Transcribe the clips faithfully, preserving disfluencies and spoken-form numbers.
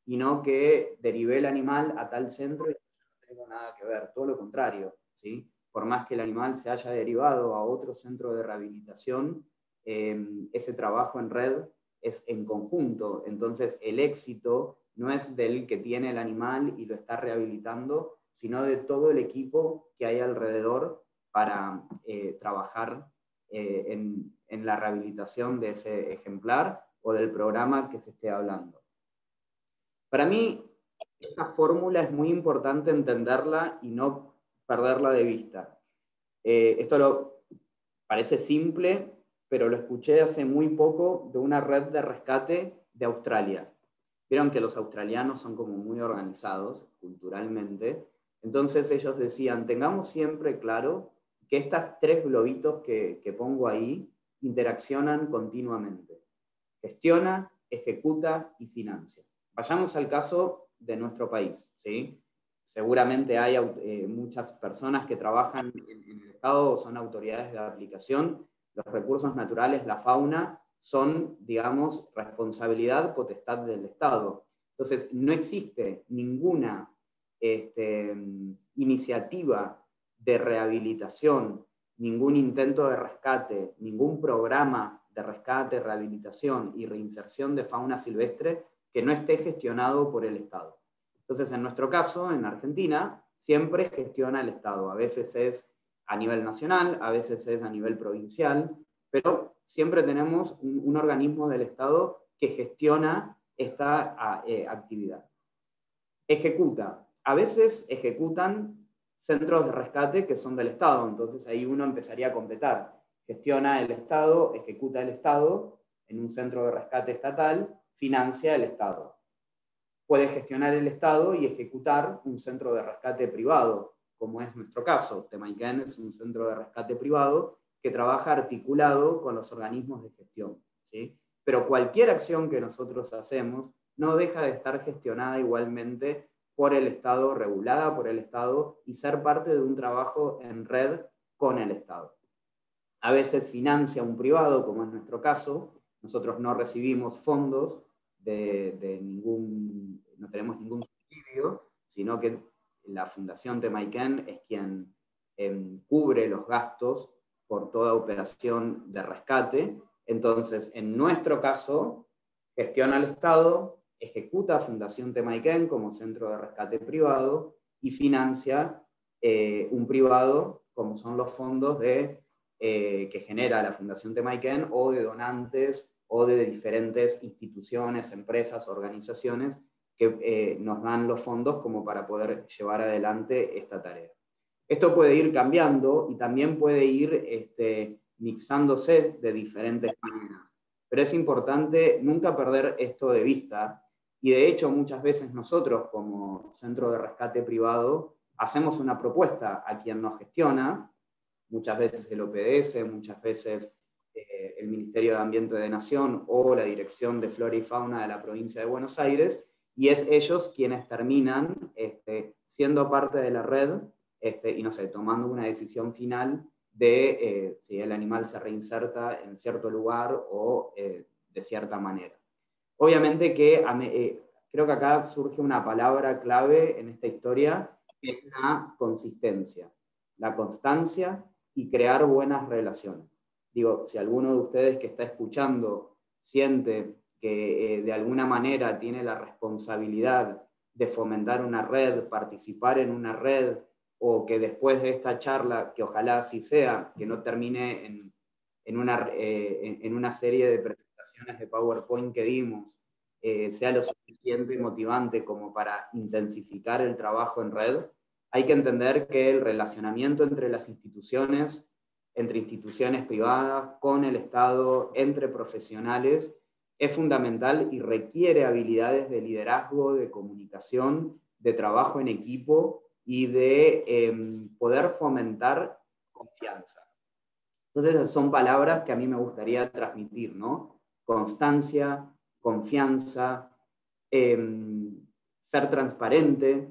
y no que derivé el animal a tal centro y no tengo nada que ver, todo lo contrario, ¿sí? Por más que el animal se haya derivado a otro centro de rehabilitación, eh, ese trabajo en red es en conjunto, entonces el éxito no es del que tiene el animal y lo está rehabilitando, sino de todo el equipo que hay alrededor para eh, trabajar eh, en, en la rehabilitación de ese ejemplar o del programa que se esté hablando. Para mí, esta fórmula es muy importante entenderla y no perderla de vista. Eh, esto lo, parece simple, pero lo escuché hace muy poco de una red de rescate de Australia. Vieron que los australianos son como muy organizados culturalmente, entonces ellos decían, tengamos siempre claro que estas tres globitos que, que pongo ahí interaccionan continuamente. Gestiona, ejecuta y financia. Vayamos al caso de nuestro país, ¿sí? Seguramente hay eh, muchas personas que trabajan en, en el Estado o son autoridades de aplicación. Los recursos naturales, la fauna, son, digamos, responsabilidad, potestad del Estado. Entonces, no existe ninguna este, iniciativa de rehabilitación, ningún intento de rescate, ningún programa de rescate, rehabilitación y reinserción de fauna silvestre que no esté gestionado por el Estado. Entonces, en nuestro caso, en Argentina, siempre gestiona el Estado. A veces es a nivel nacional, a veces es a nivel provincial, pero siempre tenemos un, un organismo del Estado que gestiona esta eh, actividad. Ejecuta. A veces ejecutan centros de rescate que son del Estado, entonces ahí uno empezaría a completar. Gestiona el Estado, ejecuta el Estado en un centro de rescate estatal, financia el Estado. Puede gestionar el Estado y ejecutar un centro de rescate privado, como es nuestro caso. Temaiken es un centro de rescate privado que trabaja articulado con los organismos de gestión, ¿sí? Pero cualquier acción que nosotros hacemos no deja de estar gestionada igualmente por el Estado, regulada por el Estado, y ser parte de un trabajo en red con el Estado. A veces financia un privado, como es nuestro caso. Nosotros no recibimos fondos de, de ningún, no tenemos ningún subsidio, sino que la Fundación Temaiken es quien eh, cubre los gastos por toda operación de rescate. Entonces, en nuestro caso, gestiona el Estado, ejecuta Fundación Temaiken como centro de rescate privado y financia eh, un privado, como son los fondos de Eh, que genera la Fundación Temaiken o de donantes o de diferentes instituciones, empresas, organizaciones que eh, nos dan los fondos como para poder llevar adelante esta tarea. Esto puede ir cambiando y también puede ir este, mixándose de diferentes maneras, pero es importante nunca perder esto de vista y de hecho muchas veces nosotros como centro de rescate privado hacemos una propuesta a quien nos gestiona, muchas veces el O P D S, muchas veces eh, el Ministerio de Ambiente de Nación o la Dirección de Flora y Fauna de la provincia de Buenos Aires, y es ellos quienes terminan este, siendo parte de la red este, y, no sé, tomando una decisión final de eh, si el animal se reinserta en cierto lugar o eh, de cierta manera. Obviamente que eh, creo que acá surge una palabra clave en esta historia, que es la consistencia, la constancia y crear buenas relaciones. Digo, si alguno de ustedes que está escuchando siente que eh, de alguna manera tiene la responsabilidad de fomentar una red, participar en una red, o que después de esta charla, que ojalá así sea, que no termine en, en, una, eh, en, en una serie de presentaciones de PowerPoint que dimos, eh, sea lo suficiente y motivante como para intensificar el trabajo en red, hay que entender que el relacionamiento entre las instituciones, entre instituciones privadas, con el Estado, entre profesionales, es fundamental y requiere habilidades de liderazgo, de comunicación, de trabajo en equipo y de eh, poder fomentar confianza. Entonces, son palabras que a mí me gustaría transmitir, ¿no? Constancia, confianza, eh, ser transparente,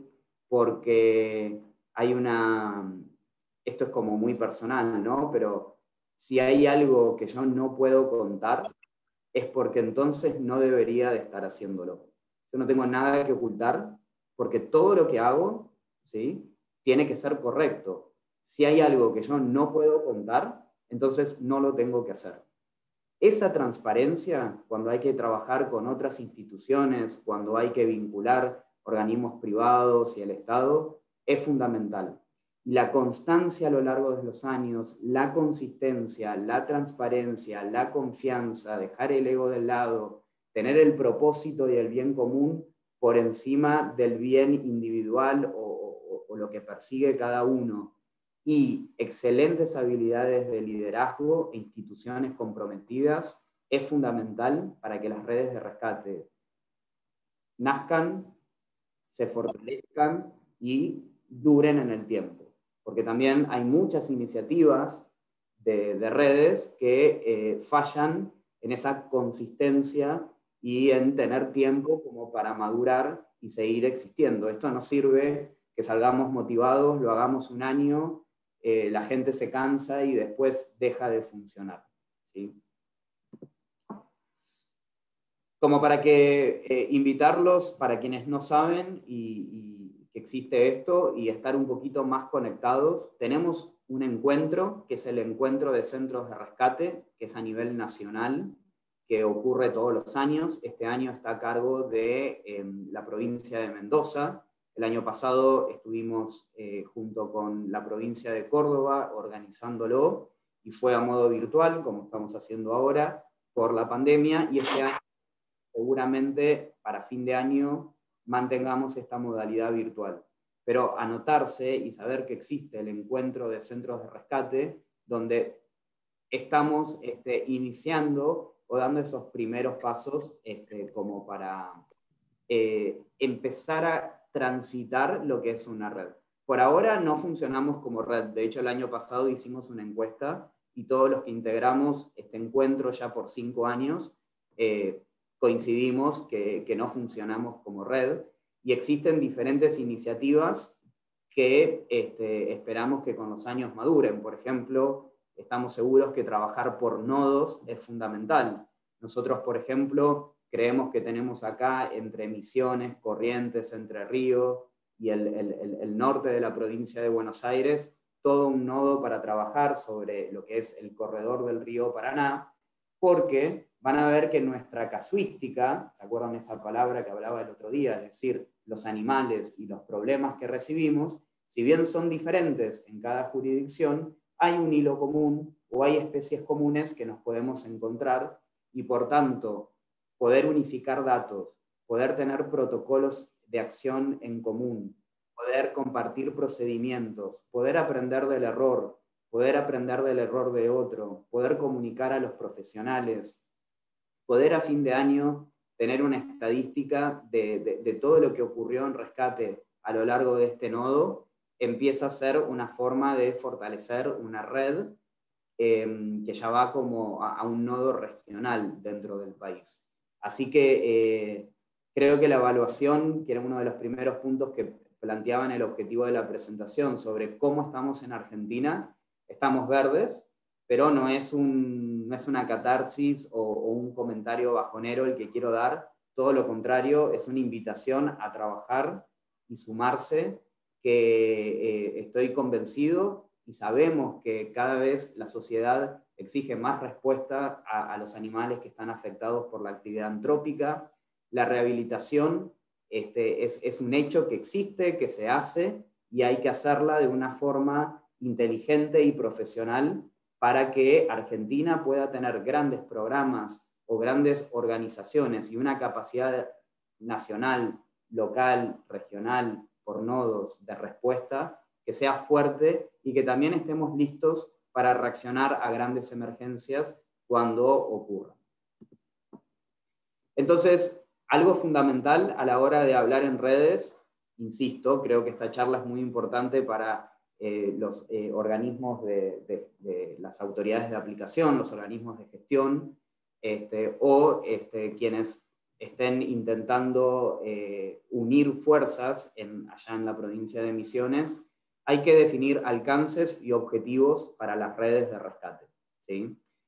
porque hay una, esto es como muy personal, ¿no? Pero si hay algo que yo no puedo contar, es porque entonces no debería de estar haciéndolo. yo no tengo nada que ocultar, porque todo lo que hago, ¿sí?, tiene que ser correcto. Si hay algo que yo no puedo contar, entonces no lo tengo que hacer. Esa transparencia, cuando hay que trabajar con otras instituciones, cuando hay que vincular organismos privados y el Estado, es fundamental. Y la constancia a lo largo de los años, la consistencia, la transparencia, la confianza, dejar el ego de lado, tener el propósito y el bien común por encima del bien individual o, o, o lo que persigue cada uno, y excelentes habilidades de liderazgo e instituciones comprometidas, es fundamental para que las redes de rescate nazcan, se fortalezcan y duren en el tiempo. Porque también hay muchas iniciativas de, de redes que eh, fallan en esa consistencia y en tener tiempo como para madurar y seguir existiendo. Esto no sirve que salgamos motivados, lo hagamos un año, eh, la gente se cansa y después deja de funcionar, ¿sí? Como para que eh, invitarlos, para quienes no saben y, y que existe esto, y estar un poquito más conectados, tenemos un encuentro, que es el encuentro de centros de rescate, que es a nivel nacional, que ocurre todos los años. Este año está a cargo de eh, la provincia de Mendoza. El año pasado estuvimos eh, junto con la provincia de Córdoba organizándolo, y fue a modo virtual, como estamos haciendo ahora, por la pandemia, y este año seguramente para fin de año mantengamos esta modalidad virtual. Pero anotarse y saber que existe el encuentro de centros de rescate, donde estamos este, iniciando o dando esos primeros pasos este, como para eh, empezar a transitar lo que es una red. Por ahora no funcionamos como red. De hecho, el año pasado hicimos una encuesta y todos los que integramos este encuentro ya por cinco años eh, coincidimos que, que no funcionamos como red, y existen diferentes iniciativas que este, esperamos que con los años maduren. Por ejemplo, estamos seguros que trabajar por nodos es fundamental. Nosotros, por ejemplo, creemos que tenemos acá entre Misiones, Corrientes, Entre Ríos y el, el, el norte de la provincia de Buenos Aires, todo un nodo para trabajar sobre lo que es el corredor del río Paraná, porque van a ver que nuestra casuística, ¿se acuerdan esa palabra que hablaba el otro día? Es decir, los animales y los problemas que recibimos, si bien son diferentes en cada jurisdicción, hay un hilo común o hay especies comunes que nos podemos encontrar, y por tanto poder unificar datos, poder tener protocolos de acción en común, poder compartir procedimientos, poder aprender del error, poder aprender del error de otro, poder comunicar a los profesionales, poder a fin de año tener una estadística de, de, de todo lo que ocurrió en rescate a lo largo de este nodo, empieza a ser una forma de fortalecer una red eh, que ya va como a, a un nodo regional dentro del país. Así que eh, creo que la evaluación, que era uno de los primeros puntos que planteaban el objetivo de la presentación sobre cómo estamos en Argentina, estamos verdes, pero no es, un, no es una catarsis o, o un comentario bajonero el que quiero dar, todo lo contrario, es una invitación a trabajar y sumarse, que eh, estoy convencido y sabemos que cada vez la sociedad exige más respuesta a, a los animales que están afectados por la actividad antrópica. La rehabilitación este, es, es un hecho que existe, que se hace, y hay que hacerla de una forma inteligente y profesional para que Argentina pueda tener grandes programas o grandes organizaciones y una capacidad nacional, local, regional, por nodos de respuesta, que sea fuerte y que también estemos listos para reaccionar a grandes emergencias cuando ocurran. Entonces, algo fundamental a la hora de hablar en redes, insisto, creo que esta charla es muy importante para eh, los eh, organismos de, de, de las autoridades de aplicación, los organismos de gestión, este, o este, quienes estén intentando eh, unir fuerzas en, allá en la provincia de Misiones. Hay que definir alcances y objetivos para las redes de rescate, ¿sí?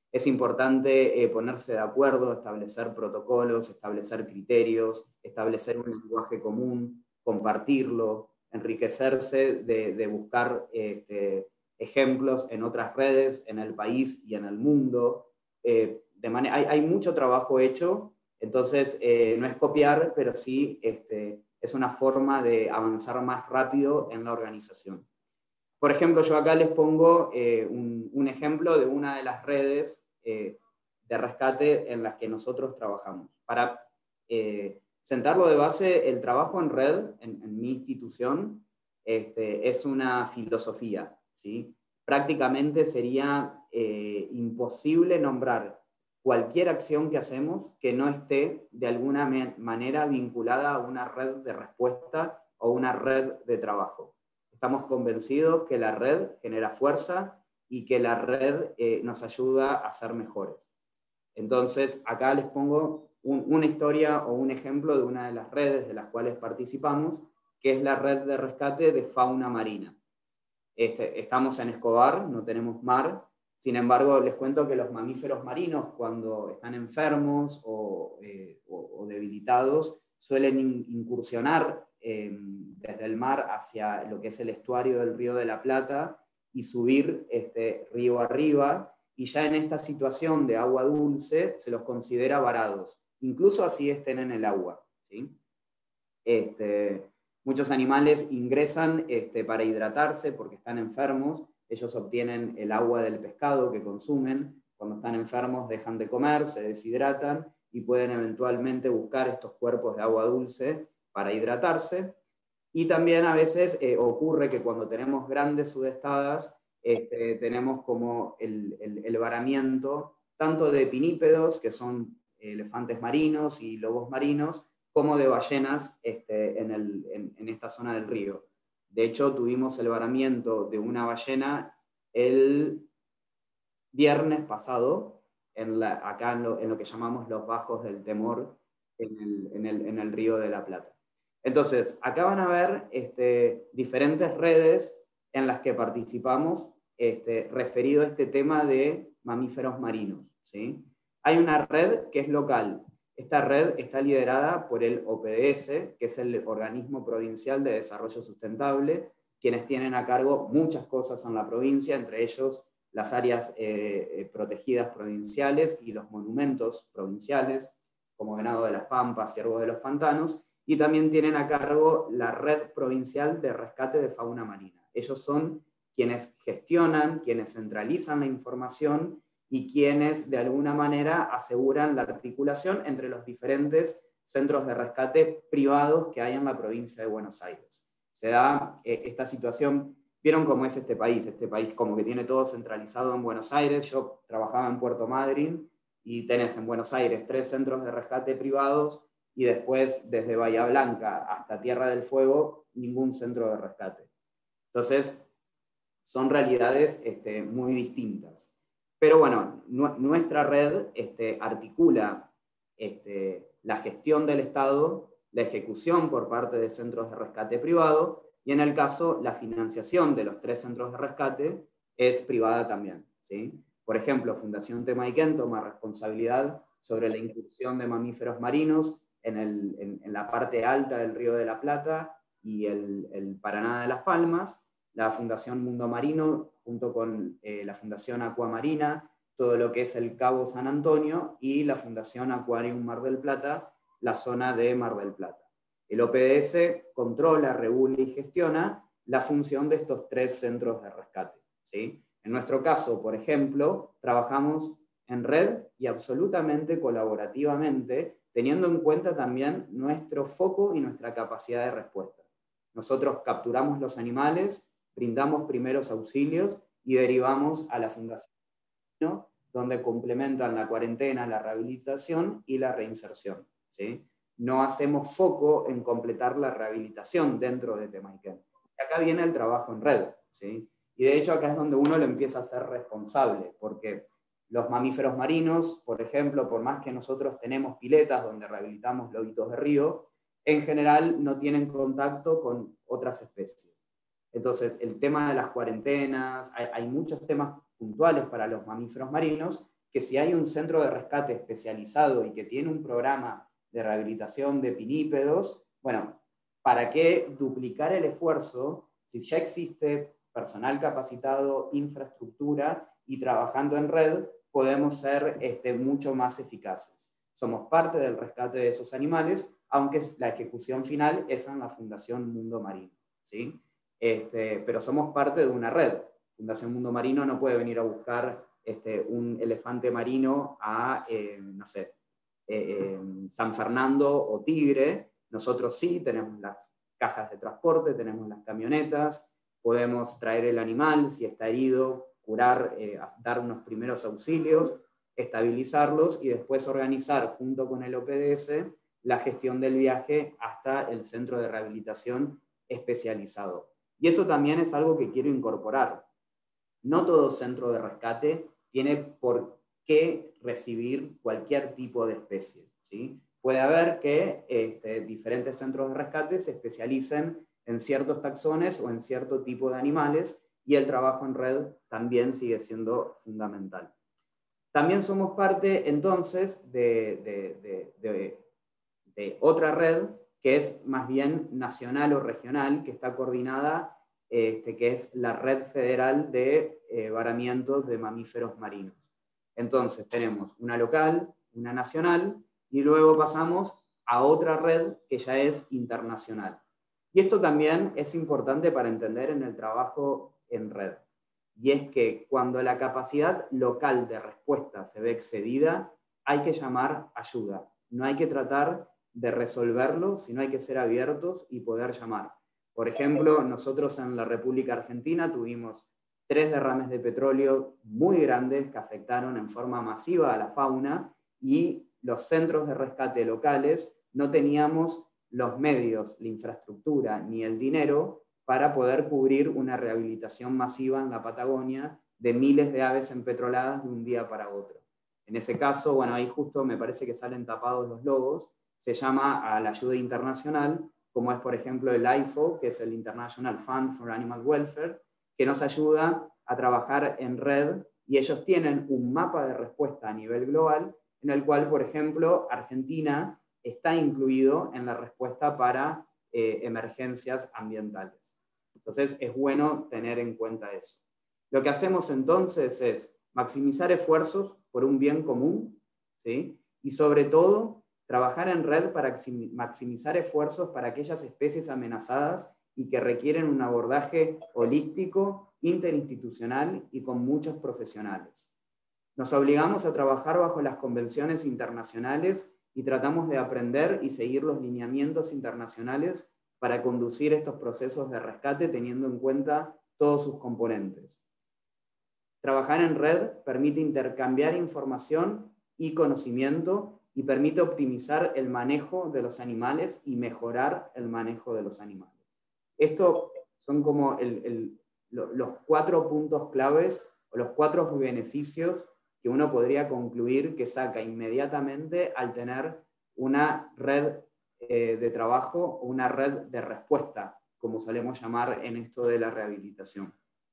Es importante eh, ponerse de acuerdo, establecer protocolos, establecer criterios, establecer un lenguaje común, compartirlo, enriquecerse de, de buscar este, ejemplos en otras redes, en el país y en el mundo. Eh, de manera, hay, hay mucho trabajo hecho, entonces eh, no es copiar, pero sí este, es una forma de avanzar más rápido en la organización. Por ejemplo, yo acá les pongo eh, un, un ejemplo de una de las redes eh, de rescate en las que nosotros trabajamos. Para eh, sentarlo de base, el trabajo en red, en, en mi institución, este, es una filosofía, ¿sí? Prácticamente sería eh, imposible nombrar cualquier acción que hacemos que no esté de alguna manera vinculada a una red de respuesta o una red de trabajo. Estamos convencidos que la red genera fuerza y que la red eh, nos ayuda a ser mejores. Entonces, acá les pongo un, una historia o un ejemplo de una de las redes de las cuales participamos, que es la red de rescate de fauna marina. Este, estamos en Escobar, no tenemos mar, sin embargo, les cuento que los mamíferos marinos, cuando están enfermos o, eh, o, o debilitados, suelen in, incursionar eh, desde el mar hacia lo que es el estuario del Río de la Plata y subir este, río arriba, y ya en esta situación de agua dulce se los considera varados, incluso así estén en el agua, ¿sí? Este, muchos animales ingresan este, para hidratarse porque están enfermos, ellos obtienen el agua del pescado que consumen, cuando están enfermos dejan de comer, se deshidratan y pueden eventualmente buscar estos cuerpos de agua dulce para hidratarse. Y también a veces eh, ocurre que cuando tenemos grandes sudestadas, este, tenemos como el, el, el varamiento tanto de pinípedos, que son elefantes marinos y lobos marinos, como de ballenas este, en, el, en, en esta zona del río. De hecho, tuvimos el varamiento de una ballena el viernes pasado, en la, acá en lo, en lo que llamamos los bajos del Temor, en el, en el, en el Río de la Plata. Entonces, acá van a ver este, diferentes redes en las que participamos este, referido a este tema de mamíferos marinos, ¿sí? Hay una red que es local. Esta red está liderada por el O P D S, que es el Organismo Provincial de Desarrollo Sustentable, quienes tienen a cargo muchas cosas en la provincia, entre ellos las áreas eh, protegidas provinciales y los monumentos provinciales, como Venado de las Pampas, Ciervos de los Pantanos, y también tienen a cargo la Red Provincial de Rescate de Fauna Marina. Ellos son quienes gestionan, quienes centralizan la información y quienes de alguna manera aseguran la articulación entre los diferentes centros de rescate privados que hay en la provincia de Buenos Aires. Se da eh, esta situación, vieron cómo es este país, este país como que tiene todo centralizado en Buenos Aires. Yo trabajaba en Puerto Madryn y tenés en Buenos Aires tres centros de rescate privados y después desde Bahía Blanca hasta Tierra del Fuego ningún centro de rescate. Entonces, son realidades este, muy distintas. Pero bueno, nuestra red este, articula este, la gestión del Estado, la ejecución por parte de centros de rescate privado, y en el caso, la financiación de los tres centros de rescate es privada también, ¿sí? Por ejemplo, Fundación Temaiken toma responsabilidad sobre la incursión de mamíferos marinos en, el, en, en la parte alta del Río de la Plata y el, el Paraná de las Palmas, la Fundación Mundo Marino, junto con eh, la Fundación Acuamarina, todo lo que es el Cabo San Antonio, y la Fundación Acuarium Mar del Plata, la zona de Mar del Plata. El O P D S controla, regula y gestiona la función de estos tres centros de rescate, ¿sí? En nuestro caso, por ejemplo, trabajamos en red y absolutamente colaborativamente, teniendo en cuenta también nuestro foco y nuestra capacidad de respuesta. Nosotros capturamos los animales, brindamos primeros auxilios y derivamos a la fundación, ¿no? Donde complementan la cuarentena, la rehabilitación y la reinserción, ¿sí? No hacemos foco en completar la rehabilitación dentro de Temaiken. Y acá viene el trabajo en red, ¿sí? Y de hecho acá es donde uno lo empieza a ser responsable, porque los mamíferos marinos, por ejemplo, por más que nosotros tenemos piletas donde rehabilitamos lobitos de río, en general no tienen contacto con otras especies. Entonces, el tema de las cuarentenas, hay, hay muchos temas puntuales para los mamíferos marinos, que si hay un centro de rescate especializado y que tiene un programa de rehabilitación de pinípedos, bueno, ¿para qué duplicar el esfuerzo si ya existe personal capacitado, infraestructura y trabajando en red podemos ser este, mucho más eficaces? Somos parte del rescate de esos animales, aunque la ejecución final es en la Fundación Mundo Marino, ¿sí? Este, pero somos parte de una red. Fundación Mundo Marino no puede venir a buscar este, un elefante marino a, eh, no sé, eh, eh, San Fernando o Tigre. Nosotros sí tenemos las cajas de transporte, tenemos las camionetas, podemos traer el animal si está herido, curar, eh, dar unos primeros auxilios, estabilizarlos y después organizar junto con el O P D S la gestión del viaje hasta el centro de rehabilitación especializado. Y eso también es algo que quiero incorporar. No todo centro de rescate tiene por qué recibir cualquier tipo de especie, ¿sí? Puede haber que este, diferentes centros de rescate se especialicen en ciertos taxones o en cierto tipo de animales, y el trabajo en red también sigue siendo fundamental. También somos parte, entonces, de, de, de, de, de otra red que es más bien nacional o regional, que está coordinada, este, que es la Red Federal de eh, Varamientos de Mamíferos Marinos. Entonces tenemos una local, una nacional, y luego pasamos a otra red que ya es internacional. Y esto también es importante para entender en el trabajo en red. Y es que cuando la capacidad local de respuesta se ve excedida, hay que llamar ayuda. No hay que tratar de resolverlo, sino hay que ser abiertos y poder llamar. Por ejemplo, nosotros en la República Argentina tuvimos tres derrames de petróleo muy grandes que afectaron en forma masiva a la fauna, y los centros de rescate locales no teníamos los medios, la infraestructura ni el dinero para poder cubrir una rehabilitación masiva en la Patagonia de miles de aves empetroladas de un día para otro. En ese caso, bueno, ahí justo me parece que salen tapados los logos, se llama a la ayuda internacional, como es por ejemplo el I F O, que es el International Fund for Animal Welfare, que nos ayuda a trabajar en red, y ellos tienen un mapa de respuesta a nivel global, en el cual, por ejemplo, Argentina está incluido en la respuesta para eh, emergencias ambientales. Entonces es bueno tener en cuenta eso. Lo que hacemos entonces es maximizar esfuerzos por un bien común, ¿sí? Y sobre todo trabajar en red para maximizar esfuerzos para aquellas especies amenazadas y que requieren un abordaje holístico, interinstitucional y con muchos profesionales. Nos obligamos a trabajar bajo las convenciones internacionales y tratamos de aprender y seguir los lineamientos internacionales para conducir estos procesos de rescate teniendo en cuenta todos sus componentes. Trabajar en red permite intercambiar información y conocimiento y permite optimizar el manejo de los animales y mejorar el manejo de los animales. Estos son como el, el, los cuatro puntos claves o los cuatro beneficios que uno podría concluir que saca inmediatamente al tener una red eh, de trabajo o una red de respuesta, como solemos llamar en esto de la rehabilitación.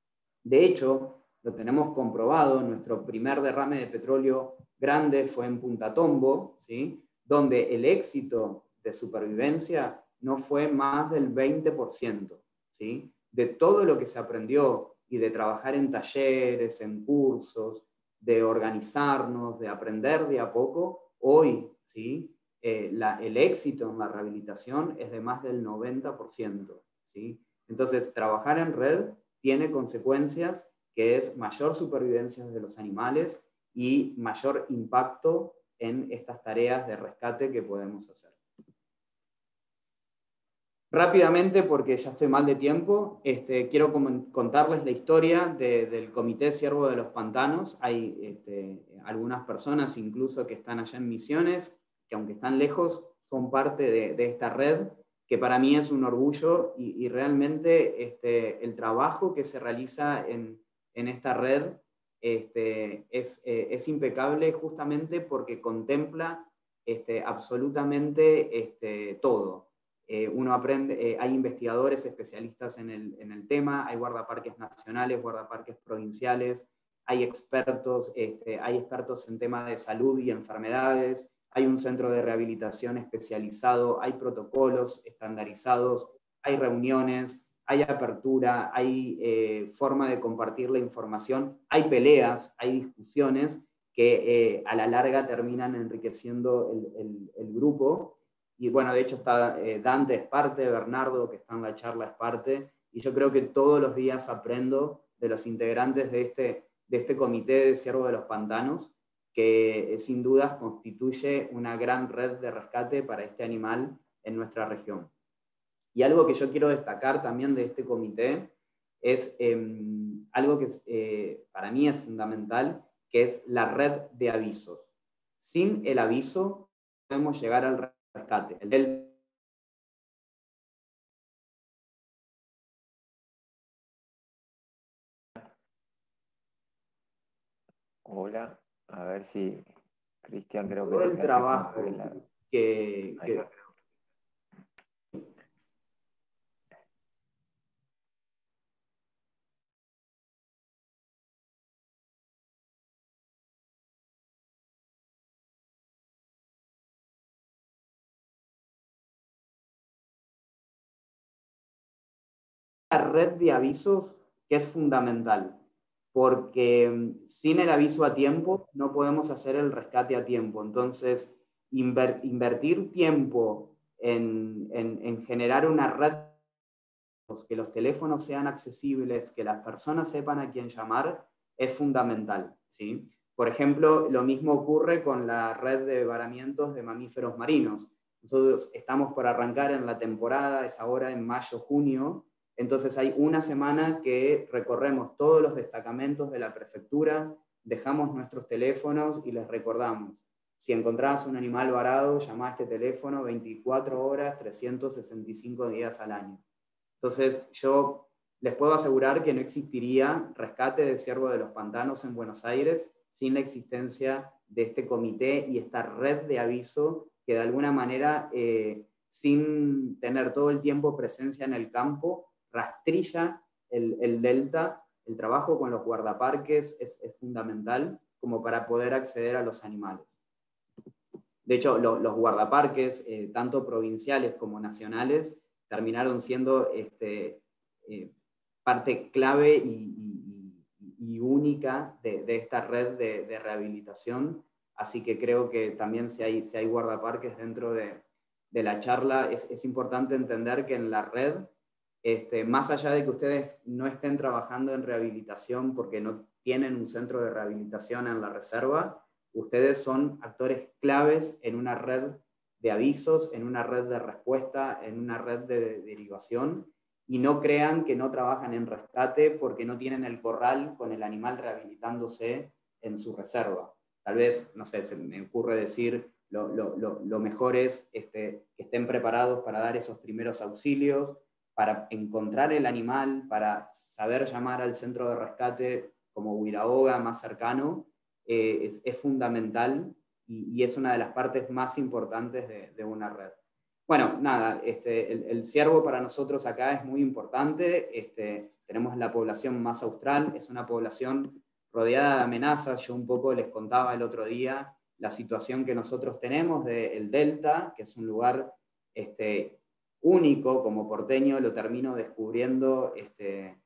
De hecho, lo tenemos comprobado, nuestro primer derrame de petróleo grande fue en Punta Tombo, ¿sí? Donde el éxito de supervivencia no fue más del veinte por ciento, ¿sí? De todo lo que se aprendió y de trabajar en talleres, en cursos, de organizarnos, de aprender de a poco, hoy, ¿sí? eh, la, el éxito en la rehabilitación es de más del noventa por ciento, ¿sí? Entonces, trabajar en red tiene consecuencias que es mayor supervivencia de los animales y mayor impacto en estas tareas de rescate que podemos hacer. Rápidamente, porque ya estoy mal de tiempo, este, quiero contarles la historia de, del Comité Ciervo de los Pantanos. Hay este, algunas personas incluso que están allá en Misiones, que aunque están lejos, son parte de, de esta red, que para mí es un orgullo, y, y realmente este, el trabajo que se realiza en, en esta red este, es, eh, es impecable justamente porque contempla este, absolutamente este, todo. Eh, uno aprende, eh, hay investigadores especialistas en el, en el tema, hay guardaparques nacionales, guardaparques provinciales, hay expertos, este, hay expertos en temas de salud y enfermedades, hay un centro de rehabilitación especializado, hay protocolos estandarizados, hay reuniones, hay apertura, hay eh, forma de compartir la información, hay peleas, hay discusiones que eh, a la larga terminan enriqueciendo el, el, el grupo. Y bueno, de hecho está eh, Dante es parte, Bernardo, que está en la charla, es parte, y yo creo que todos los días aprendo de los integrantes de este, de este comité de Ciervo de los Pantanos, que eh, sin dudas constituye una gran red de rescate para este animal en nuestra región. Y algo que yo quiero destacar también de este comité es eh, algo que eh, para mí es fundamental, que es la red de avisos. Sin el aviso podemos llegar al rescate. El Hola, a ver si Cristian, creo que todo te el quedaste trabajo congelado. que, Ahí que está. la red de avisos que es fundamental, porque sin el aviso a tiempo no podemos hacer el rescate a tiempo. Entonces, inver, invertir tiempo en, en, en generar una red, que los teléfonos sean accesibles, que las personas sepan a quién llamar, es fundamental, ¿sí? Por ejemplo, lo mismo ocurre con la red de varamientos de mamíferos marinos. Nosotros estamos por arrancar en la temporada, es ahora en mayo, junio, entonces hay una semana que recorremos todos los destacamentos de la prefectura, dejamos nuestros teléfonos y les recordamos: si encontrás un animal varado, llamá a este teléfono veinticuatro horas, trescientos sesenta y cinco días al año. Entonces, yo les puedo asegurar que no existiría rescate de ciervo de los pantanos en Buenos Aires sin la existencia de este comité y esta red de aviso que de alguna manera, eh, sin tener todo el tiempo presencia en el campo, rastrilla el, el delta. El trabajo con los guardaparques es, es fundamental como para poder acceder a los animales. De hecho, lo, los guardaparques, eh, tanto provinciales como nacionales, terminaron siendo este, eh, parte clave y, y, y única de, de, esta red de, de rehabilitación. Así que creo que también si hay, si hay guardaparques dentro de, de la charla, es, es importante entender que en la red, este, más allá de que ustedes no estén trabajando en rehabilitación porque no tienen un centro de rehabilitación en la reserva, ustedes son actores claves en una red de avisos, en una red de respuesta, en una red de derivación, y no crean que no trabajan en rescate porque no tienen el corral con el animal rehabilitándose en su reserva. Tal vez, no sé, se me ocurre decir, lo, lo, lo, lo mejor es este, que estén preparados para dar esos primeros auxilios, para encontrar el animal, para saber llamar al centro de rescate como Huiraoga más cercano, eh, es, es fundamental y, y es una de las partes más importantes de, de una red. Bueno, nada, este, el, el ciervo para nosotros acá es muy importante. Este, tenemos la población más austral, es una población rodeada de amenazas. Yo un poco les contaba el otro día la situación que nosotros tenemos del Delta, que es un lugar este, único como porteño, lo termino descubriendo este,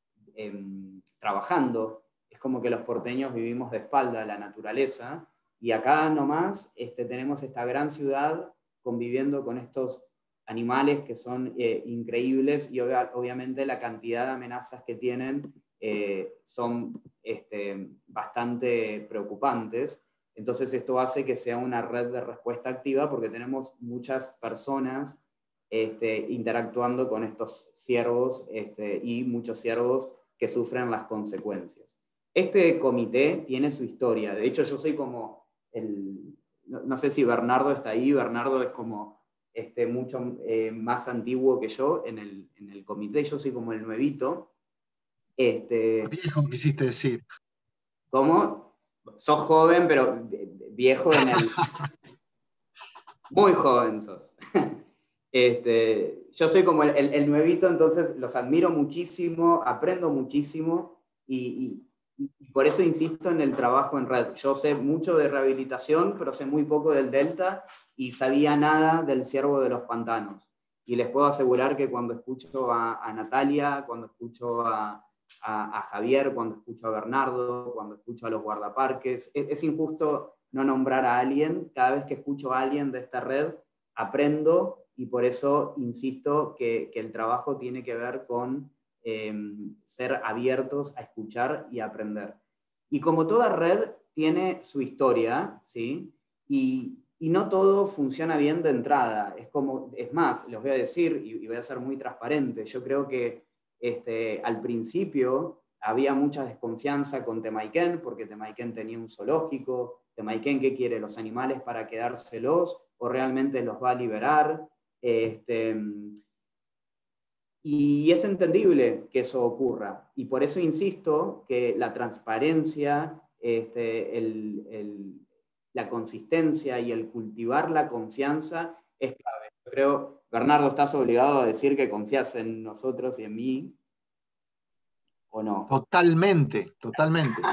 eh, trabajando. Es como que los porteños vivimos de espalda a la naturaleza, y acá nomás este, tenemos esta gran ciudad conviviendo con estos animales que son eh, increíbles, y ob obviamente la cantidad de amenazas que tienen eh, son este, bastante preocupantes. Entonces esto hace que sea una red de respuesta activa porque tenemos muchas personas este, interactuando con estos ciervos este, y muchos ciervos que sufren las consecuencias. Este comité tiene su historia. De hecho, yo soy como el... No, no sé si Bernardo está ahí. Bernardo es como este, mucho eh, más antiguo que yo en el, en el comité. Yo soy como el nuevito. Este, Viejo, quisiste decir. ¿Cómo? Sos joven, pero viejo en el... Muy joven sos. Este, yo soy como el, el, el nuevito, entonces los admiro muchísimo, aprendo muchísimo, y, y, y por eso insisto en el trabajo en red. Yo sé mucho de rehabilitación, pero sé muy poco del delta y sabía nada del ciervo de los pantanos. Y les puedo asegurar que cuando escucho a, a Natalia, cuando escucho a, a, a Javier, cuando escucho a Bernardo, cuando escucho a los guardaparques, es, es injusto no nombrar a alguien. Cada vez que escucho a alguien de esta red, aprendo, y por eso insisto que, que el trabajo tiene que ver con eh, ser abiertos a escuchar y a aprender. Y como toda red tiene su historia, ¿sí? Y, y no todo funciona bien de entrada. Es, como, es más, les voy a decir, y, y voy a ser muy transparente, yo creo que este, al principio había mucha desconfianza con Temaiken, porque Temaiken tenía un zoológico. Temaiken, ¿qué quiere? ¿Los animales para quedárselos o realmente los va a liberar? Este, y es entendible que eso ocurra. Y por eso insisto que la transparencia, este, el, el, la consistencia y el cultivar la confianza es clave. Yo creo, Bernardo, estás obligado a decir que confías en nosotros y en mí, ¿o no? Totalmente, totalmente.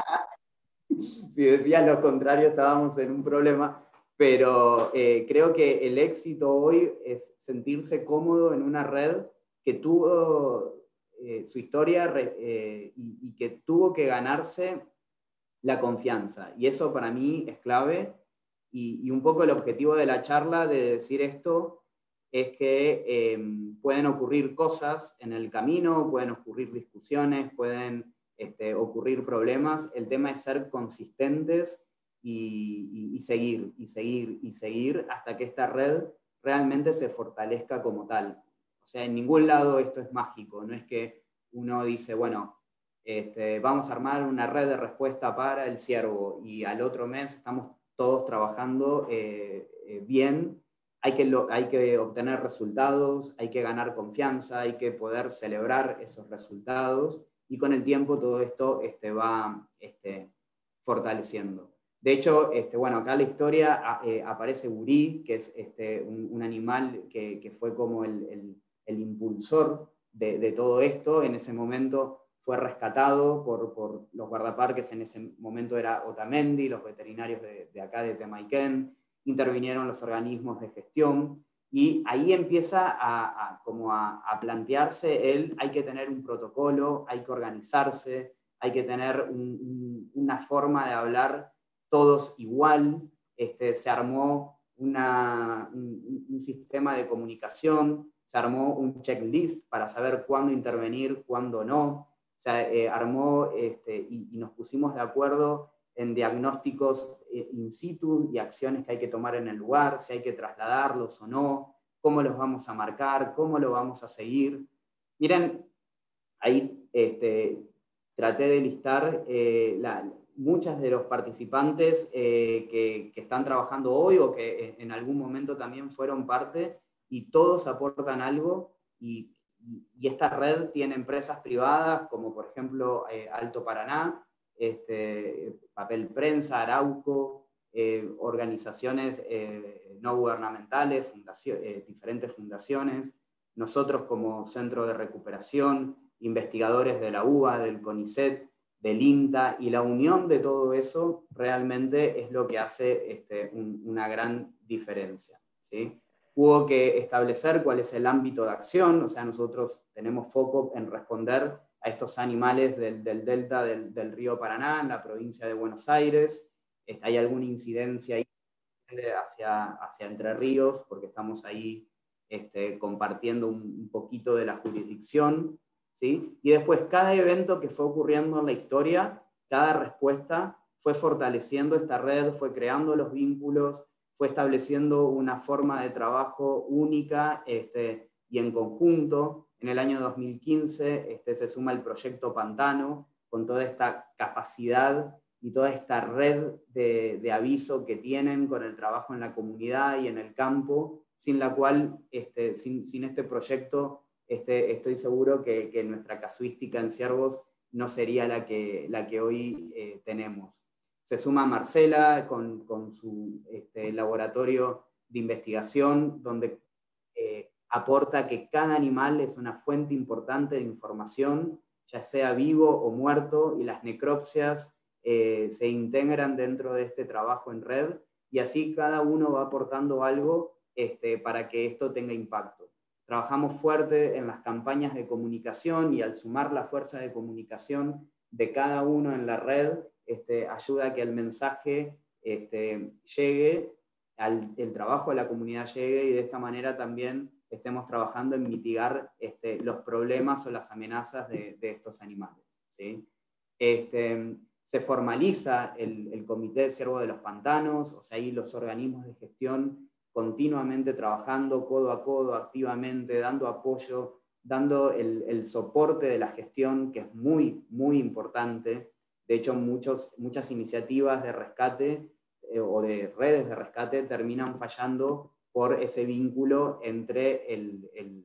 Si decías lo contrario, estábamos en un problema, pero eh, creo que el éxito hoy es sentirse cómodo en una red que tuvo eh, su historia eh, y, y que tuvo que ganarse la confianza. Y eso para mí es clave. Y, y un poco el objetivo de la charla de decir esto es que eh, pueden ocurrir cosas en el camino, pueden ocurrir discusiones, pueden este, ocurrir problemas. El tema es ser consistentes y, y, y seguir, y seguir, y seguir hasta que esta red realmente se fortalezca como tal. O sea, en ningún lado esto es mágico, no es que uno dice, bueno, este, vamos a armar una red de respuesta para el ciervo y al otro mes estamos todos trabajando eh, eh, bien. Hay que, lo, hay que obtener resultados, hay que ganar confianza, hay que poder celebrar esos resultados y con el tiempo todo esto este, va este, fortaleciendo. De hecho, este, bueno, acá en la historia eh, aparece Uri, que es este, un, un animal que, que fue como el, el, el impulsor de, de todo esto. En ese momento fue rescatado por, por los guardaparques, en ese momento era Otamendi, los veterinarios de, de acá de Temaiken, intervinieron los organismos de gestión, y ahí empieza a, a, como a, a plantearse el, hay que tener un protocolo, hay que organizarse, hay que tener un, un, una forma de hablar todos igual. Este, se armó una, un, un sistema de comunicación, se armó un checklist para saber cuándo intervenir, cuándo no. Se eh, armó este, y, y nos pusimos de acuerdo en diagnósticos eh, in situ y acciones que hay que tomar en el lugar, si hay que trasladarlos o no, cómo los vamos a marcar, cómo lo vamos a seguir. Miren, ahí este, traté de listar eh, la, muchas de los participantes eh, que, que están trabajando hoy o que en algún momento también fueron parte, y todos aportan algo. Y y esta red tiene empresas privadas como por ejemplo eh, Alto Paraná, este, Papel Prensa, Arauco, eh, organizaciones eh, no gubernamentales, fundación, eh, diferentes fundaciones, nosotros como Centro de Recuperación, investigadores de la U B A, del CONICET, del INTA, y la unión de todo eso realmente es lo que hace este, un, una gran diferencia, ¿sí? Hubo que establecer cuál es el ámbito de acción, o sea, nosotros tenemos foco en responder a estos animales del, del delta del, del río Paraná, en la provincia de Buenos Aires. Hay alguna incidencia ahí hacia, hacia Entre Ríos, porque estamos ahí este, compartiendo un, un poquito de la jurisdicción, ¿sí? Y después cada evento que fue ocurriendo en la historia, cada respuesta fue fortaleciendo esta red, fue creando los vínculos, fue estableciendo una forma de trabajo única este, y en conjunto. En el año dos mil quince este, se suma el proyecto Pantano, con toda esta capacidad y toda esta red de, de aviso que tienen con el trabajo en la comunidad y en el campo, sin la cual, este, sin, sin este proyecto, este, estoy seguro que, que nuestra casuística en ciervos no sería la que, la que hoy eh, tenemos. Se suma Marcela con, con su este, laboratorio de investigación, donde eh, aporta que cada animal es una fuente importante de información, ya sea vivo o muerto, y las necropsias eh, se integran dentro de este trabajo en red, y así cada uno va aportando algo este, para que esto tenga impacto. Trabajamos fuerte en las campañas de comunicación, y al sumar la fuerza de comunicación de cada uno en la red, este, ayuda a que el mensaje este, llegue, al, el trabajo de la comunidad llegue, y de esta manera también estemos trabajando en mitigar este, los problemas o las amenazas de, de estos animales, ¿sí? Este, se formaliza el, el Comité de Ciervos de los Pantanos, o sea, ahí los organismos de gestión continuamente trabajando codo a codo, activamente, dando apoyo, dando el, el soporte de la gestión, que es muy, muy importante. De hecho, muchos, muchas iniciativas de rescate eh, o de redes de rescate terminan fallando por ese vínculo entre, el, el,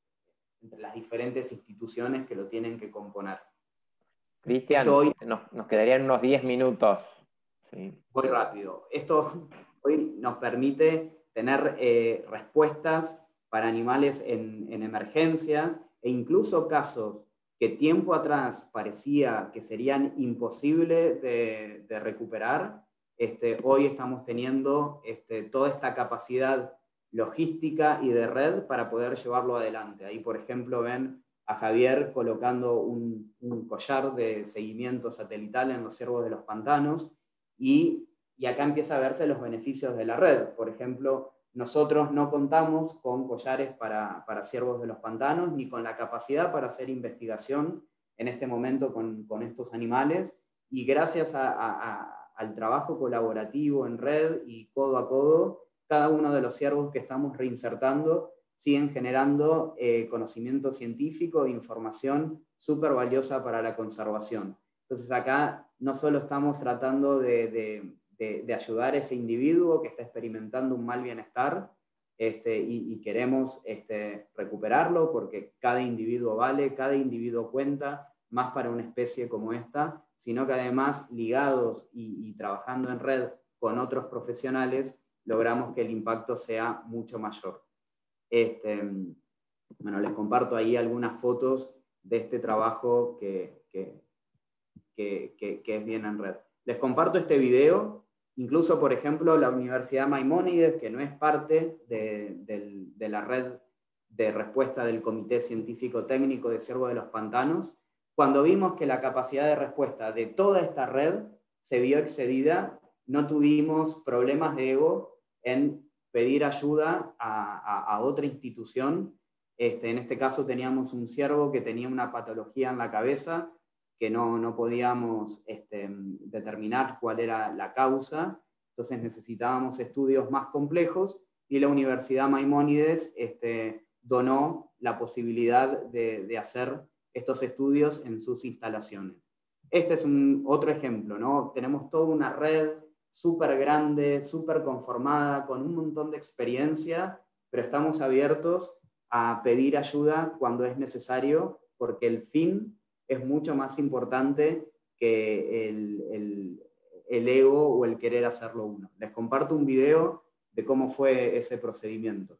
entre las diferentes instituciones que lo tienen que componer. Cristian, hoy, nos, nos quedarían unos diez minutos. Sí. Voy rápido. Esto hoy nos permite tener eh, respuestas para animales en, en emergencias, e incluso casos que tiempo atrás parecía que serían imposibles de, de recuperar. Este, hoy estamos teniendo este, toda esta capacidad logística y de red para poder llevarlo adelante. Ahí, por ejemplo, ven a Javier colocando un, un collar de seguimiento satelital en los ciervos de los pantanos, y, y acá empieza a verse los beneficios de la red. Por ejemplo, nosotros no contamos con collares para, para ciervos de los pantanos, ni con la capacidad para hacer investigación en este momento con, con estos animales, y gracias a, a, a, al trabajo colaborativo en red y codo a codo, cada uno de los ciervos que estamos reinsertando siguen generando eh, conocimiento científico e información súper valiosa para la conservación. Entonces acá no solo estamos tratando de, de, de, de ayudar a ese individuo que está experimentando un mal bienestar, este, y, y queremos este, recuperarlo, porque cada individuo vale, cada individuo cuenta, más para una especie como esta, sino que además, ligados y, y trabajando en red con otros profesionales, logramos que el impacto sea mucho mayor. Este, bueno, les comparto ahí algunas fotos de este trabajo que, que, que, que, que es bien en red. Les comparto este video. Incluso, por ejemplo, la Universidad Maimónides, que no es parte de, de, de la red de respuesta del Comité Científico Técnico de Ciervos de los Pantanos, cuando vimos que la capacidad de respuesta de toda esta red se vio excedida, no tuvimos problemas de ego en pedir ayuda a, a, a otra institución. Este, en este caso teníamos un ciervo que tenía una patología en la cabeza, que no, no podíamos este, determinar cuál era la causa, entonces necesitábamos estudios más complejos, y la Universidad Maimónides este, donó la posibilidad de, de hacer estos estudios en sus instalaciones. Este es un, otro ejemplo, ¿no? Tenemos toda una red súper grande, súper conformada, con un montón de experiencia, pero estamos abiertos a pedir ayuda cuando es necesario, porque el fin es mucho más importante que el, el, el ego o el querer hacerlo uno. Les comparto un video de cómo fue ese procedimiento.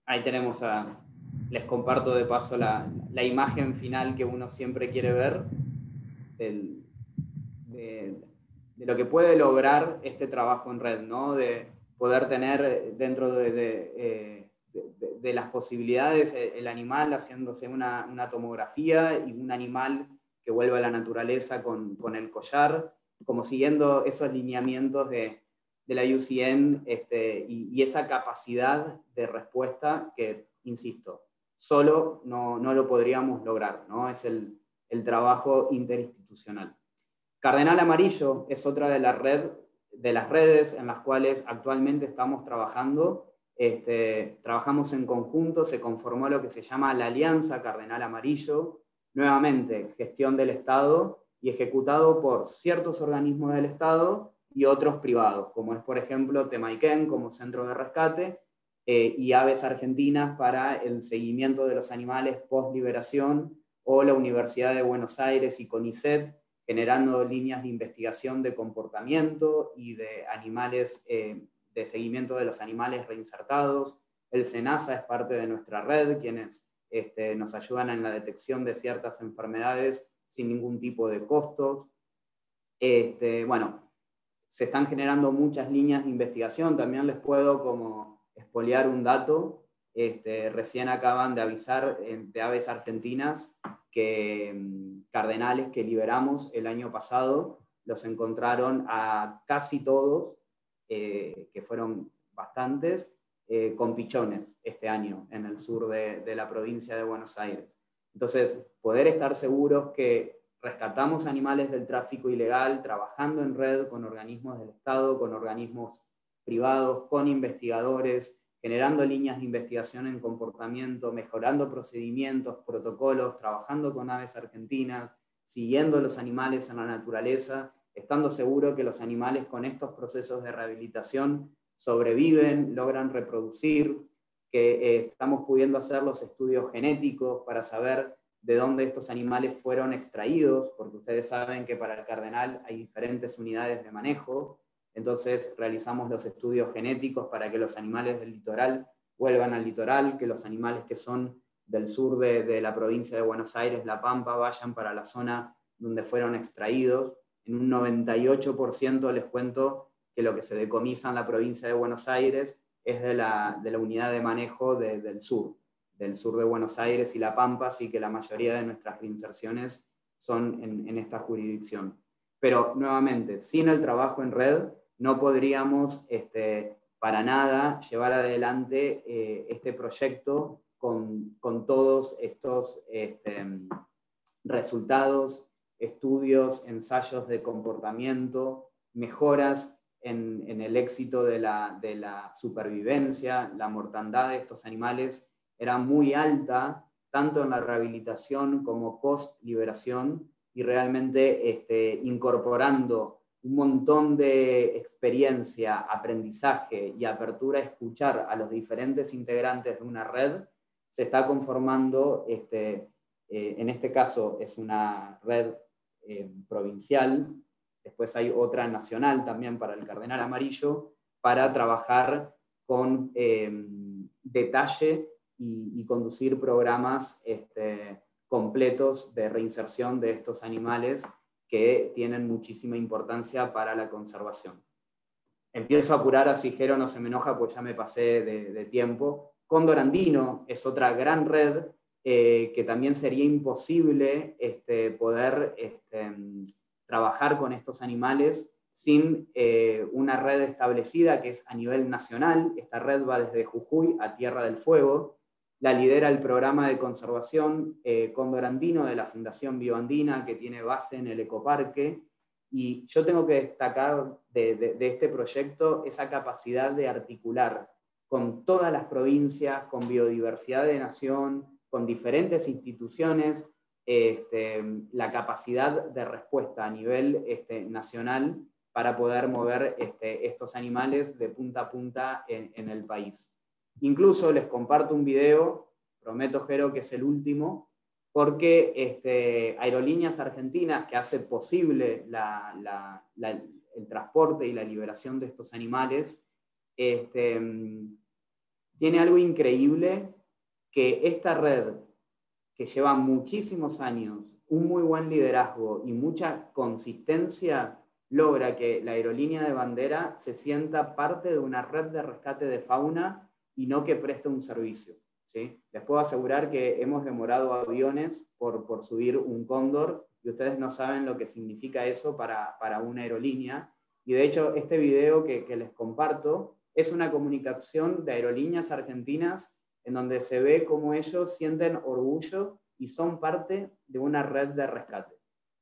ahí tenemos a... Les comparto de paso la, la imagen final que uno siempre quiere ver del, de, de lo que puede lograr este trabajo en red, ¿no? De poder tener dentro de, de, eh, de, de las posibilidades el animal haciéndose una, una tomografía y un animal que vuelva a la naturaleza con, con el collar, como siguiendo esos lineamientos de, de la U C N este, y, y esa capacidad de respuesta que, insisto, solo no, no lo podríamos lograr, ¿no? Es el, el trabajo interinstitucional. Cardenal Amarillo es otra de, la red, de las redes en las cuales actualmente estamos trabajando. Este, trabajamos en conjunto, se conformó lo que se llama la Alianza Cardenal Amarillo, nuevamente gestión del Estado y ejecutado por ciertos organismos del Estado y otros privados, como es por ejemplo Temaiken como centro de rescate, Eh, y Aves Argentinas para el seguimiento de los animales post-liberación, o la Universidad de Buenos Aires y CONICET, generando líneas de investigación de comportamiento y de animales, eh, de seguimiento de los animales reinsertados. El SENASA es parte de nuestra red, quienes este, nos ayudan en la detección de ciertas enfermedades sin ningún tipo de costos. Este, bueno, se están generando muchas líneas de investigación, también les puedo como expoliar un dato, este, recién acaban de avisar de Aves Argentinas que um, cardenales que liberamos el año pasado, los encontraron a casi todos, eh, que fueron bastantes, eh, con pichones este año en el sur de, de la provincia de Buenos Aires. Entonces, poder estar seguros que rescatamos animales del tráfico ilegal, trabajando en red con organismos del Estado, con organismos privados, con investigadores, generando líneas de investigación en comportamiento, mejorando procedimientos, protocolos, trabajando con Aves Argentinas, siguiendo los animales en la naturaleza, estando seguro que los animales con estos procesos de rehabilitación sobreviven, logran reproducir, que eh, estamos pudiendo hacer los estudios genéticos para saber de dónde estos animales fueron extraídos, porque ustedes saben que para el cardenal hay diferentes unidades de manejo. Entonces realizamos los estudios genéticos para que los animales del litoral vuelvan al litoral, que los animales que son del sur de, de la provincia de Buenos Aires, La Pampa, vayan para la zona donde fueron extraídos. En un noventa y ocho por ciento les cuento que lo que se decomisa en la provincia de Buenos Aires es de la, de la unidad de manejo de, del sur, del sur de Buenos Aires y La Pampa, así que la mayoría de nuestras reinserciones son en, en esta jurisdicción. Pero nuevamente, sin el trabajo en red, no podríamos este, para nada llevar adelante eh, este proyecto con, con todos estos este, resultados, estudios, ensayos de comportamiento, mejoras en, en el éxito de la, de la supervivencia. La mortandad de estos animales era muy alta, tanto en la rehabilitación como post-liberación, y realmente este, incorporando un montón de experiencia, aprendizaje y apertura a escuchar a los diferentes integrantes de una red, se está conformando, este, eh, en este caso es una red eh, provincial, después hay otra nacional también para el Cardenal Amarillo, para trabajar con eh, detalle y, y conducir programas este, completos de reinserción de estos animales que tienen muchísima importancia para la conservación. Empiezo a apurar, así Jero no se me enoja, pues ya me pasé de, de tiempo. Cóndor Andino es otra gran red eh, que también sería imposible este, poder este, trabajar con estos animales sin eh, una red establecida que es a nivel nacional. Esta red va desde Jujuy a Tierra del Fuego. La lidera el programa de conservación eh, Cóndor Andino de la Fundación Bioandina, que tiene base en el ecoparque. Y yo tengo que destacar de, de, de este proyecto esa capacidad de articular con todas las provincias, con biodiversidad de nación, con diferentes instituciones, este, la capacidad de respuesta a nivel este, nacional para poder mover este, estos animales de punta a punta en, en el país. Incluso les comparto un video, prometo, Jero, que es el último, porque este, Aerolíneas Argentinas, que hace posible la, la, la, el transporte y la liberación de estos animales, este, tiene algo increíble, que esta red, que lleva muchísimos años, un muy buen liderazgo y mucha consistencia, logra que la aerolínea de bandera se sienta parte de una red de rescate de fauna y no que preste un servicio, ¿sí? Les puedo asegurar que hemos demorado aviones por, por subir un cóndor, y ustedes no saben lo que significa eso para, para una aerolínea. Y de hecho, este video que, que les comparto es una comunicación de Aerolíneas Argentinas en donde se ve cómo ellos sienten orgullo y son parte de una red de rescate.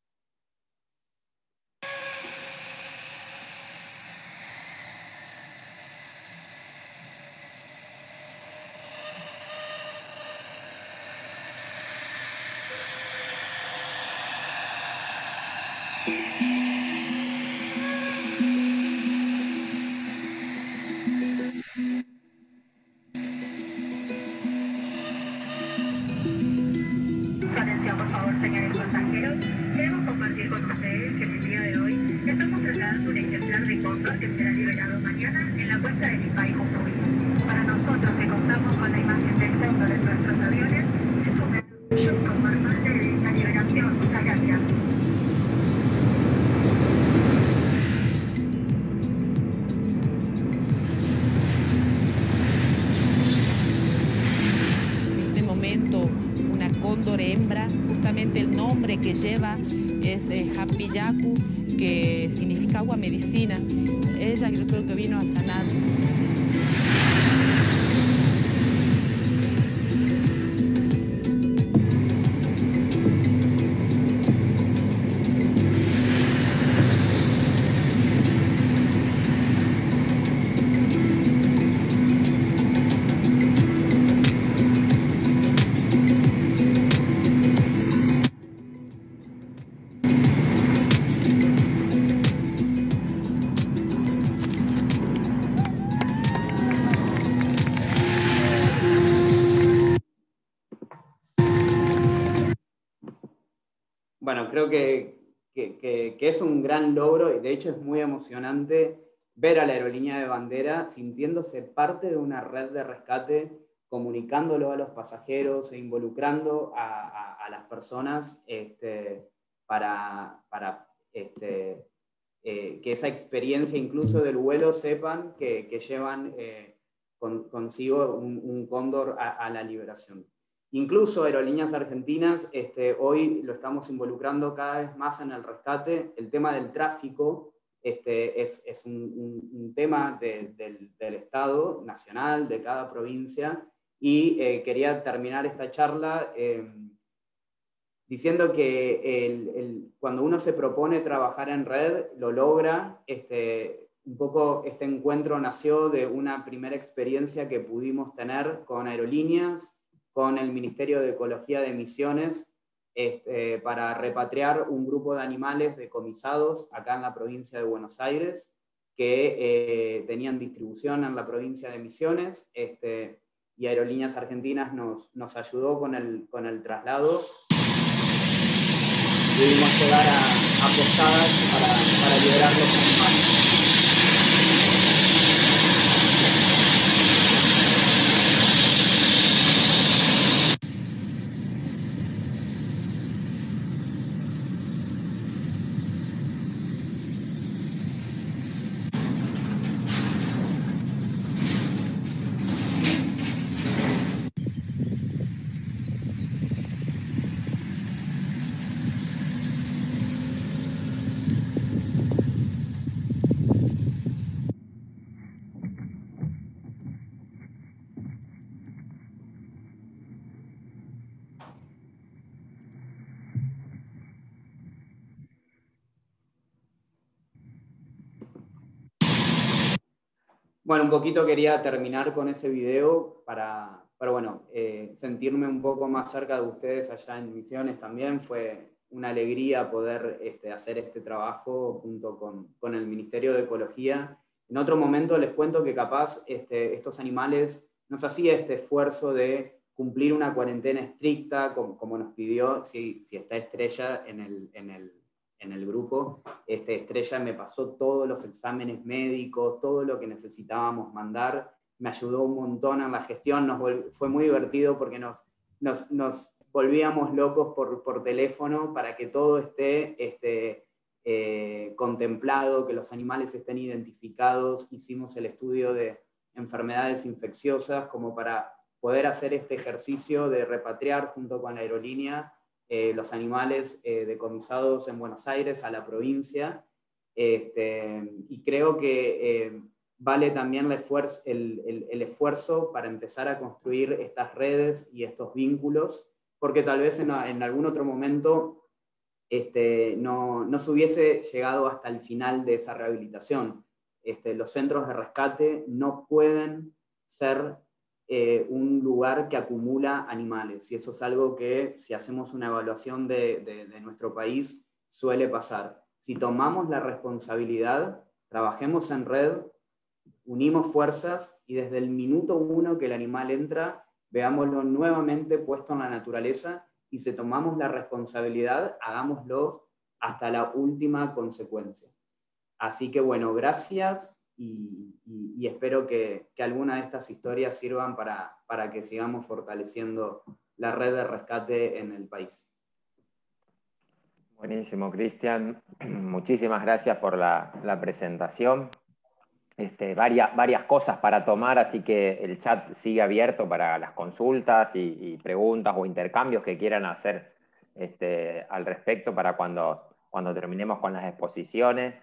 Por favor, señores pasajeros, queremos compartir con ustedes que en el día de hoy estamos trasladando un ejemplar de cóndor que será liberado mañana en la puesta del Ipay Jujuy. Para nosotros, que contamos con la imagen del cóndor en nuestros aviones, es un orgullo formar parte de esta liberación. Muchas gracias. Cóndor hembra, justamente el nombre que lleva es eh, Hapiyaku, que significa agua medicina. Ella yo creo que vino a sanar. Bueno, creo que, que, que, que es un gran logro y de hecho es muy emocionante ver a la aerolínea de bandera sintiéndose parte de una red de rescate, comunicándolo a los pasajeros e involucrando a, a, a las personas este, para, para este, eh, que esa experiencia incluso del vuelo sepan que, que llevan eh, con, consigo un, un cóndor a, a la liberación. Incluso Aerolíneas Argentinas, este, hoy lo estamos involucrando cada vez más en el rescate. El tema del tráfico este, es, es un, un, un tema de, del, del Estado nacional, de cada provincia, y eh, quería terminar esta charla eh, diciendo que el, el, cuando uno se propone trabajar en red, lo logra. Este, un poco este encuentro nació de una primera experiencia que pudimos tener con Aerolíneas, con el Ministerio de Ecología de Misiones, este, para repatriar un grupo de animales decomisados acá en la provincia de Buenos Aires, que eh, tenían distribución en la provincia de Misiones, este, y Aerolíneas Argentinas nos, nos ayudó con el, con el traslado. Pudimos llegar a, a Posadas para, para liberar los animales. Bueno, un poquito quería terminar con ese video para, para bueno, eh, sentirme un poco más cerca de ustedes allá en Misiones también. Fue una alegría poder este, hacer este trabajo junto con, con el Ministerio de Ecología. En otro momento les cuento que capaz este, estos animales nos hacía este esfuerzo de cumplir una cuarentena estricta, como, como nos pidió, si, si está Estrella en el, en el en el grupo, este, Estrella me pasó todos los exámenes médicos, todo lo que necesitábamos mandar, me ayudó un montón en la gestión, nos fue muy divertido porque nos, nos, nos volvíamos locos por, por teléfono para que todo esté este, eh, contemplado, que los animales estén identificados. Hicimos el estudio de enfermedades infecciosas como para poder hacer este ejercicio de repatriar junto con la aerolínea eh, los animales eh, decomisados en Buenos Aires a la provincia. Este, y creo que eh, vale también el esfuerzo, el, el, el esfuerzo para empezar a construir estas redes y estos vínculos, porque tal vez en, en algún otro momento este, no, no se hubiese llegado hasta el final de esa rehabilitación. Este, los centros de rescate no pueden ser eh, un lugar que acumula animales, y eso es algo que, si hacemos una evaluación de, de, de nuestro país, suele pasar. Si tomamos la responsabilidad, trabajemos en red, unimos fuerzas, y desde el minuto uno que el animal entra, veámoslo nuevamente puesto en la naturaleza, y si tomamos la responsabilidad, hagámoslo hasta la última consecuencia. Así que bueno, gracias, y, y, y espero que, que alguna de estas historias sirvan para, para que sigamos fortaleciendo la red de rescate en el país. Buenísimo, Cristian. Muchísimas gracias por la, la presentación. Este, varias, varias cosas para tomar, así que el chat sigue abierto para las consultas y, y preguntas o intercambios que quieran hacer este, al respecto para cuando, cuando terminemos con las exposiciones.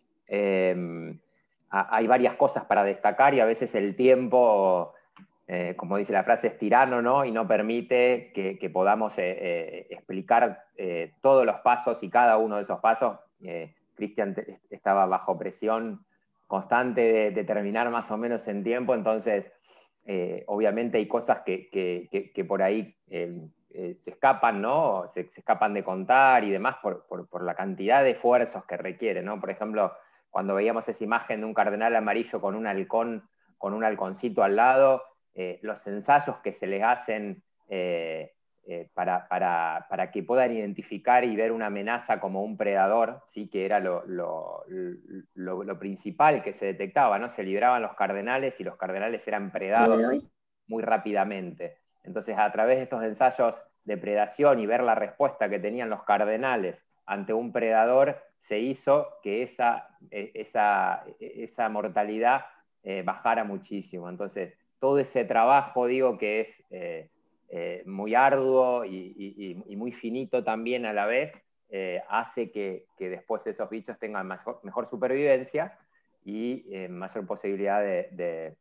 Eh, hay varias cosas para destacar, y a veces el tiempo, eh, como dice la frase, es tirano, ¿no? Y no permite que, que podamos eh, eh, explicar eh, todos los pasos y cada uno de esos pasos. Eh, Cristian estaba bajo presión constante de, de terminar más o menos en tiempo, entonces eh, obviamente hay cosas que, que, que, que por ahí eh, eh, se escapan, ¿no? Se, se escapan de contar y demás por, por, por la cantidad de esfuerzos que requiere, ¿no? Por ejemplo, cuando veíamos esa imagen de un cardenal amarillo con un halcón, con un halconcito al lado, eh, los ensayos que se les hacen eh, eh, para, para, para que puedan identificar y ver una amenaza como un predador, ¿sí? Que era lo, lo, lo, lo principal que se detectaba, ¿no? Se libraban los cardenales y los cardenales eran predados muy rápidamente. Entonces, a través de estos ensayos de predación y ver la respuesta que tenían los cardenales ante un predador, se hizo que esa, esa, esa mortalidad eh, bajara muchísimo. Entonces, todo ese trabajo, digo, que es eh, eh, muy arduo y, y, y muy finito también a la vez, eh, hace que, que después esos bichos tengan mejor, mejor supervivencia y eh, mayor posibilidad de, de,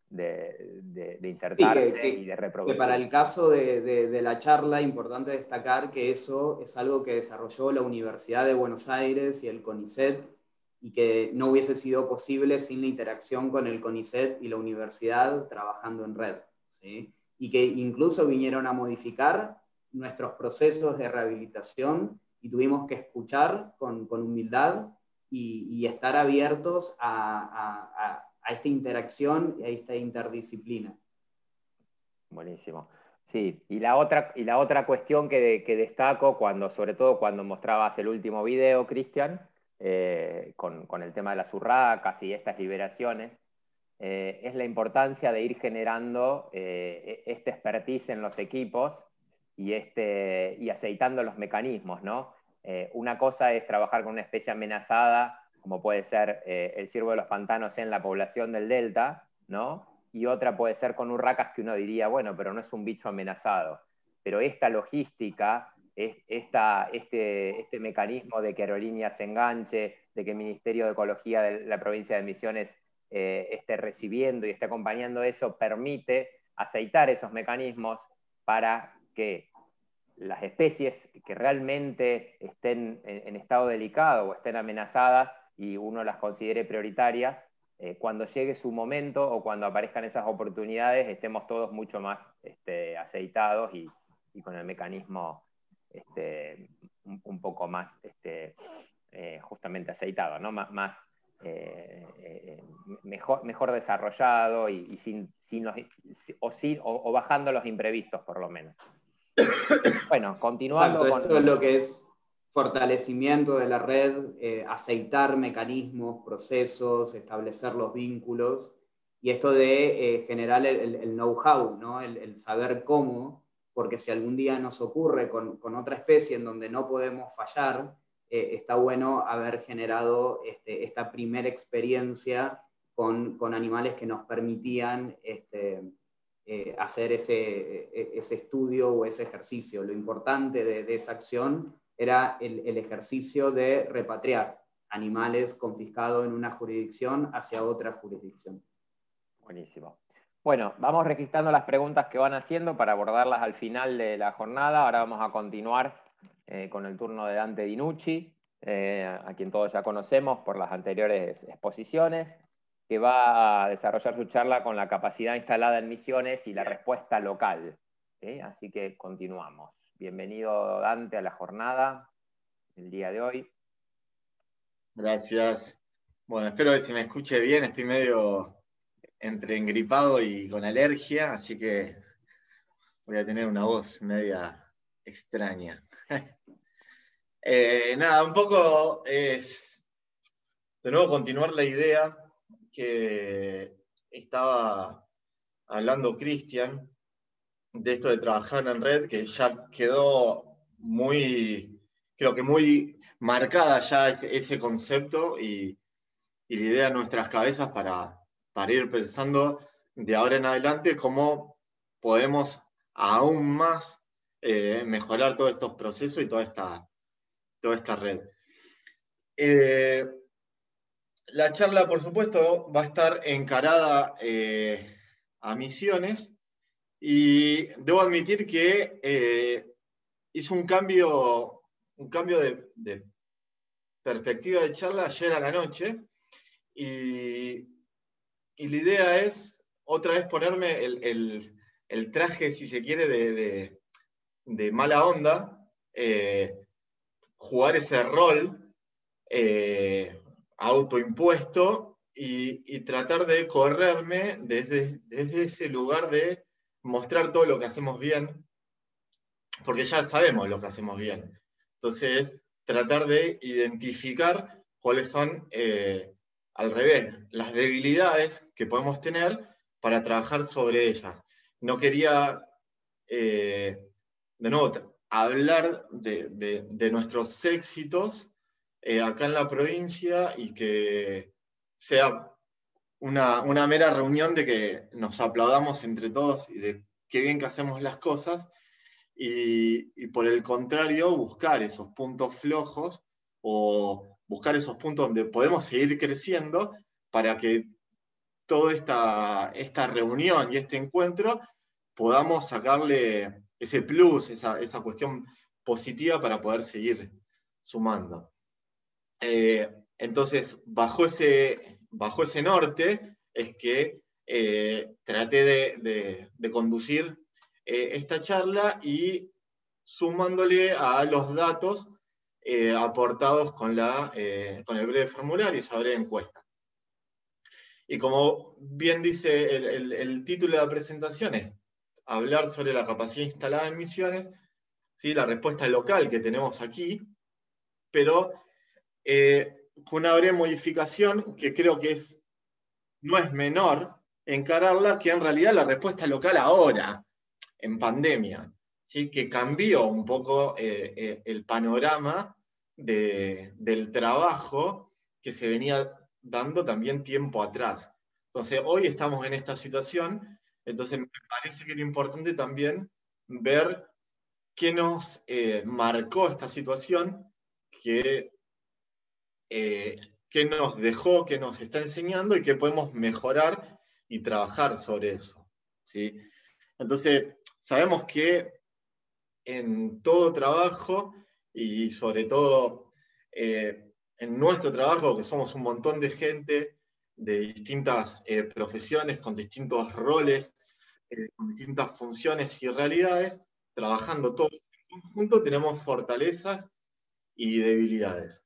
de, de, de insertarse, sí, que, que, y de reproducir. Que para el caso de, de, de la charla, importante destacar que eso es algo que desarrolló la Universidad de Buenos Aires y el CONICET, y que no hubiese sido posible sin la interacción con el CONICET y la universidad trabajando en red, ¿sí? Y que incluso vinieron a modificar nuestros procesos de rehabilitación, y tuvimos que escuchar con, con humildad y, y estar abiertos a, a, a, a esta interacción y a esta interdisciplina. Buenísimo. Sí, y la otra, y la otra cuestión que, que destaco, cuando, sobre todo cuando mostrabas el último video, Cristian, eh, con, con el tema de las urracas y estas liberaciones, eh, es la importancia de ir generando eh, este expertise en los equipos y, este, y aceitando los mecanismos, ¿no? Eh, una cosa es trabajar con una especie amenazada, como puede ser eh, el ciervo de los pantanos en la población del delta, ¿no? Y otra puede ser con urracas, que uno diría, bueno, pero no es un bicho amenazado. Pero esta logística, es, esta, este, este mecanismo de que Aerolíneas se enganche, de que el Ministerio de Ecología de la provincia de Misiones eh, esté recibiendo y esté acompañando eso, permite aceitar esos mecanismos para que las especies que realmente estén en, en estado delicado o estén amenazadas y uno las considere prioritarias, Eh, cuando llegue su momento o cuando aparezcan esas oportunidades, estemos todos mucho más este, aceitados y, y con el mecanismo este, un, un poco más este, eh, justamente aceitado, ¿no? Más, más eh, eh, mejor, mejor desarrollado y, y sin, sin los, o, sin, o, o bajando los imprevistos, por lo menos. Bueno, continuando. Exacto, con... esto es lo que es fortalecimiento de la red, eh, aceitar mecanismos, procesos, establecer los vínculos, Y esto de eh, generar el, el, el know-how, ¿no? el, el saber cómo, porque si algún día nos ocurre con, con otra especie en donde no podemos fallar, eh, está bueno haber generado este, esta primera experiencia con, con animales que nos permitían este, eh, hacer ese, ese estudio o ese ejercicio. Lo importante de, de esa acción era el, el ejercicio de repatriar animales confiscados en una jurisdicción hacia otra jurisdicción. Buenísimo. Bueno, vamos registrando las preguntas que van haciendo para abordarlas al final de la jornada. Ahora vamos a continuar eh, con el turno de Dante Dinucci, eh, a quien todos ya conocemos por las anteriores exposiciones, que va a desarrollar su charla con la capacidad instalada en Misiones y la respuesta local. ¿Sí? Así que continuamos. Bienvenido, Dante, a la jornada del día de hoy. Gracias. Bueno, espero que se me escuche bien. Estoy medio entre engripado y con alergia, así que voy a tener una voz media extraña. eh, nada, un poco es de nuevo continuar la idea que estaba hablando Cristian, de esto de trabajar en red, que ya quedó muy, creo que muy marcada ya ese, ese concepto y, y la idea en nuestras cabezas para, para ir pensando de ahora en adelante cómo podemos aún más eh, mejorar todos estos procesos y toda esta, toda esta red. Eh, la charla, por supuesto, va a estar encarada eh, a Misiones, y debo admitir que eh, hizo un cambio, un cambio de, de perspectiva de charla ayer a la noche, y, y la idea es otra vez ponerme el, el, el traje, si se quiere, de, de, de mala onda, eh, jugar ese rol eh, autoimpuesto y, y tratar de correrme desde, desde ese lugar de mostrar todo lo que hacemos bien, porque ya sabemos lo que hacemos bien. Entonces, tratar de identificar cuáles son, eh, al revés, las debilidades que podemos tener para trabajar sobre ellas. No quería, eh, de nuevo, hablar de, de, de nuestros éxitos eh, acá en la provincia y que sea una, una mera reunión de que nos aplaudamos entre todos y de qué bien que hacemos las cosas, y, y por el contrario, buscar esos puntos flojos o buscar esos puntos donde podemos seguir creciendo para que toda esta, esta reunión y este encuentro podamos sacarle ese plus, esa, esa cuestión positiva para poder seguir sumando. Eh, entonces, bajo ese, bajo ese norte es que eh, traté de, de, de conducir eh, esta charla y sumándole a los datos eh, aportados con, la, eh, con el breve formulario y esa breve encuesta. Y como bien dice el, el, el título de la presentación, es hablar sobre la capacidad instalada en Misiones, ¿sí? La respuesta local que tenemos aquí, pero eh, con una breve modificación que creo que es, no es menor encararla, que en realidad la respuesta local ahora, en pandemia, ¿sí? Que cambió un poco eh, eh, el panorama de, del trabajo que se venía dando también tiempo atrás. Entonces, hoy estamos en esta situación, entonces me parece que era importante también ver qué nos eh, marcó esta situación, qué, eh, qué nos dejó, qué nos está enseñando y qué podemos mejorar y trabajar sobre eso, ¿sí? Entonces, sabemos que en todo trabajo, y sobre todo eh, en nuestro trabajo, que somos un montón de gente de distintas eh, profesiones, con distintos roles, eh, con distintas funciones y realidades, trabajando todos en conjunto, tenemos fortalezas y debilidades.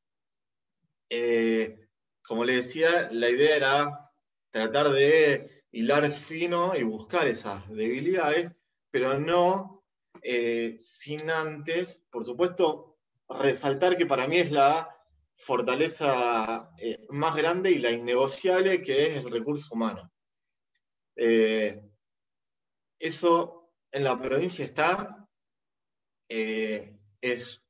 Eh, como les decía, la idea era tratar de hilar fino y buscar esas debilidades, pero no eh, sin antes, por supuesto, resaltar que para mí es la fortaleza eh, más grande y la innegociable, que es el recurso humano. Eh, eso en la provincia está, eh, es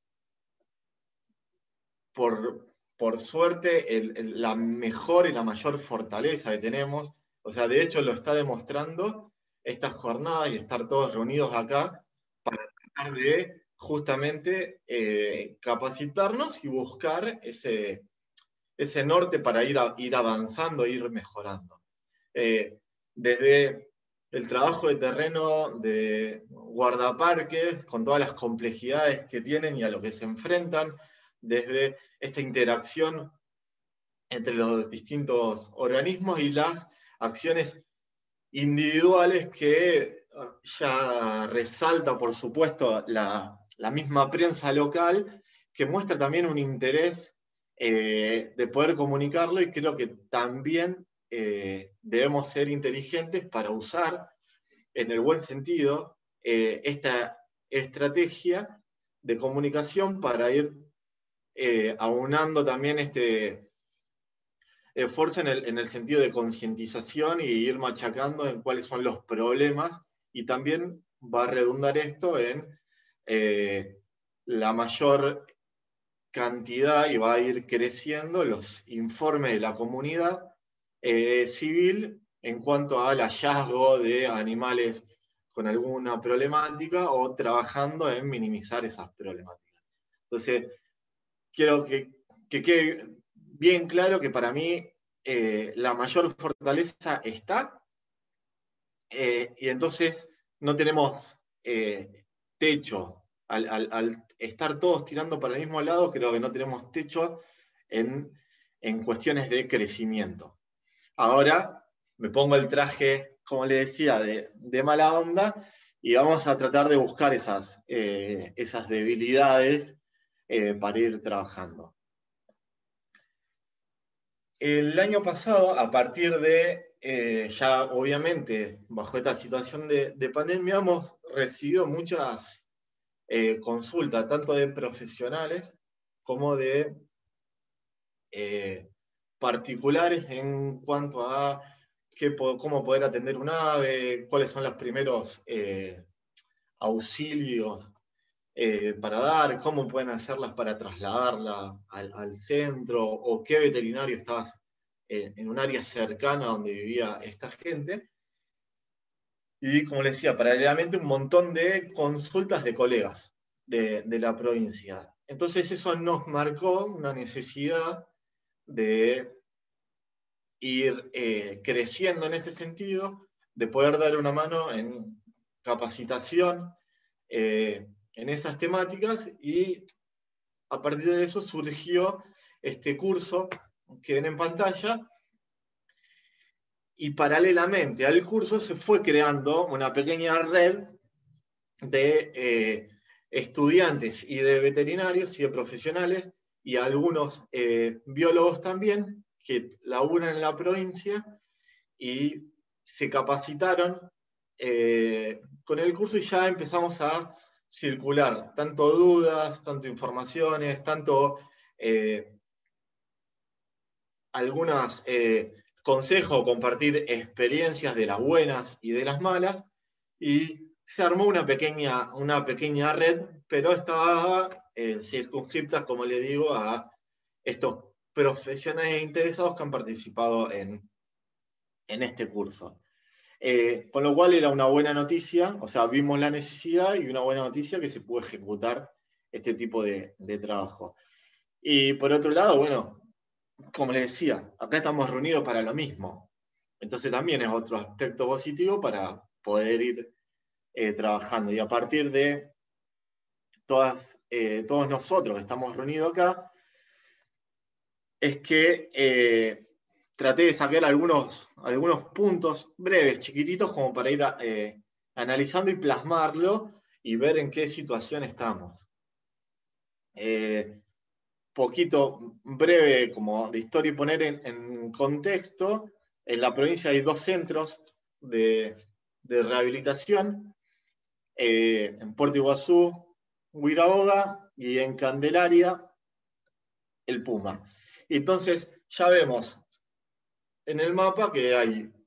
por, por suerte el, el, la mejor y la mayor fortaleza que tenemos. O sea, de hecho lo está demostrando esta jornada y estar todos reunidos acá para tratar de justamente eh, capacitarnos y buscar ese, ese norte para ir, a, ir avanzando, ir mejorando. Eh, desde el trabajo de terreno de guardaparques, con todas las complejidades que tienen y a lo que se enfrentan, desde esta interacción entre los distintos organismos y las acciones individuales que ya resalta, por supuesto, la, la misma prensa local, que muestra también un interés eh, de poder comunicarlo, y creo que también eh, debemos ser inteligentes para usar, en el buen sentido, eh, esta estrategia de comunicación para ir eh, aunando también este esfuerzo en el, en el sentido de concientización y ir machacando en cuáles son los problemas, y también va a redundar esto en eh, la mayor cantidad, y va a ir creciendo los informes de la comunidad eh, civil en cuanto al hallazgo de animales con alguna problemática o trabajando en minimizar esas problemáticas. Entonces, quiero que, que quede bien claro que para mí eh, la mayor fortaleza está, eh, y entonces no tenemos eh, techo. Al, al, al estar todos tirando para el mismo lado, creo que no tenemos techo en, en cuestiones de crecimiento. Ahora me pongo el traje, como le decía, de, de mala onda, y vamos a tratar de buscar esas, eh, esas debilidades eh, para ir trabajando. El año pasado, a partir de, eh, ya obviamente, bajo esta situación de, de pandemia, hemos recibido muchas eh, consultas, tanto de profesionales como de eh, particulares en cuanto a qué, cómo poder atender un ave, cuáles son los primeros eh, auxilios eh, para dar, cómo pueden hacerlas para trasladarla al, al centro, o qué veterinario estaba eh, en un área cercana donde vivía esta gente. Y como les decía, paralelamente un montón de consultas de colegas de, de la provincia. Entonces eso nos marcó una necesidad de ir eh, creciendo en ese sentido, de poder dar una mano en capacitación eh, en esas temáticas, y a partir de eso surgió este curso que ven en pantalla, y paralelamente al curso se fue creando una pequeña red de eh, estudiantes y de veterinarios y de profesionales, y algunos eh, biólogos también, que laburan en la provincia y se capacitaron eh, con el curso, y ya empezamos a circular tanto dudas, tanto informaciones, tanto eh, algunos eh, consejos, compartir experiencias de las buenas y de las malas, y se armó una pequeña, una pequeña red, pero estaba eh, circunscripta, como le digo, a estos profesionales interesados que han participado en, en este curso. Eh, con lo cual era una buena noticia, o sea, vimos la necesidad y una buena noticia que se pudo ejecutar este tipo de, de trabajo. Y por otro lado, bueno, como les decía, acá estamos reunidos para lo mismo. Entonces también es otro aspecto positivo para poder ir eh, trabajando. Y a partir de todas, eh, todos nosotros que estamos reunidos acá, es que eh, traté de sacar algunos, algunos puntos breves, chiquititos, como para ir a, eh, analizando y plasmarlo y ver en qué situación estamos. Eh, poquito breve como de historia y poner en, en contexto. En la provincia hay dos centros de, de rehabilitación, eh, en Puerto Iguazú, Huiraoga, y en Candelaria, el Puma. Entonces ya vemos en el mapa que hay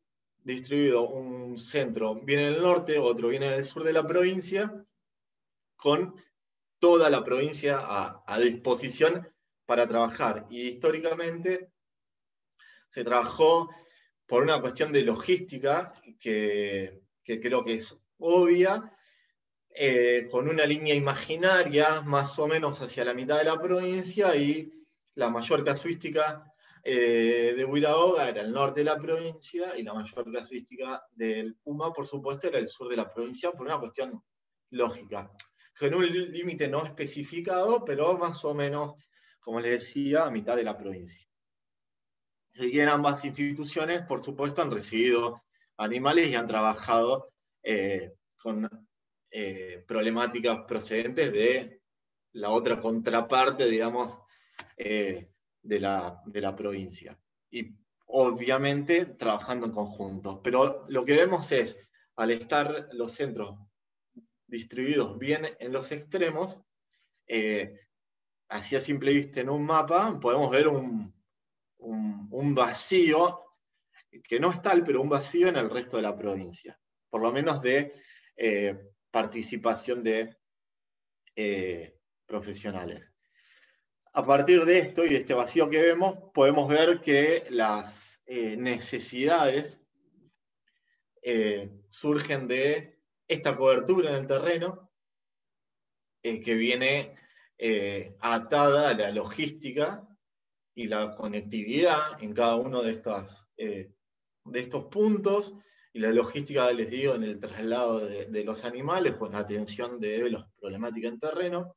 distribuido un centro bien en el norte, otro bien en el sur de la provincia, con toda la provincia a, a disposición para trabajar. Y históricamente se trabajó por una cuestión de logística que, que creo que es obvia, eh, con una línea imaginaria más o menos hacia la mitad de la provincia, y la mayor casuística eh, de Huiraoga era el norte de la provincia, y la mayor casuística del Puma, por supuesto, era el sur de la provincia, por una cuestión lógica, con un límite no especificado, pero más o menos, como les decía, a mitad de la provincia. Y en ambas instituciones, por supuesto, han recibido animales y han trabajado eh, con eh, problemáticas procedentes de la otra contraparte, digamos, eh, de, la, de la provincia. Y obviamente trabajando en conjunto. Pero lo que vemos es, al estar los centros distribuidos bien en los extremos, eh, así a simple vista en un mapa, podemos ver un, un, un vacío, que no es tal, pero un vacío en el resto de la provincia, por lo menos de eh, participación de eh, profesionales. A partir de esto y de este vacío que vemos, podemos ver que las eh, necesidades eh, surgen de esta cobertura en el terreno, eh, que viene eh, atada a la logística y la conectividad en cada uno de estos, eh, de estos puntos, y la logística, les digo, en el traslado de, de los animales, con la atención de las problemáticas en terreno.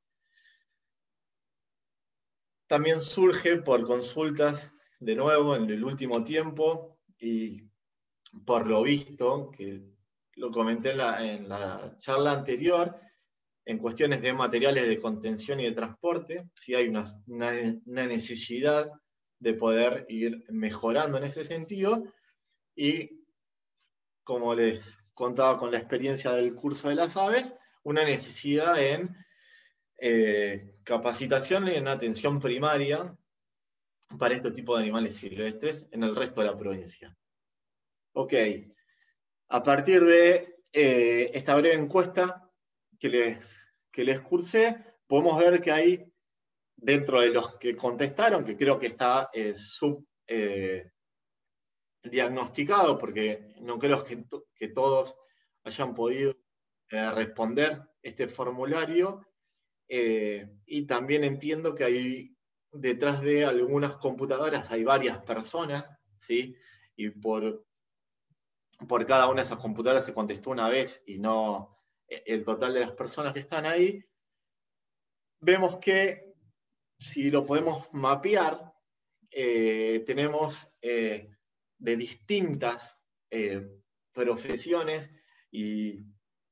También surge por consultas, de nuevo, en el último tiempo, y por lo visto, que lo comenté en la, en la charla anterior, en cuestiones de materiales de contención y de transporte, sí hay una, una, una necesidad de poder ir mejorando en ese sentido, y como les contaba con la experiencia del curso de las aves, una necesidad en eh, capacitación y en atención primaria para este tipo de animales silvestres en el resto de la provincia. Ok, a partir de eh, esta breve encuesta que les, que les cursé, podemos ver que hay, dentro de los que contestaron, que creo que está eh, sub... Eh, diagnosticado, porque no creo que, to que todos hayan podido eh, responder este formulario, eh, y también entiendo que hay detrás de algunas computadoras hay varias personas, ¿sí? Y por, por cada una de esas computadoras se contestó una vez y no el total de las personas que están ahí. Vemos que si lo podemos mapear, eh, tenemos eh, de distintas eh, profesiones y,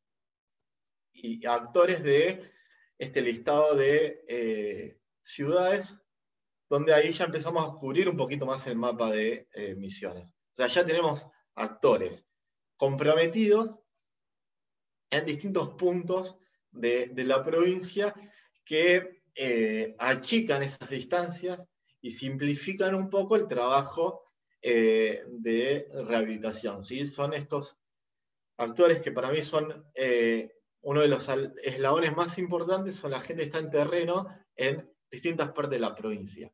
y actores de este listado de eh, ciudades, donde ahí ya empezamos a cubrir un poquito más el mapa de eh, Misiones. O sea, ya tenemos actores comprometidos en distintos puntos de, de la provincia que eh, achican esas distancias y simplifican un poco el trabajo eh, de rehabilitación, ¿sí? Son estos actores que para mí son eh, uno de los eslabones más importantes, son la gente que está en terreno en distintas partes de la provincia.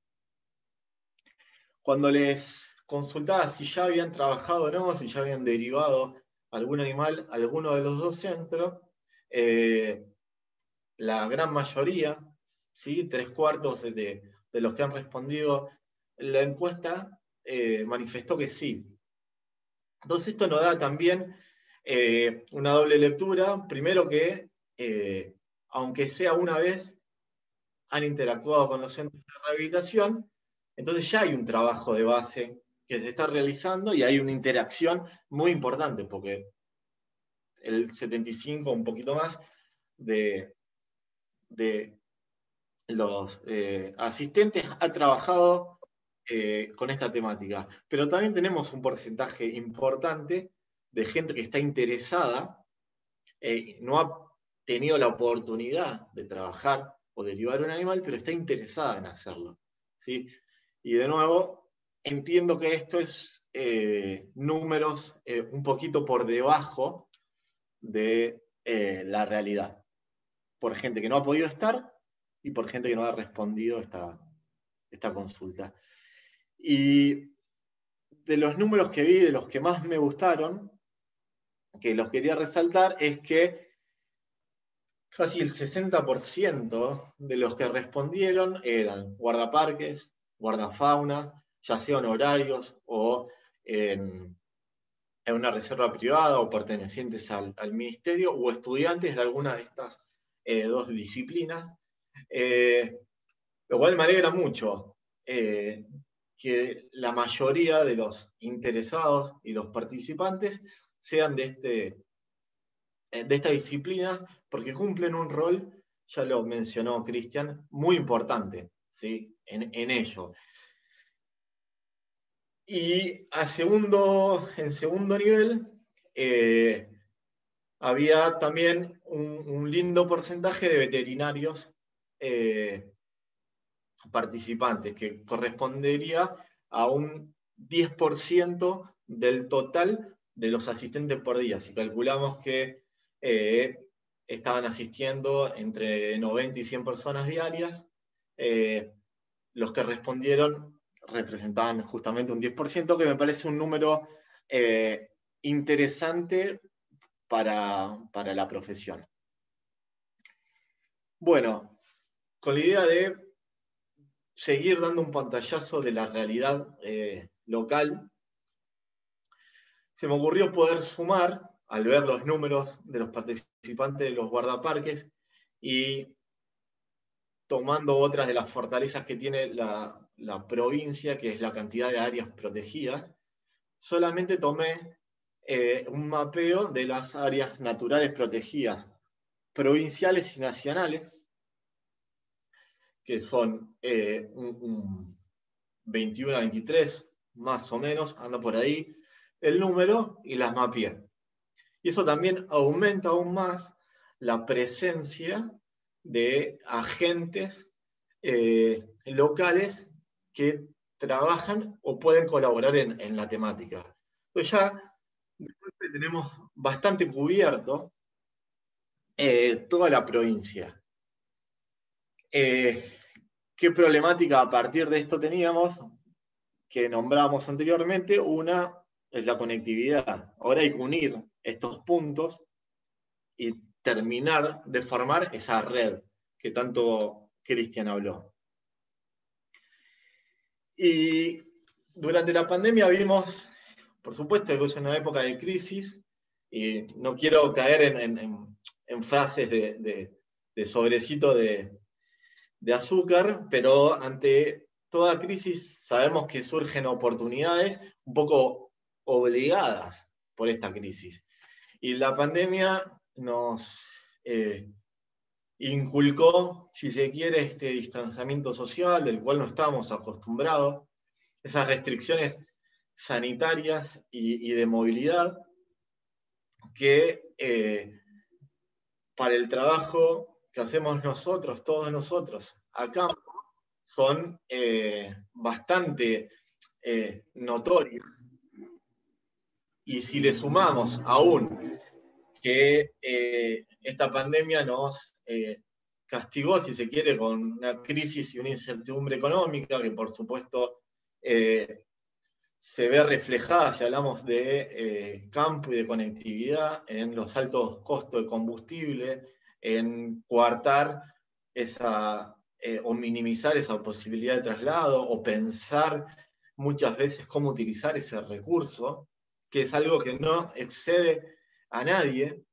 Cuando les consultaba si ya habían trabajado o no, si ya habían derivado algún animal a alguno de los dos centros, eh, la gran mayoría, ¿sí? tres cuartos de, de los que han respondido la encuesta, eh, manifestó que sí. Entonces esto nos da también eh, una doble lectura. Primero que, eh, aunque sea una vez, han interactuado con los centros de rehabilitación, entonces ya hay un trabajo de base que se está realizando y hay una interacción muy importante, porque el setenta y cinco, un poquito más, de, de los eh, asistentes ha trabajado eh, con esta temática. Pero también tenemos un porcentaje importante de gente que está interesada, eh, no ha tenido la oportunidad de trabajar o derivar un animal, pero está interesada en hacerlo, ¿sí? Y de nuevo, entiendo que esto es eh, números eh, un poquito por debajo de eh, la realidad, por gente que no ha podido estar y por gente que no ha respondido esta, esta consulta. Y de los números que vi, de los que más me gustaron, que los quería resaltar, es que casi el sesenta por ciento de los que respondieron eran guardaparques, guardafauna, ya sea honorarios o en, en una reserva privada o pertenecientes al, al ministerio, o estudiantes de alguna de estas eh, dos disciplinas. Eh, lo cual me alegra mucho eh, que la mayoría de los interesados y los participantes sean de, este, de esta disciplina, porque cumplen un rol, ya lo mencionó Cristian, muy importante, ¿sí? en, en ello. Y a segundo, en segundo nivel, eh, había también un, un lindo porcentaje de veterinarios eh, participantes, que correspondería a un diez por ciento del total de los asistentes por día. Si calculamos que eh, estaban asistiendo entre noventa y cien personas diarias, eh, los que respondieron representaban justamente un diez por ciento, que me parece un número eh, interesante para, para la profesión. Bueno, con la idea de seguir dando un pantallazo de la realidad eh, local, se me ocurrió poder sumar, al ver los números de los participantes de los guardaparques, y tomando otras de las fortalezas que tiene la, la provincia, que es la cantidad de áreas protegidas, solamente tomé eh, un mapeo de las áreas naturales protegidas, provinciales y nacionales, que son eh, un, un veintiuno a veintitrés, más o menos, anda por ahí el número, y las mapeé. Y eso también aumenta aún más la presencia de agentes eh, locales que trabajan o pueden colaborar en, en la temática. Entonces ya tenemos bastante cubierto eh, toda la provincia. Eh, ¿Qué problemática a partir de esto teníamos? Que nombrábamos anteriormente. Una es la conectividad. Ahora hay que unir estos puntos y terminar de formar esa red que tanto Cristian habló. Y durante la pandemia vimos, por supuesto, que es una época de crisis, y no quiero caer en, en, en frases de, de, de sobrecito de, de azúcar, pero ante toda crisis sabemos que surgen oportunidades un poco obligadas por esta crisis. Y la pandemia nos eh, inculcó, si se quiere, este distanciamiento social del cual no estábamos acostumbrados, esas restricciones sanitarias y, y de movilidad que eh, para el trabajo que hacemos nosotros, todos nosotros, a campo, son eh, bastante eh, notorias. Y si le sumamos aún que eh, esta pandemia nos eh, castigó, si se quiere, con una crisis y una incertidumbre económica, que por supuesto eh, se ve reflejada, si hablamos de eh, campo y de conectividad, en los altos costos de combustible, en coartar esa, eh, o minimizar esa posibilidad de traslado, o pensar muchas veces cómo utilizar ese recurso, que es algo que no excede a nadie,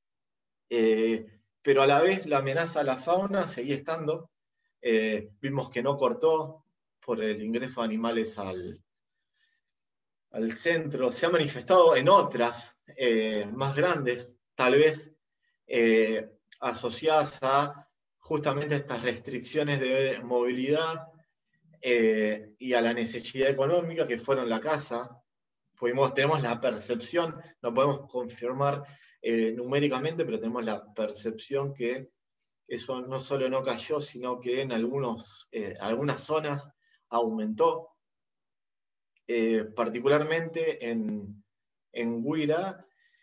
eh, pero a la vez la amenaza a la fauna seguía estando. Eh, vimos que no cortó por el ingreso de animales al, al centro, se ha manifestado en otras eh, más grandes, tal vez eh, asociadas a justamente estas restricciones de movilidad eh, y a la necesidad económica, que fueron la caza. Pudimos, tenemos la percepción, no podemos confirmar eh, numéricamente, pero tenemos la percepción que eso no solo no cayó, sino que en algunos, eh, algunas zonas aumentó. eh, particularmente en, en Huira,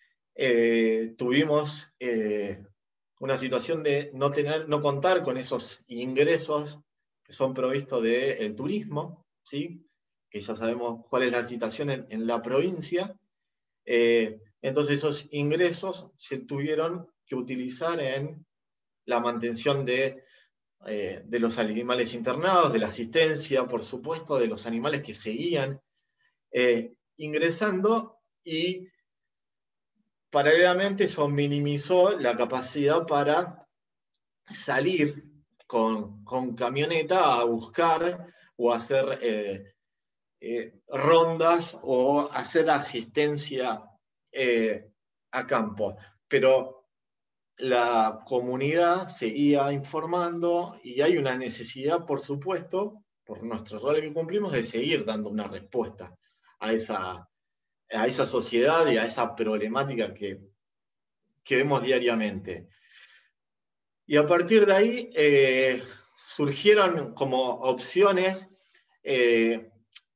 eh, tuvimos eh, una situación de no, tener, no contar con esos ingresos que son provistos del turismo, ¿sí? Que ya sabemos cuál es la situación en, en la provincia. Eh, entonces esos ingresos se tuvieron que utilizar en la mantención de, eh, de los animales internados, de la asistencia, por supuesto, de los animales que seguían eh, ingresando, y paralelamente eso minimizó la capacidad para salir con, con camioneta a buscar o hacer eh, eh, rondas o hacer asistencia eh, a campo. Pero la comunidad seguía informando y hay una necesidad, por supuesto, por nuestro rol que cumplimos, de seguir dando una respuesta a esa, a esa sociedad y a esa problemática que, que vemos diariamente. Y a partir de ahí eh, surgieron como opciones eh,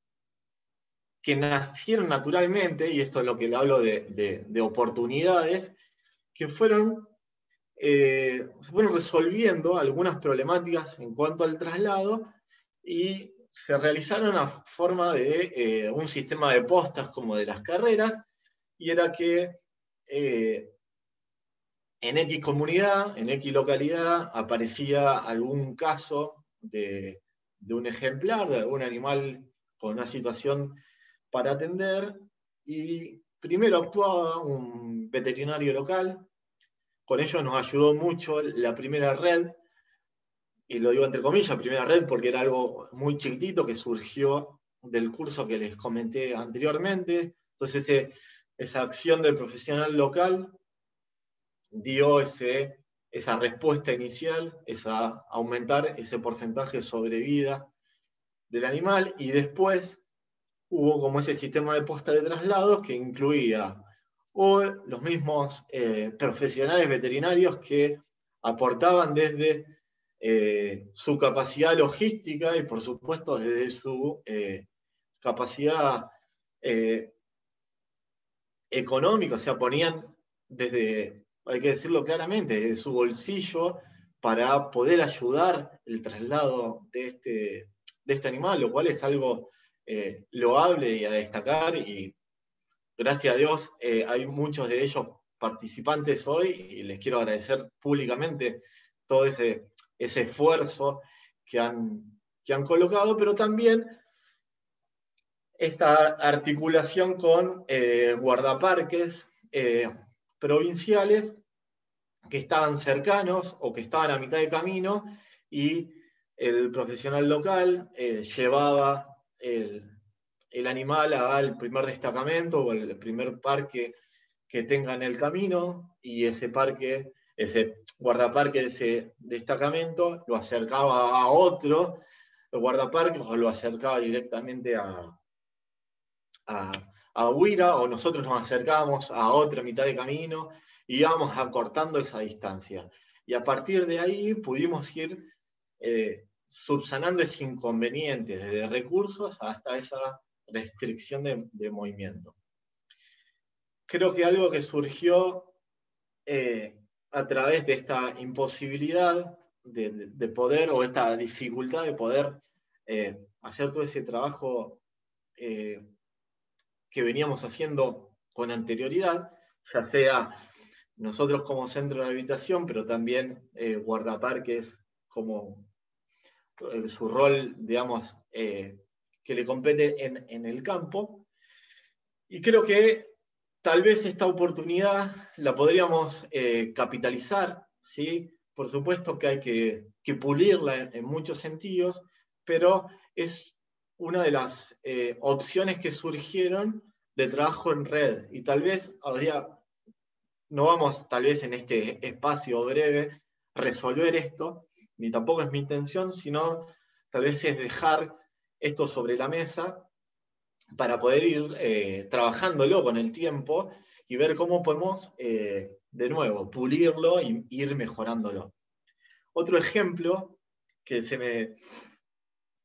que nacieron naturalmente, y esto es lo que le hablo de, de, de oportunidades, que fueron, eh, se fueron resolviendo algunas problemáticas en cuanto al traslado, y se realizaron a forma de eh, un sistema de postas como de las carreras, y era que eh, en X comunidad, en X localidad, aparecía algún caso de, de un ejemplar, de algún animal con una situación para atender, y primero actuaba un veterinario local. Con ello nos ayudó mucho la primera red, y lo digo entre comillas, primera red, porque era algo muy chiquitito que surgió del curso que les comenté anteriormente. Entonces ese, esa acción del profesional local dio ese, esa respuesta inicial, esa, aumentar ese porcentaje de sobrevida del animal, y después hubo como ese sistema de posta de traslados que incluía o los mismos eh, profesionales veterinarios que aportaban desde eh, su capacidad logística y por supuesto desde su eh, capacidad eh, económica, o sea, ponían desde, hay que decirlo claramente, desde su bolsillo para poder ayudar el traslado de este, de este animal, lo cual es algo eh, loable y a destacar, y gracias a Dios eh, hay muchos de ellos participantes hoy, y les quiero agradecer públicamente todo ese, ese esfuerzo que han, que han colocado, pero también esta articulación con eh, guardaparques eh, provinciales que estaban cercanos o que estaban a mitad de camino, y el profesional local eh, llevaba el, el animal al primer destacamento o al primer parque que tenga en el camino, y ese parque, ese guardaparque de ese destacamento lo acercaba a otro guardaparque o lo acercaba directamente a A, a Huira, o nosotros nos acercábamos a otra mitad de camino y íbamos acortando esa distancia. Y a partir de ahí pudimos ir eh, subsanando ese inconveniente, desde recursos hasta esa restricción de, de movimiento. Creo que algo que surgió eh, a través de esta imposibilidad de, de, de poder, o esta dificultad de poder eh, hacer todo ese trabajo eh, que veníamos haciendo con anterioridad, ya sea nosotros como centro de habitación, pero también eh, guardaparques como eh, su rol, digamos, eh, que le compete en, en el campo. Y creo que tal vez esta oportunidad la podríamos eh, capitalizar, ¿sí? Por supuesto que hay que, que pulirla en, en muchos sentidos, pero es una de las eh, opciones que surgieron de trabajo en red, y tal vez habría, no vamos tal vez en este espacio breve resolver esto, ni tampoco es mi intención, sino tal vez es dejar esto sobre la mesa para poder ir eh, trabajándolo con el tiempo y ver cómo podemos, eh, de nuevo, pulirlo e ir mejorándolo. Otro ejemplo que se me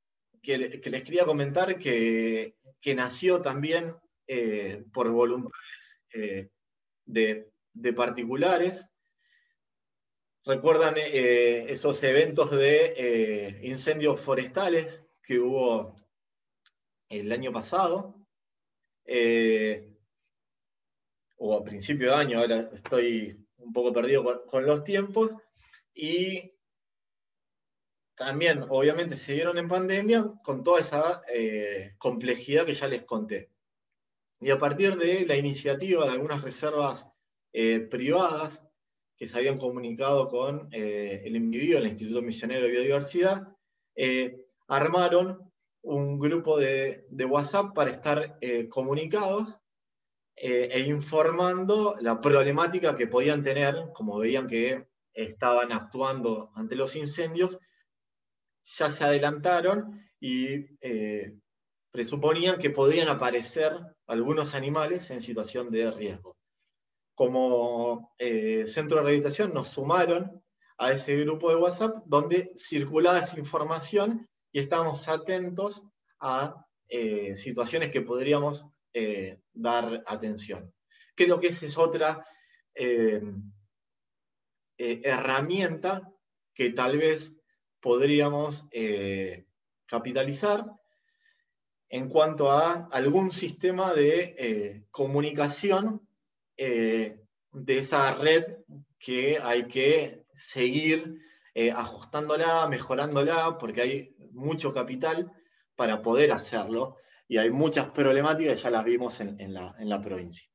que, que les quería comentar que, que nació también eh, por voluntades eh, de, de particulares. ¿Recuerdan eh, esos eventos de eh, incendios forestales que hubo el año pasado? Eh, o a principio de año, ahora estoy un poco perdido con, con los tiempos, y también obviamente se dieron en pandemia con toda esa eh, complejidad que ya les conté. Y a partir de la iniciativa de algunas reservas eh, privadas que se habían comunicado con eh, el INVIBio, el Instituto Misionero de Biodiversidad, eh, armaron un grupo de, de WhatsApp para estar eh, comunicados eh, e informando la problemática que podían tener, como veían que estaban actuando ante los incendios, ya se adelantaron y eh, presuponían que podrían aparecer algunos animales en situación de riesgo. Como eh, centro de rehabilitación nos sumaron a ese grupo de WhatsApp donde circulaba esa información y estábamos atentos a eh, situaciones que podríamos eh, dar atención. Creo que esa es otra eh, eh, herramienta que tal vez podríamos eh, capitalizar en cuanto a algún sistema de eh, comunicación eh, de esa red que hay que seguir eh, ajustándola, mejorándola, porque hay mucho capital para poder hacerlo, y hay muchas problemáticas, ya las vimos en, en, la, en la provincia.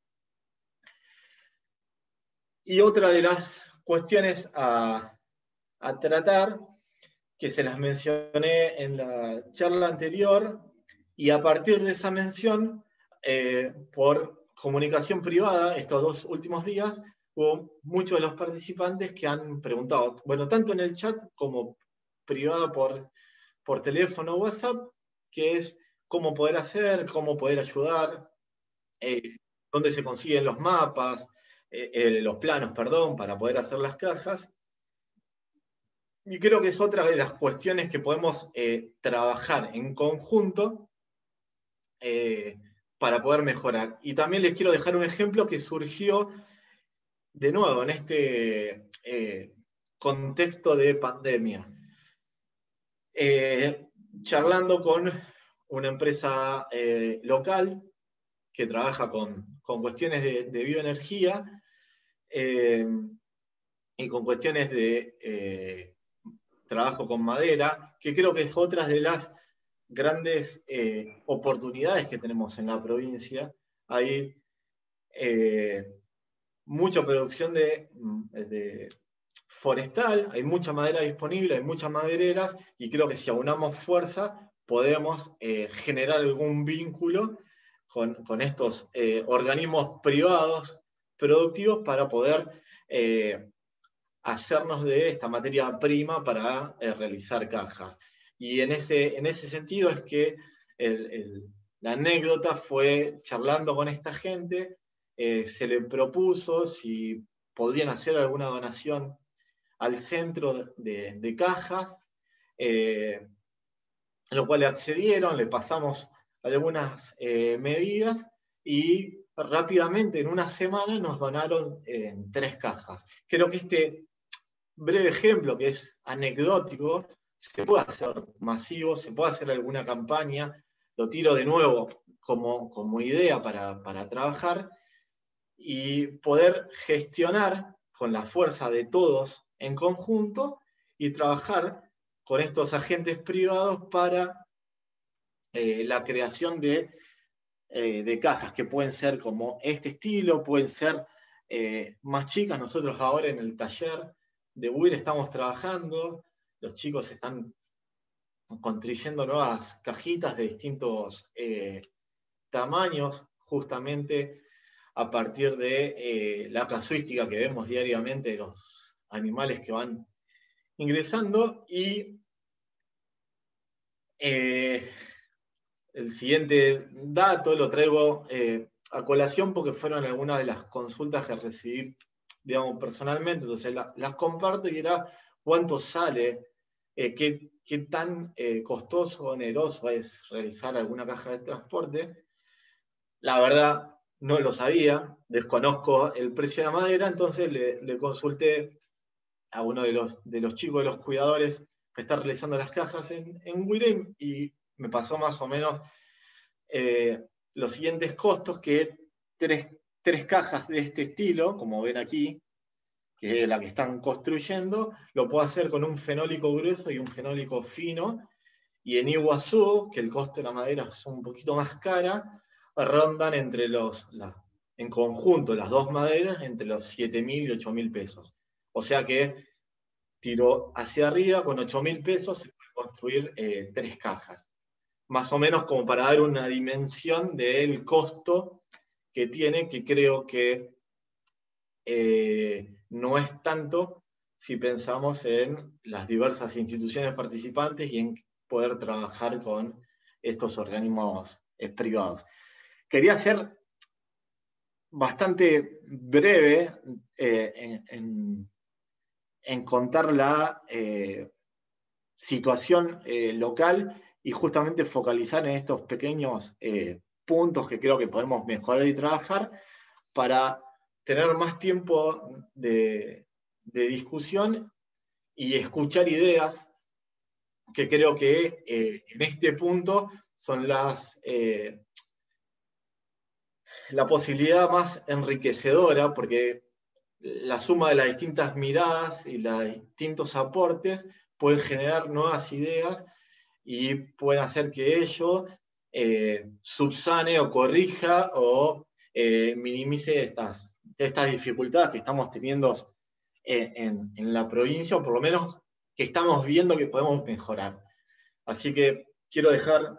Y otra de las cuestiones a, a tratar, que se las mencioné en la charla anterior, y a partir de esa mención, eh, por comunicación privada, estos dos últimos días, hubo muchos de los participantes que han preguntado, bueno, tanto en el chat como privado por, por teléfono o WhatsApp, que es cómo poder hacer, cómo poder ayudar, eh, dónde se consiguen los mapas, eh, eh, los planos, perdón, para poder hacer las cajas. Y creo que es otra de las cuestiones que podemos eh, trabajar en conjunto eh, para poder mejorar. Y también les quiero dejar un ejemplo que surgió de nuevo en este eh, contexto de pandemia. Eh, charlando con una empresa eh, local que trabaja con, con cuestiones de, de bioenergía eh, y con cuestiones de eh, trabajo con madera, que creo que es otra de las grandes eh, oportunidades que tenemos en la provincia. Hay eh, mucha producción de, de forestal, hay mucha madera disponible, hay muchas madereras, y creo que si aunamos fuerza podemos eh, generar algún vínculo con, con estos eh, organismos privados productivos para poder eh, hacernos de esta materia prima para eh, realizar cajas. Y en ese, en ese sentido es que el, el, la anécdota fue charlando con esta gente, eh, se le propuso si podían hacer alguna donación al centro de, de cajas, eh, a lo cual le accedieron, le pasamos algunas eh, medidas y rápidamente en una semana nos donaron eh, tres cajas. Creo que este breve ejemplo, que es anecdótico, se puede hacer masivo, se puede hacer alguna campaña, lo tiro de nuevo como, como idea para, para trabajar y poder gestionar con la fuerza de todos en conjunto y trabajar con estos agentes privados para eh, la creación de, eh, de cajas que pueden ser como este estilo, pueden ser eh, más chicas. Nosotros ahora en el taller de W I R estamos trabajando, los chicos están construyendo nuevas cajitas de distintos eh, tamaños, justamente a partir de eh, la casuística que vemos diariamente de los animales que van ingresando. Y eh, el siguiente dato lo traigo eh, a colación porque fueron algunas de las consultas que recibí, digamos, personalmente, entonces la, las comparto, y era cuánto sale eh, qué, qué tan eh, costoso o oneroso es realizar alguna caja de transporte. La verdad, no lo sabía, desconozco el precio de la madera, entonces le, le consulté a uno de los, de los chicos, de los cuidadores que está realizando las cajas en, en Wiren, y me pasó más o menos eh, los siguientes costos, que tres, tres cajas de este estilo, como ven aquí, que es la que están construyendo, lo puedo hacer con un fenólico grueso y un fenólico fino, y en Iguazú, que el costo de la madera es un poquito más cara, rondan entre los, la, en conjunto las dos maderas, entre los siete mil y ocho mil pesos. O sea que tiro hacia arriba, con ocho mil pesos se puede construir eh, tres cajas. Más o menos como para dar una dimensión del costo que tiene, que creo que eh, no es tanto si pensamos en las diversas instituciones participantes y en poder trabajar con estos organismos eh, privados. Quería ser bastante breve eh, en, en, en contar la eh, situación eh, local y justamente focalizar en estos pequeños eh, puntos que creo que podemos mejorar y trabajar para tener más tiempo de, de discusión y escuchar ideas que creo que eh, en este punto son las, eh, la posibilidad más enriquecedora, porque la suma de las distintas miradas y los distintos aportes pueden generar nuevas ideas y pueden hacer que ello eh, subsane o corrija o eh, minimice estas, estas dificultades que estamos teniendo en, en, en la provincia, o por lo menos que estamos viendo que podemos mejorar. Así que quiero dejar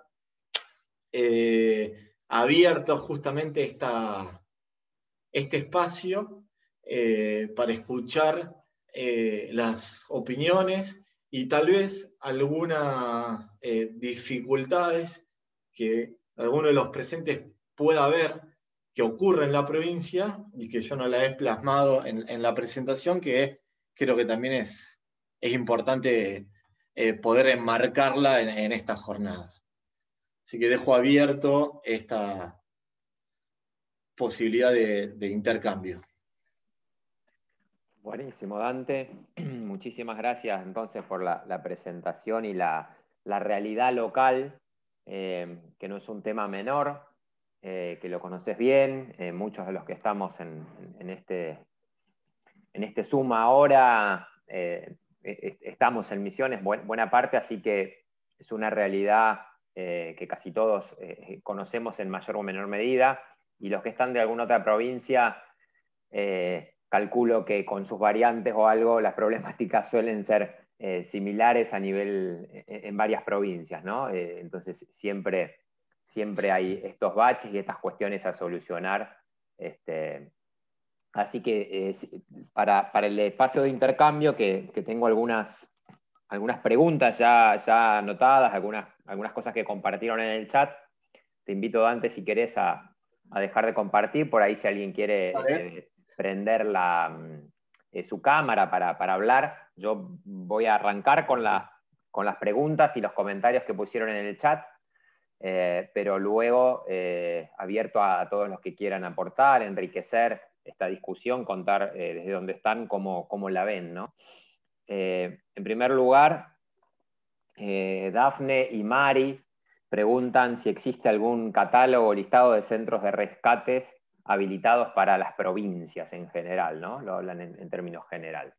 eh, abierto justamente esta, este espacio eh, para escuchar eh, las opiniones y tal vez algunas eh, dificultades que alguno de los presentes pueda ver que ocurre en la provincia y que yo no la he plasmado en, en la presentación, que creo que también es, es importante eh, poder enmarcarla en, en estas jornadas. Así que dejo abierto esta posibilidad de, de intercambio. Buenísimo, Dante. Muchísimas gracias entonces por la, la presentación y la, la realidad local, eh, que no es un tema menor, eh, que lo conoces bien. Eh, muchos de los que estamos en, en, este, en este Zoom ahora eh, estamos en Misiones, buen, buena parte, así que es una realidad eh, que casi todos eh, conocemos en mayor o menor medida, y los que están de alguna otra provincia, eh, calculo que con sus variantes o algo, las problemáticas suelen ser eh, similares a nivel, en varias provincias, ¿no? Eh, entonces siempre, siempre hay estos baches y estas cuestiones a solucionar. Este, así que eh, para, para el espacio de intercambio, que, que tengo algunas, algunas preguntas ya, ya anotadas, algunas, algunas cosas que compartieron en el chat. Te invito, Dante, si querés, a, a dejar de compartir, por ahí si alguien quiere eh, prender la, eh, su cámara para, para hablar. Yo voy a arrancar con, la, con las preguntas y los comentarios que pusieron en el chat, eh, pero luego eh, abierto a, a todos los que quieran aportar, enriquecer esta discusión, contar eh, desde dónde están, cómo, cómo la ven, ¿no? Eh, en primer lugar, eh, Dafne y Mari preguntan si existe algún catálogo o listado de centros de rescates habilitados para las provincias en general, ¿no? Lo hablan en, en términos general.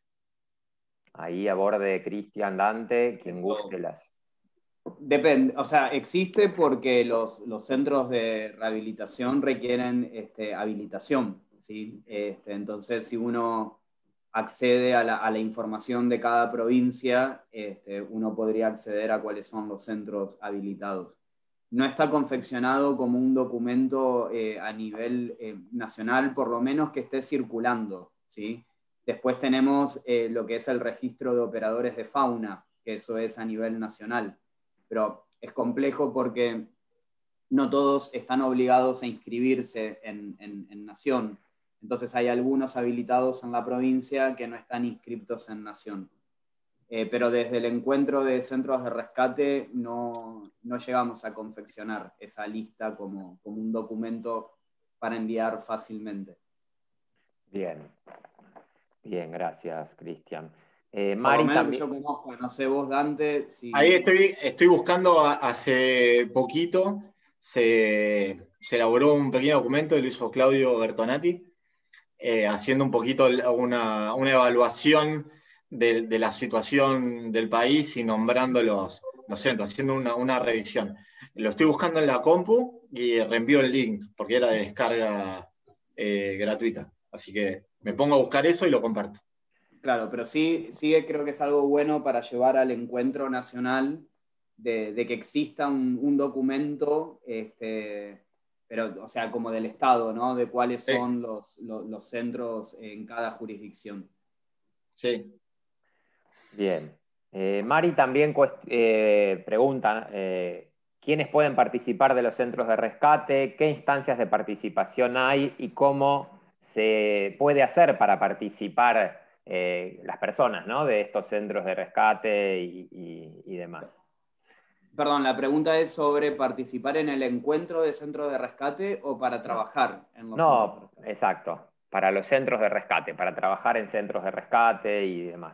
Ahí aborde Cristian, Dante, quien guste las... Depende, o sea, existe porque los, los centros de rehabilitación requieren este, habilitación, ¿sí? Este, entonces, si uno accede a la, a la información de cada provincia, este, uno podría acceder a cuáles son los centros habilitados. No está confeccionado como un documento eh, a nivel eh, nacional, por lo menos que esté circulando, ¿sí? Después tenemos eh, lo que es el registro de operadores de fauna, que eso es a nivel nacional. Pero es complejo porque no todos están obligados a inscribirse en, en, en Nación. Entonces hay algunos habilitados en la provincia que no están inscritos en Nación. Eh, pero desde el encuentro de centros de rescate no, no llegamos a confeccionar esa lista como, como un documento para enviar fácilmente. Bien, bien, gracias, Cristian. Eh, Por Mari lo menos también. que yo conozco, no sé vos, Dante, si... Ahí estoy, estoy buscando, a- hace poquito se, se elaboró un pequeño documento, lo hizo Claudio Bertonati, eh, haciendo un poquito una, una evaluación de, de la situación del país y nombrando los, los centros, haciendo una, una revisión. Lo estoy buscando en la compu y reenvío el link, porque era de descarga eh, gratuita. Así que me pongo a buscar eso y lo comparto. Claro, pero sí, sí creo que es algo bueno para llevar al encuentro nacional de, de que exista un, un documento, este, pero, o sea, como del Estado, ¿no? De cuáles Sí, son los, los, los centros en cada jurisdicción. sí. Bien. Eh, Mari también cuest- eh, pregunta, eh, ¿quiénes pueden participar de los centros de rescate? ¿Qué instancias de participación hay? ¿Y cómo se puede hacer para participar eh, las personas, ¿no? de estos centros de rescate y, y- y demás? Perdón, la pregunta es sobre participar en el encuentro de centros de rescate o para trabajar en los centros de No, rescate. exacto, para los centros de rescate, para trabajar en centros de rescate y demás.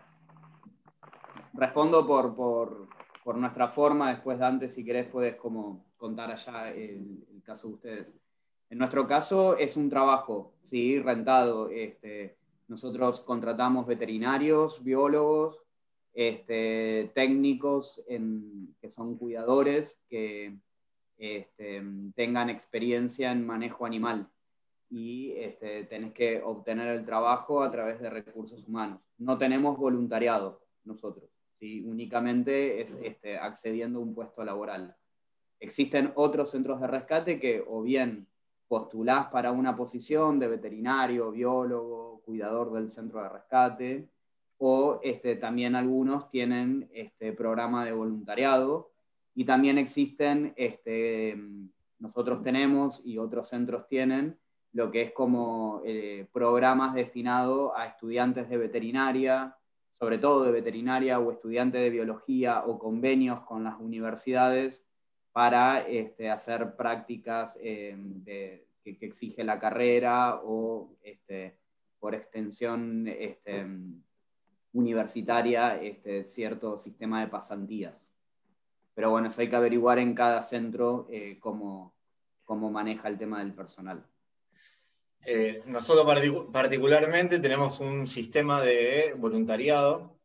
Respondo por, por, por nuestra forma, después Dante, si querés, puedes como contar allá el, el caso de ustedes. En nuestro caso es un trabajo, ¿sí? Rentado. Este, nosotros contratamos veterinarios, biólogos, este, técnicos en, que son cuidadores, que este, tengan experiencia en manejo animal. Y este, tenés que obtener el trabajo a través de recursos humanos. No tenemos voluntariado nosotros, ¿sí? Únicamente es este, accediendo a un puesto laboral. Existen otros centros de rescate que o bien postulás para una posición de veterinario, biólogo, cuidador del centro de rescate, o este, también algunos tienen este programa de voluntariado, y también existen, este, nosotros tenemos y otros centros tienen, lo que es como eh, programas destinados a estudiantes de veterinaria, sobre todo de veterinaria o estudiantes de biología, o convenios con las universidades para este, hacer prácticas eh, de, que, que exige la carrera, o este, por extensión este, universitaria, este, cierto sistema de pasantías. Pero bueno, eso hay que averiguar en cada centro eh, cómo, cómo maneja el tema del personal. Eh, nosotros partic- particularmente tenemos un sistema de voluntariado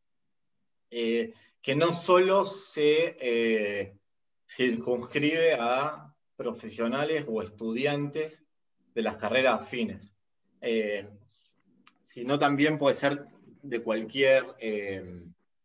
eh, que no solo se eh, circunscribe a profesionales o estudiantes de las carreras afines, eh, sino también puede ser de cualquier eh,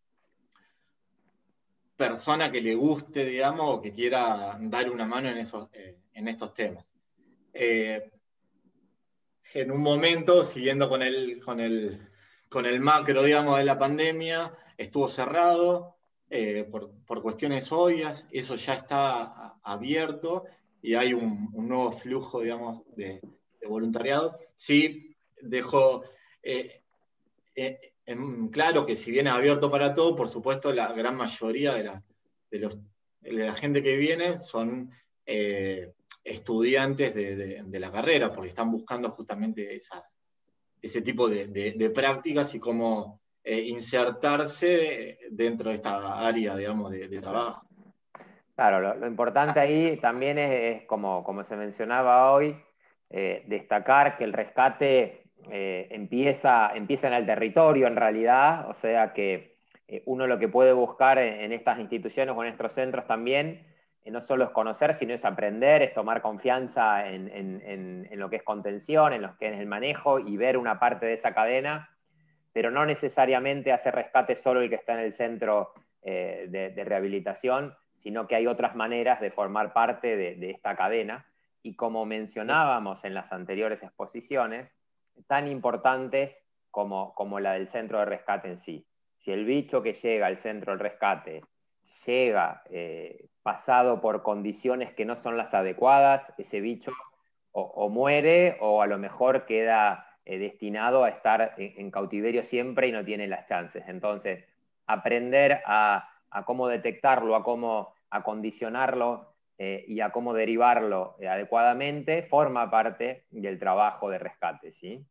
persona que le guste, digamos, o que quiera dar una mano en, esos, eh, en estos temas. Eh, en un momento, siguiendo con el, con el, con el macro, digamos, de la pandemia, estuvo cerrado eh, por, por cuestiones obvias, eso ya está abierto y hay un, un nuevo flujo, digamos, de, de voluntariado. Sí, dejo eh, eh, en claro que si bien es abierto para todo, por supuesto, la gran mayoría de la, de los, de la gente que viene son eh, estudiantes de, de, de, la carrera, porque están buscando justamente esas, ese tipo de, de, de prácticas y cómo eh, insertarse dentro de esta área, digamos, de, de trabajo. Claro, lo, lo importante ahí también es, es como, como se mencionaba hoy, eh, destacar que el rescate eh, empieza, empieza en el territorio en realidad, o sea que eh, uno lo que puede buscar en, en estas instituciones o en estos centros también, eh, no solo es conocer, sino es aprender, es tomar confianza en, en, en, en lo que es contención, en lo que es el manejo y ver una parte de esa cadena, pero no necesariamente hace rescate solo el que está en el centro eh, de, de rehabilitación, sino que hay otras maneras de formar parte de, de esta cadena. Y como mencionábamos en las anteriores exposiciones, tan importantes como, como la del centro de rescate en sí. Si el bicho que llega al centro del rescate llega eh, pasado por condiciones que no son las adecuadas, ese bicho o, o muere o a lo mejor queda eh, destinado a estar en, en cautiverio siempre y no tiene las chances. Entonces, aprender a, a cómo detectarlo, a cómo acondicionarlo eh, y a cómo derivarlo eh, adecuadamente, forma parte del trabajo de rescate, ¿sí?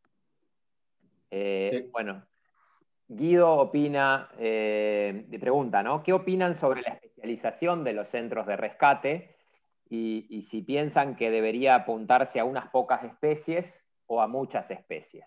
Eh, Sí. Bueno, Guido opina, eh, de pregunta, ¿no? ¿Qué opinan sobre la especialización de los centros de rescate y, y si piensan que debería apuntarse a unas pocas especies o a muchas especies?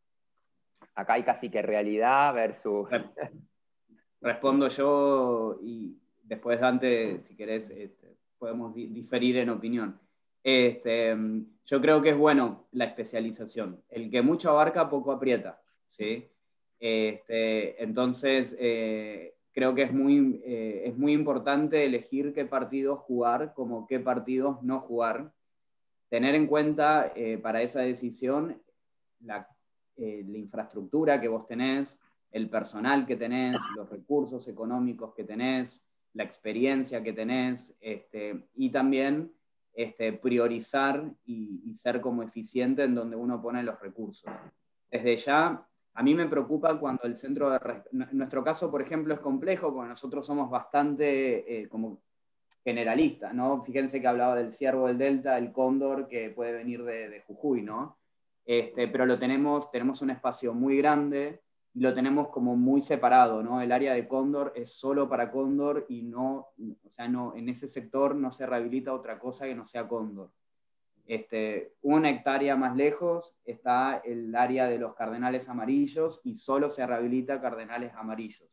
Acá hay casi que realidad versus... Respondo yo y después Dante, si querés, este, podemos di diferir en opinión. Este, yo creo que es bueno la especialización. El que mucho abarca, poco aprieta, ¿sí? Este, entonces, eh, creo que es muy, eh, es muy importante elegir qué partidos jugar, como qué partidos no jugar. Tener en cuenta eh, para esa decisión la, eh, la infraestructura que vos tenés, el personal que tenés, los recursos económicos que tenés, la experiencia que tenés, este, y también este, priorizar y, y ser como eficiente en donde uno pone los recursos. Desde ya, a mí me preocupa cuando el centro de... En nuestro caso, por ejemplo, es complejo porque nosotros somos bastante eh, como generalistas, ¿no? Fíjense que hablaba del ciervo del Delta, el cóndor que puede venir de, de Jujuy, ¿no? Este, pero lo tenemos, tenemos un espacio muy grande y lo tenemos como muy separado, ¿no? El área de cóndor es solo para cóndor y no, o sea, no, en ese sector no se rehabilita otra cosa que no sea cóndor. Este, una hectárea más lejos está el área de los cardenales amarillos y solo se rehabilita cardenales amarillos.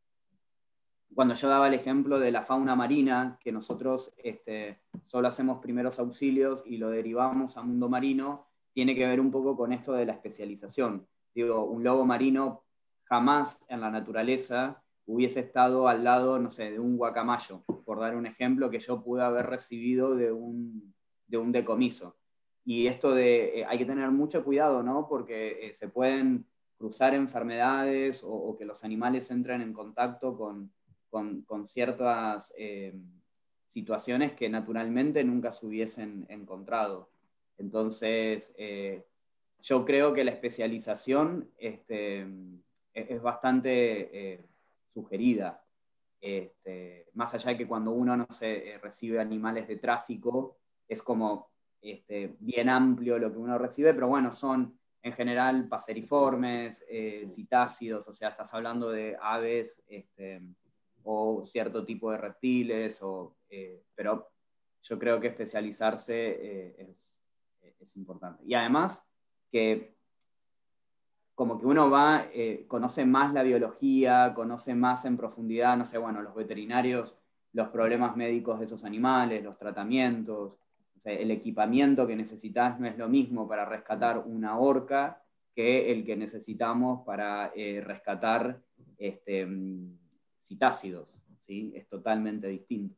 Cuando yo daba el ejemplo de la fauna marina, que nosotros este, solo hacemos primeros auxilios y lo derivamos a mundo marino, tiene que ver un poco con esto de la especialización. Digo, un lobo marino jamás en la naturaleza hubiese estado al lado, no sé, de un guacamayo, por dar un ejemplo que yo pude haber recibido de un, de un decomiso. Y esto de, eh, hay que tener mucho cuidado, ¿no? Porque eh, se pueden cruzar enfermedades o, o que los animales entren en contacto con, con, con ciertas eh, situaciones que naturalmente nunca se hubiesen encontrado. Entonces, eh, yo creo que la especialización este, es, es bastante eh, sugerida. Este, más allá de que cuando uno no sé, recibe animales de tráfico, es como este, bien amplio lo que uno recibe, pero bueno, son en general paseriformes, eh, citácidos, o sea, estás hablando de aves este, o cierto tipo de reptiles, o, eh, pero yo creo que especializarse eh, es, es importante. Y además que como que uno va, eh, conoce más la biología, conoce más en profundidad, no sé, bueno, los veterinarios, los problemas médicos de esos animales, los tratamientos, o sea, el equipamiento que necesitas no es lo mismo para rescatar una orca que el que necesitamos para eh, rescatar este, citácidos, ¿sí? Es totalmente distinto.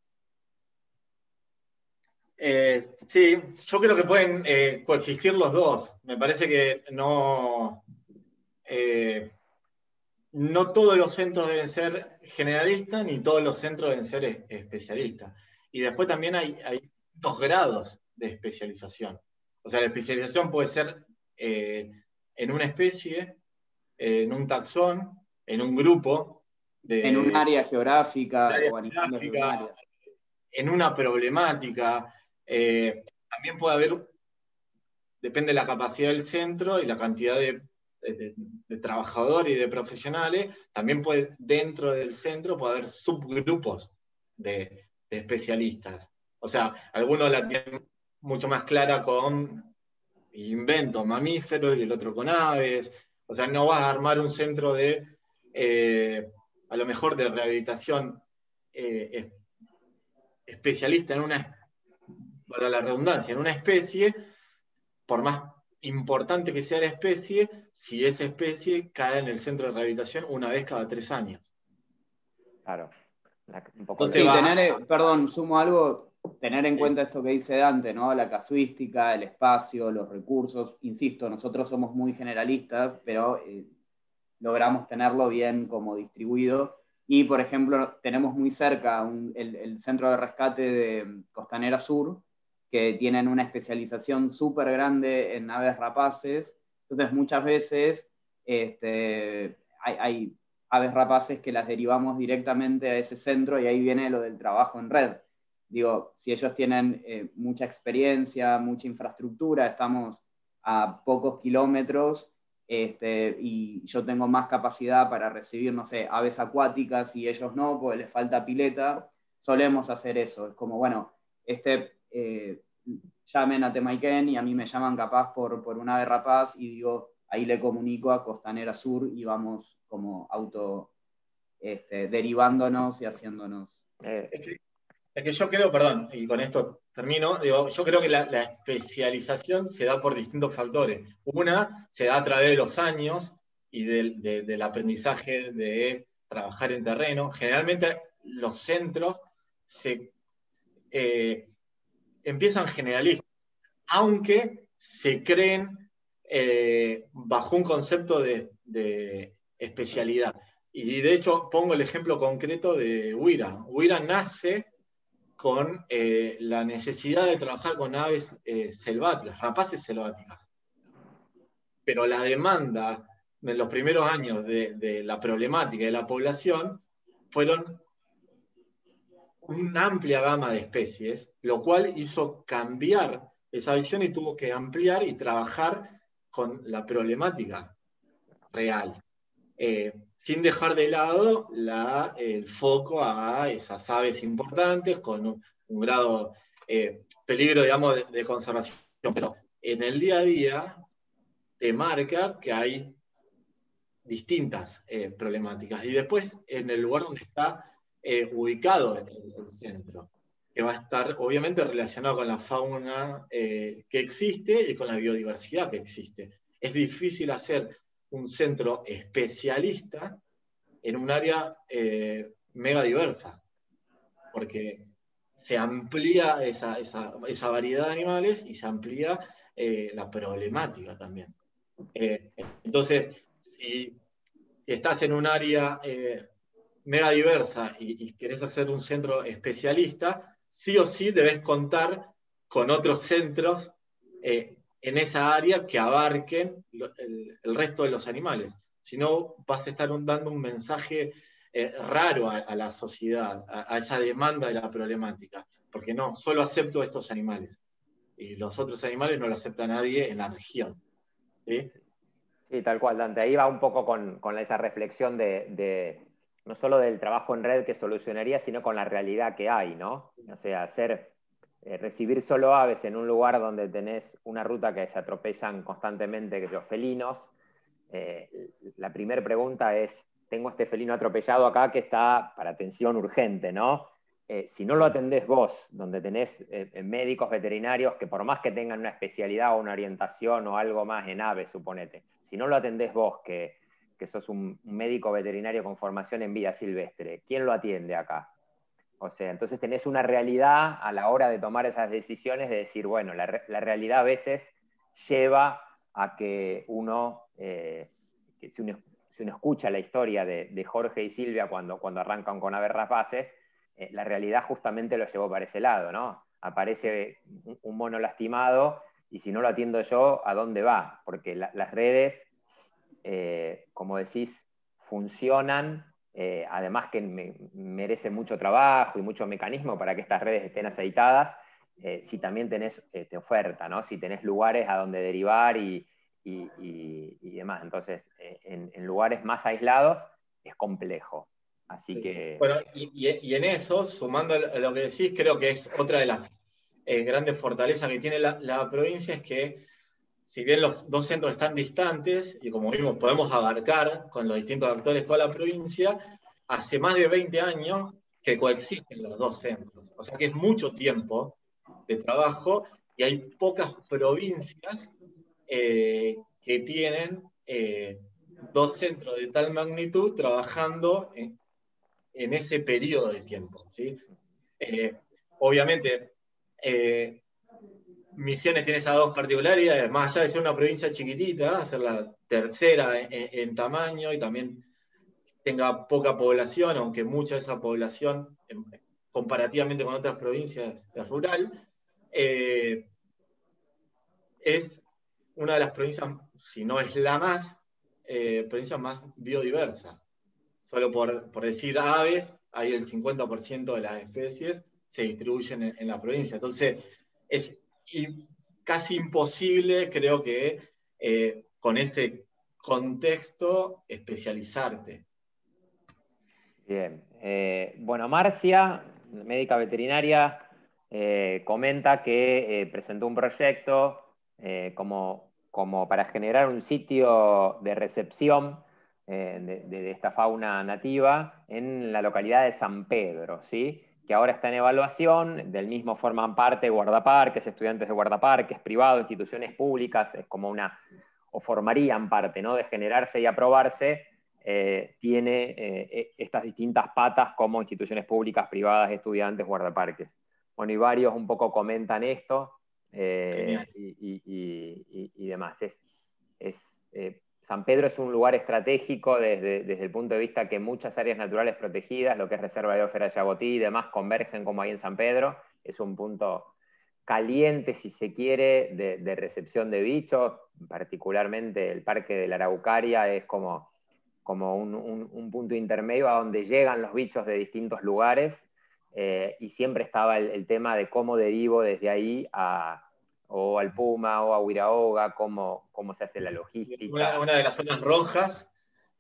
Eh, sí, yo creo que pueden eh, coexistir los dos. Me parece que no, eh, no todos los centros deben ser generalistas ni todos los centros deben ser es, especialistas. Y después también hay, hay dos grados de especialización. O sea, la especialización puede ser eh, en una especie, eh, en un taxón, en un grupo. De, en un área geográfica área o animales de un geográfica, área. En una problemática. Eh, también puede haber, depende de la capacidad del centro y la cantidad de, de, de trabajadores y de profesionales, también puede, dentro del centro puede haber subgrupos de, de especialistas. O sea, algunos la tienen mucho más clara con invento mamíferos y el otro con aves. O sea, no vas a armar un centro de, eh, a lo mejor de rehabilitación eh, especialista en una, para la redundancia, en una especie, por más importante que sea la especie, si esa especie cae en el centro de rehabilitación una vez cada tres años. Claro. La, un poco Entonces, sí, va, tener, perdón, sumo algo, tener en sí. cuenta esto que dice Dante, ¿no? La casuística, el espacio, los recursos. Insisto, nosotros somos muy generalistas, pero eh, logramos tenerlo bien como distribuido. Y, por ejemplo, tenemos muy cerca un, el, el centro de rescate de Costanera Sur, que tienen una especialización súper grande en aves rapaces. Entonces, muchas veces este, hay, hay aves rapaces que las derivamos directamente a ese centro, y ahí viene lo del trabajo en red. Digo, si ellos tienen eh, mucha experiencia, mucha infraestructura, estamos a pocos kilómetros, este, y yo tengo más capacidad para recibir, no sé, aves acuáticas y ellos no, porque les falta pileta, solemos hacer eso. Es como, bueno, este, eh, llamen a Temaiken y a mí me llaman capaz por, por un ave rapaz y digo, ahí le comunico a Costanera Sur y vamos como auto este, derivándonos y haciéndonos. Eh, Es que, es que yo creo, perdón, y con esto termino, digo, yo creo que la, la especialización se da por distintos factores. Una se da a través de los años y del, de, del aprendizaje de trabajar en terreno. Generalmente los centros se eh, empiezan generalistas, aunque se creen eh, bajo un concepto de, de especialidad. Y de hecho pongo el ejemplo concreto de Huira. Huira nace con eh, la necesidad de trabajar con aves eh, selváticas, rapaces selváticas. Pero la demanda en los primeros años de, de la problemática de la población fueron una amplia gama de especies, lo cual hizo cambiar esa visión y tuvo que ampliar y trabajar con la problemática real, eh, sin dejar de lado la, el foco a esas aves importantes con un, un grado eh, peligro, digamos, de, de conservación. Pero en el día a día te marca que hay distintas eh, problemáticas. Y después, en el lugar donde está eh, ubicado el, el centro, que va a estar obviamente relacionado con la fauna eh, que existe y con la biodiversidad que existe. Es difícil hacer un centro especialista en un área eh, mega diversa, porque se amplía esa, esa, esa variedad de animales y se amplía eh, la problemática también. Eh, entonces, si estás en un área eh, mega diversa y, y querés hacer un centro especialista, sí o sí debes contar con otros centros eh, en esa área que abarquen lo, el, el resto de los animales. Si no, vas a estar un, dando un mensaje eh, raro a, a la sociedad, a, a esa demanda de la problemática. Porque no, solo acepto estos animales. Y los otros animales no lo acepta nadie en la región. ¿Sí? Sí, tal cual, Dante. Ahí va un poco con, con esa reflexión de, de no solo del trabajo en red que solucionaría, sino con la realidad que hay, ¿no? O sea, hacer, eh, recibir solo aves en un lugar donde tenés una ruta que se atropellan constantemente que los felinos. Eh, la primera pregunta es, tengo este felino atropellado acá que está para atención urgente, ¿no? Eh, si no lo atendés vos, donde tenés eh, médicos veterinarios que por más que tengan una especialidad o una orientación o algo más en aves, suponete, si no lo atendés vos, que, que sos un, un médico veterinario con formación en vida silvestre, ¿quién lo atiende acá? O sea, entonces tenés una realidad a la hora de tomar esas decisiones de decir, bueno, la, la realidad a veces lleva a que uno, eh, que si uno, si uno escucha la historia de, de Jorge y Silvia cuando, cuando arrancan con aves rapaces, eh, la realidad justamente lo llevó para ese lado, ¿no? Aparece un, un mono lastimado y si no lo atiendo yo, ¿a dónde va? Porque la, las redes, eh, como decís, funcionan, eh, además que me, merece mucho trabajo y mucho mecanismo para que estas redes estén aceitadas, eh, si también tenés eh, te oferta, ¿no? Si tenés lugares a donde derivar y, y, y, y demás. Entonces, eh, en, en lugares más aislados es complejo. Así sí. que... Bueno, y, y, y en eso, sumando a lo que decís, creo que es otra de las eh, grandes fortalezas que tiene la, la provincia, es que si bien los dos centros están distantes, y como vimos, podemos abarcar con los distintos actores toda la provincia, hace más de veinte años que coexisten los dos centros. O sea que es mucho tiempo de trabajo y hay pocas provincias eh, que tienen eh, dos centros de tal magnitud trabajando en, en ese periodo de tiempo. ¿Sí? Eh, obviamente, eh, Misiones tiene esas dos particularidades, más allá de ser una provincia chiquitita, ser la tercera en, en, en tamaño y también tenga poca población, aunque mucha de esa población, en, comparativamente con otras provincias, es rural, eh, es una de las provincias, si no es la más, eh, provincia más biodiversa. solo por, por decir aves, hay el cincuenta por ciento de las especies se distribuyen en, en la provincia. Entonces, es y casi imposible, creo que, eh, con ese contexto, especializarte. Bien. Eh, bueno, Marcia, médica veterinaria, eh, comenta que eh, presentó un proyecto eh, como, como para generar un sitio de recepción eh, de, de esta fauna nativa en la localidad de San Pedro, ¿sí? Que ahora está en evaluación, del mismo forman parte guardaparques, estudiantes de guardaparques, privados, instituciones públicas, es como una, o formarían parte, ¿no? De generarse y aprobarse. Eh, tiene eh, estas distintas patas como instituciones públicas, privadas, estudiantes, guardaparques. Bueno, y varios un poco comentan esto eh, y, y, y, y demás. Es, es, eh, San Pedro es un lugar estratégico desde, desde el punto de vista que muchas áreas naturales protegidas, lo que es Reserva de Ófera Yabotí y demás, convergen como ahí en San Pedro. Es un punto caliente, si se quiere, de, de recepción de bichos, particularmente el Parque de la Araucaria es como como un, un, un punto intermedio a donde llegan los bichos de distintos lugares, eh, y siempre estaba el, el tema de cómo derivo desde ahí a, o al Puma o a Huiraoga, cómo, cómo se hace la logística. Una, una de las zonas rojas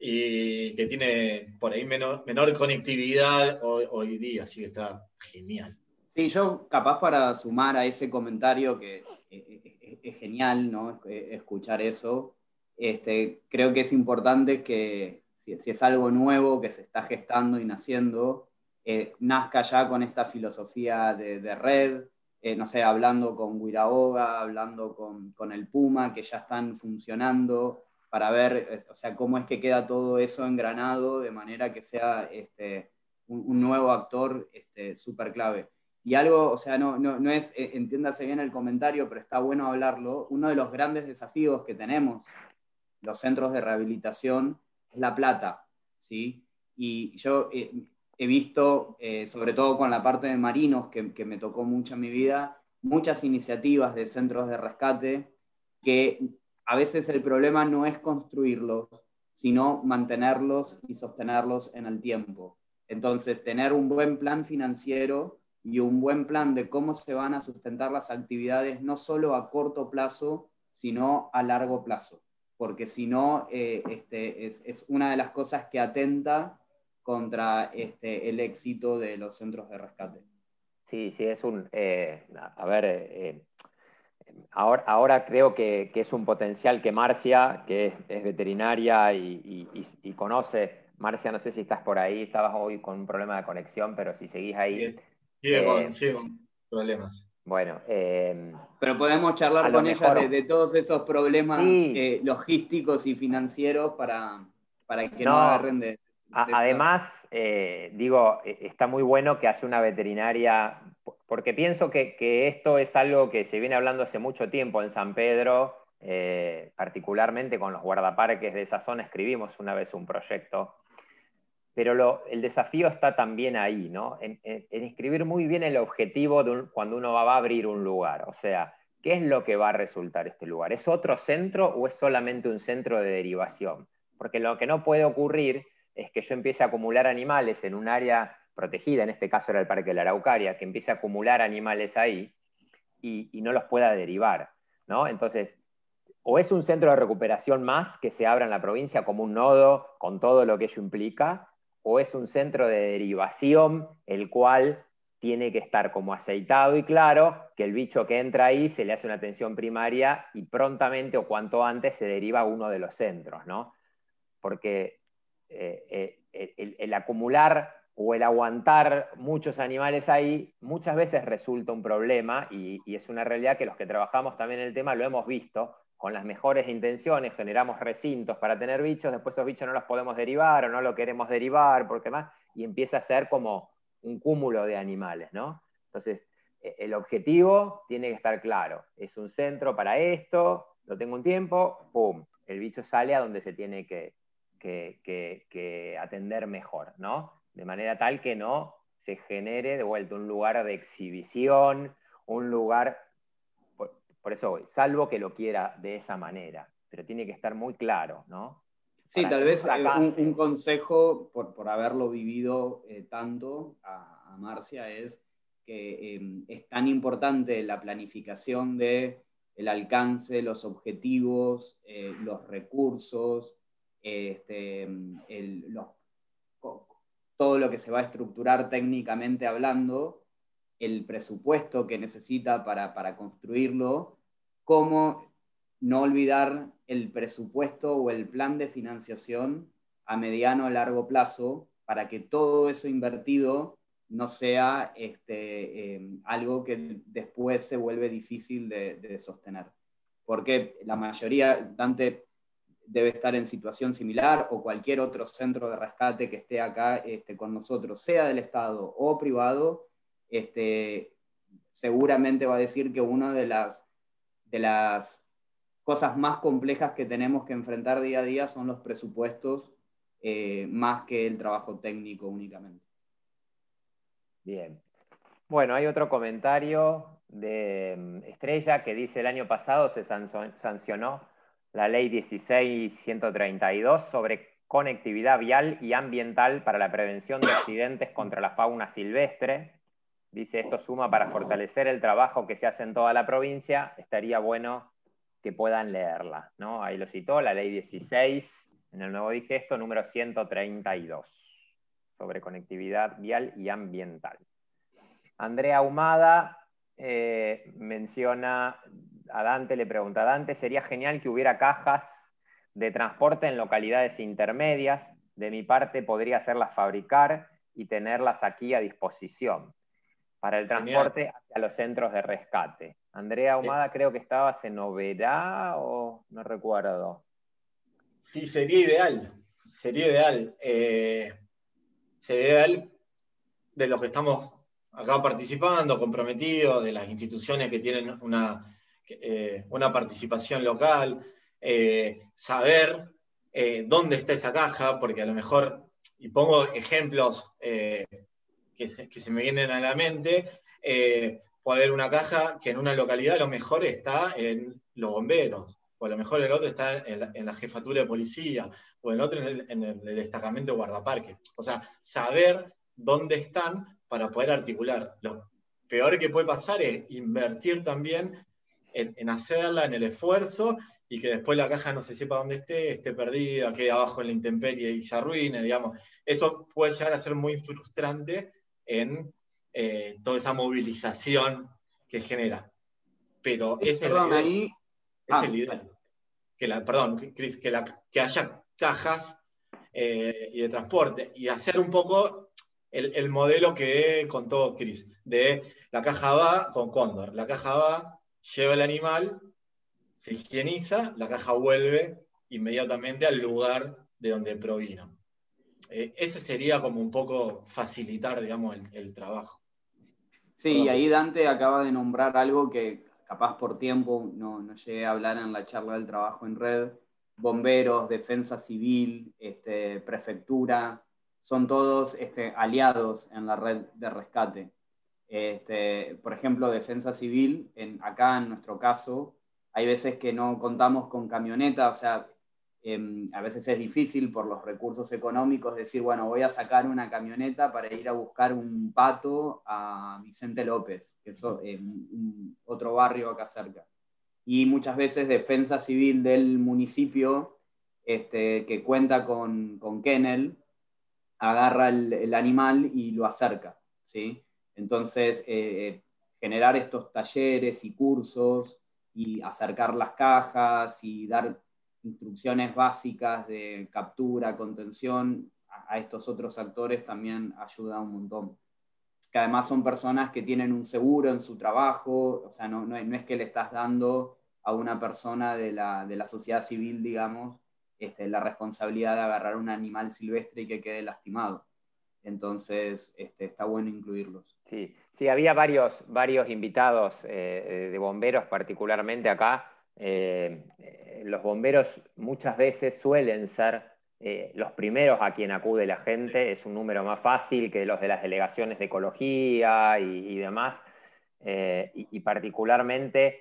y que tiene por ahí menor, menor conectividad hoy, hoy día, así que está genial. Sí, yo capaz para sumar a ese comentario que es, es, es genial, ¿no? Escuchar eso. Este, creo que es importante que si, si es algo nuevo que se está gestando y naciendo, eh, nazca ya con esta filosofía de, de red, eh, no sé, hablando con Huiraoga, hablando con, con el Puma, que ya están funcionando, para ver, o sea, cómo es que queda todo eso engranado de manera que sea este, un, un nuevo actor este, súper clave. Y algo, o sea, no, no, no es, eh, entiéndase bien el comentario, pero está bueno hablarlo, uno de los grandes desafíos que tenemos los centros de rehabilitación es la plata, ¿sí? Y yo eh, he visto, eh, sobre todo con la parte de marinos, que, que me tocó mucho en mi vida, muchas iniciativas de centros de rescate que a veces el problema no es construirlos, sino mantenerlos y sostenerlos en el tiempo. Entonces, tener un buen plan financiero y un buen plan de cómo se van a sustentar las actividades, no solo a corto plazo, sino a largo plazo. Porque si no, eh, este, es, es una de las cosas que atenta contra este, el éxito de los centros de rescate. Sí, sí, es un... Eh, a ver, eh, ahora, ahora creo que, que es un potencial que Marcia, que es, es veterinaria y, y, y conoce. Marcia, no sé si estás por ahí, estabas hoy con un problema de conexión, pero si seguís ahí... Sigue eh, con, sigue con problemas. Bueno, eh, pero podemos charlar con ella de, de todos esos problemas sí. eh, logísticos y financieros para, para que no, no agarren de... de a, además, eh, digo, está muy bueno que hace una veterinaria, porque pienso que, que esto es algo que se viene hablando hace mucho tiempo en San Pedro, eh, particularmente con los guardaparques de esa zona. Escribimos una vez un proyecto, pero lo, el desafío está también ahí, ¿no? En, en, en escribir muy bien el objetivo de un, cuando uno va, va a abrir un lugar. O sea, ¿qué es lo que va a resultar este lugar? ¿Es otro centro o es solamente un centro de derivación? Porque lo que no puede ocurrir es que yo empiece a acumular animales en un área protegida, en este caso era el Parque de la Araucaria, que empiece a acumular animales ahí y, y no los pueda derivar, ¿no? Entonces, o es un centro de recuperación más que se abra en la provincia como un nodo con todo lo que ello implica, o es un centro de derivación, el cual tiene que estar como aceitado y claro, que el bicho que entra ahí se le hace una atención primaria y prontamente o cuanto antes se deriva a uno de los centros, ¿no? Porque eh, eh, el, el acumular o el aguantar muchos animales ahí muchas veces resulta un problema y, y es una realidad que los que trabajamos también en el tema lo hemos visto. Con las mejores intenciones generamos recintos para tener bichos, después esos bichos no los podemos derivar o no lo queremos derivar, porque más, y empieza a ser como un cúmulo de animales, ¿no? Entonces, el objetivo tiene que estar claro. Es un centro para esto, lo tengo un tiempo, ¡pum! El bicho sale a donde se tiene que, que, que, que atender mejor, ¿no? De manera tal que no se genere de vuelta un lugar de exhibición, un lugar... Por eso voy, salvo que lo quiera de esa manera, pero tiene que estar muy claro, ¿no? Sí, Para tal vez eh, acá, un, un consejo, por, por haberlo vivido eh, tanto a, a Marcia, es que eh, es tan importante la planificación de el alcance, los objetivos, eh, los recursos, este, el, los, todo lo que se va a estructurar técnicamente hablando, el presupuesto que necesita para, para construirlo, cómo no olvidar el presupuesto o el plan de financiación a mediano o largo plazo para que todo eso invertido no sea este, eh, algo que después se vuelve difícil de, de sostener. Porque la mayoría, Dante debe estar en situación similar, o cualquier otro centro de rescate que esté acá este, con nosotros, sea del Estado o privado, este, seguramente va a decir que una de las, de las cosas más complejas que tenemos que enfrentar día a día son los presupuestos, eh, más que el trabajo técnico únicamente. Bien. Bueno, hay otro comentario de Estrella que dice: el año pasado se sancionó la ley dieciséis ciento treinta y dos sobre conectividad vial y ambiental para la prevención de accidentes contra la fauna silvestre. Dice, esto suma para fortalecer el trabajo que se hace en toda la provincia. Estaría bueno que puedan leerla, ¿no? Ahí lo citó, la ley dieciséis, en el nuevo digesto, número ciento treinta y dos, sobre conectividad vial y ambiental. Andrea Ahumada eh, menciona a Dante, le pregunta a Dante, sería genial que hubiera cajas de transporte en localidades intermedias. De mi parte podría hacerlas fabricar y tenerlas aquí a disposición para el transporte genial hacia los centros de rescate. Andrea Ahumada, creo que estabas en Oberá o no recuerdo. Sí, sería ideal, sería ideal. Eh, sería ideal de los que estamos acá participando, comprometidos, de las instituciones que tienen una, eh, una participación local, eh, saber eh, dónde está esa caja, porque a lo mejor, y pongo ejemplos eh, que, se, que se me vienen a la mente, eh, puede haber una caja que en una localidad a lo mejor está en los bomberos, o a lo mejor el otro está en la, en la jefatura de policía, o el otro en el, en el destacamento de guardaparques. O sea, saber dónde están para poder articular. Lo peor que puede pasar es invertir también en, en hacerla, en el esfuerzo, y que después la caja no se sepa dónde esté, esté perdida, quede abajo en la intemperie y se arruine, digamos. Eso puede llegar a ser muy frustrante en eh, toda esa movilización que genera. Pero Sí, esa es la perdón, idea. ahí... Esa Ah, es la idea. Que la, perdón, Cris, que, la, que haya cajas eh, y de transporte, y hacer un poco el, el modelo que contó Cris, de la caja va con cóndor, la caja va, lleva el animal, se higieniza, la caja vuelve inmediatamente al lugar de donde provino. Eh, ese sería como un poco facilitar, digamos, el, el trabajo. Sí, Perdón. y ahí Dante acaba de nombrar algo que capaz por tiempo no, no llegué a hablar en la charla del trabajo en red. Bomberos, defensa civil, este, prefectura, son todos este, aliados en la red de rescate. Este, por ejemplo, defensa civil, en, acá en nuestro caso, hay veces que no contamos con camioneta, o sea, eh, a veces es difícil por los recursos económicos decir, bueno, voy a sacar una camioneta para ir a buscar un pato a Vicente López, que es eh, un, otro barrio acá cerca. Y muchas veces defensa civil del municipio, este, que cuenta con, con kennel, agarra el, el animal y lo acerca, ¿sí? Entonces, eh, generar estos talleres y cursos y acercar las cajas y dar instrucciones básicas de captura, contención a, a estos otros actores también ayuda un montón. Que además son personas que tienen un seguro en su trabajo, o sea, no, no, no es que le estás dando a una persona de la, de la sociedad civil, digamos, este, la responsabilidad de agarrar un animal silvestre y que quede lastimado. Entonces, este, está bueno incluirlos. Sí, sí, había varios, varios invitados eh, de bomberos particularmente acá. Eh, eh, los bomberos muchas veces suelen ser eh, los primeros a quien acude la gente, es un número más fácil que los de las delegaciones de ecología y, y demás, eh, y, y particularmente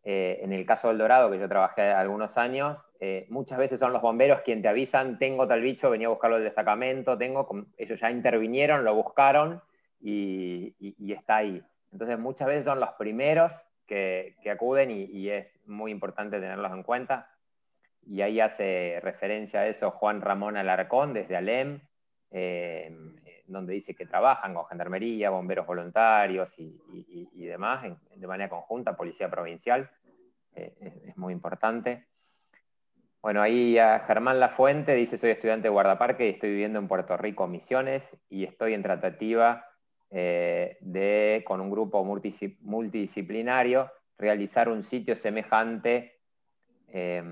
Eh, en el caso del Dorado, que yo trabajé algunos años, eh, muchas veces son los bomberos quienes te avisan, tengo tal bicho, venía a buscarlo del destacamento, tengo, ellos ya intervinieron, lo buscaron y, y, y está ahí. Entonces muchas veces son los primeros que, que acuden y, y es muy importante tenerlos en cuenta. Y ahí hace referencia a eso Juan Ramón Alarcón desde ALEM, eh, donde dice que trabajan con gendarmería, bomberos voluntarios y, y, y demás, en, de manera conjunta, policía provincial, eh, es, es muy importante. Bueno, ahí a Germán Lafuente dice, soy estudiante de guardaparque y estoy viviendo en Puerto Rico, Misiones, y estoy en tratativa eh, de, con un grupo multidisciplinario, realizar un sitio semejante eh,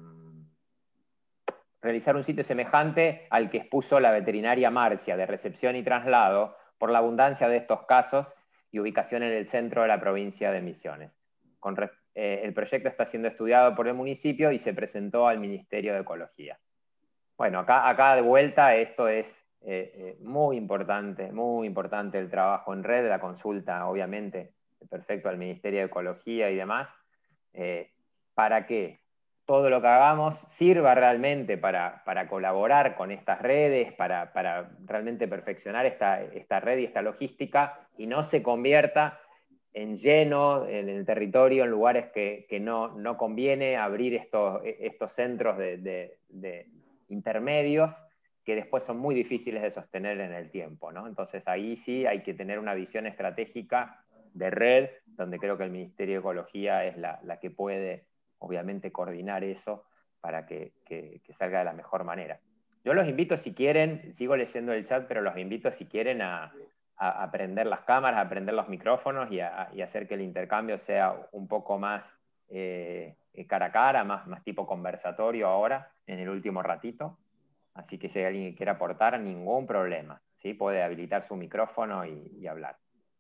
realizar un sitio semejante al que expuso la veterinaria Marcia de recepción y traslado por la abundancia de estos casos y ubicación en el centro de la provincia de Misiones. Con, eh, el proyecto está siendo estudiado por el municipio y se presentó al Ministerio de Ecología. Bueno, acá, acá de vuelta esto es eh, eh, muy importante, muy importante el trabajo en red, la consulta, obviamente, perfecto al Ministerio de Ecología y demás, eh, para que todo lo que hagamos sirva realmente para, para colaborar con estas redes, para, para realmente perfeccionar esta, esta red y esta logística, y no se convierta en lleno en el territorio, en lugares que, que no, no conviene abrir estos, estos centros de, de, de intermedios, que después son muy difíciles de sostener en el tiempo, ¿no? Entonces ahí sí hay que tener una visión estratégica de red, donde creo que el Ministerio de Ecología es la, la que puede obviamente coordinar eso para que, que, que salga de la mejor manera. Yo los invito si quieren, sigo leyendo el chat, pero los invito si quieren a, a, a prender las cámaras, a prender los micrófonos y, a, y hacer que el intercambio sea un poco más eh, cara a cara, más, más tipo conversatorio ahora, en el último ratito. Así que si hay alguien que quiera aportar, ningún problema, ¿sí? Puede habilitar su micrófono y, y hablar.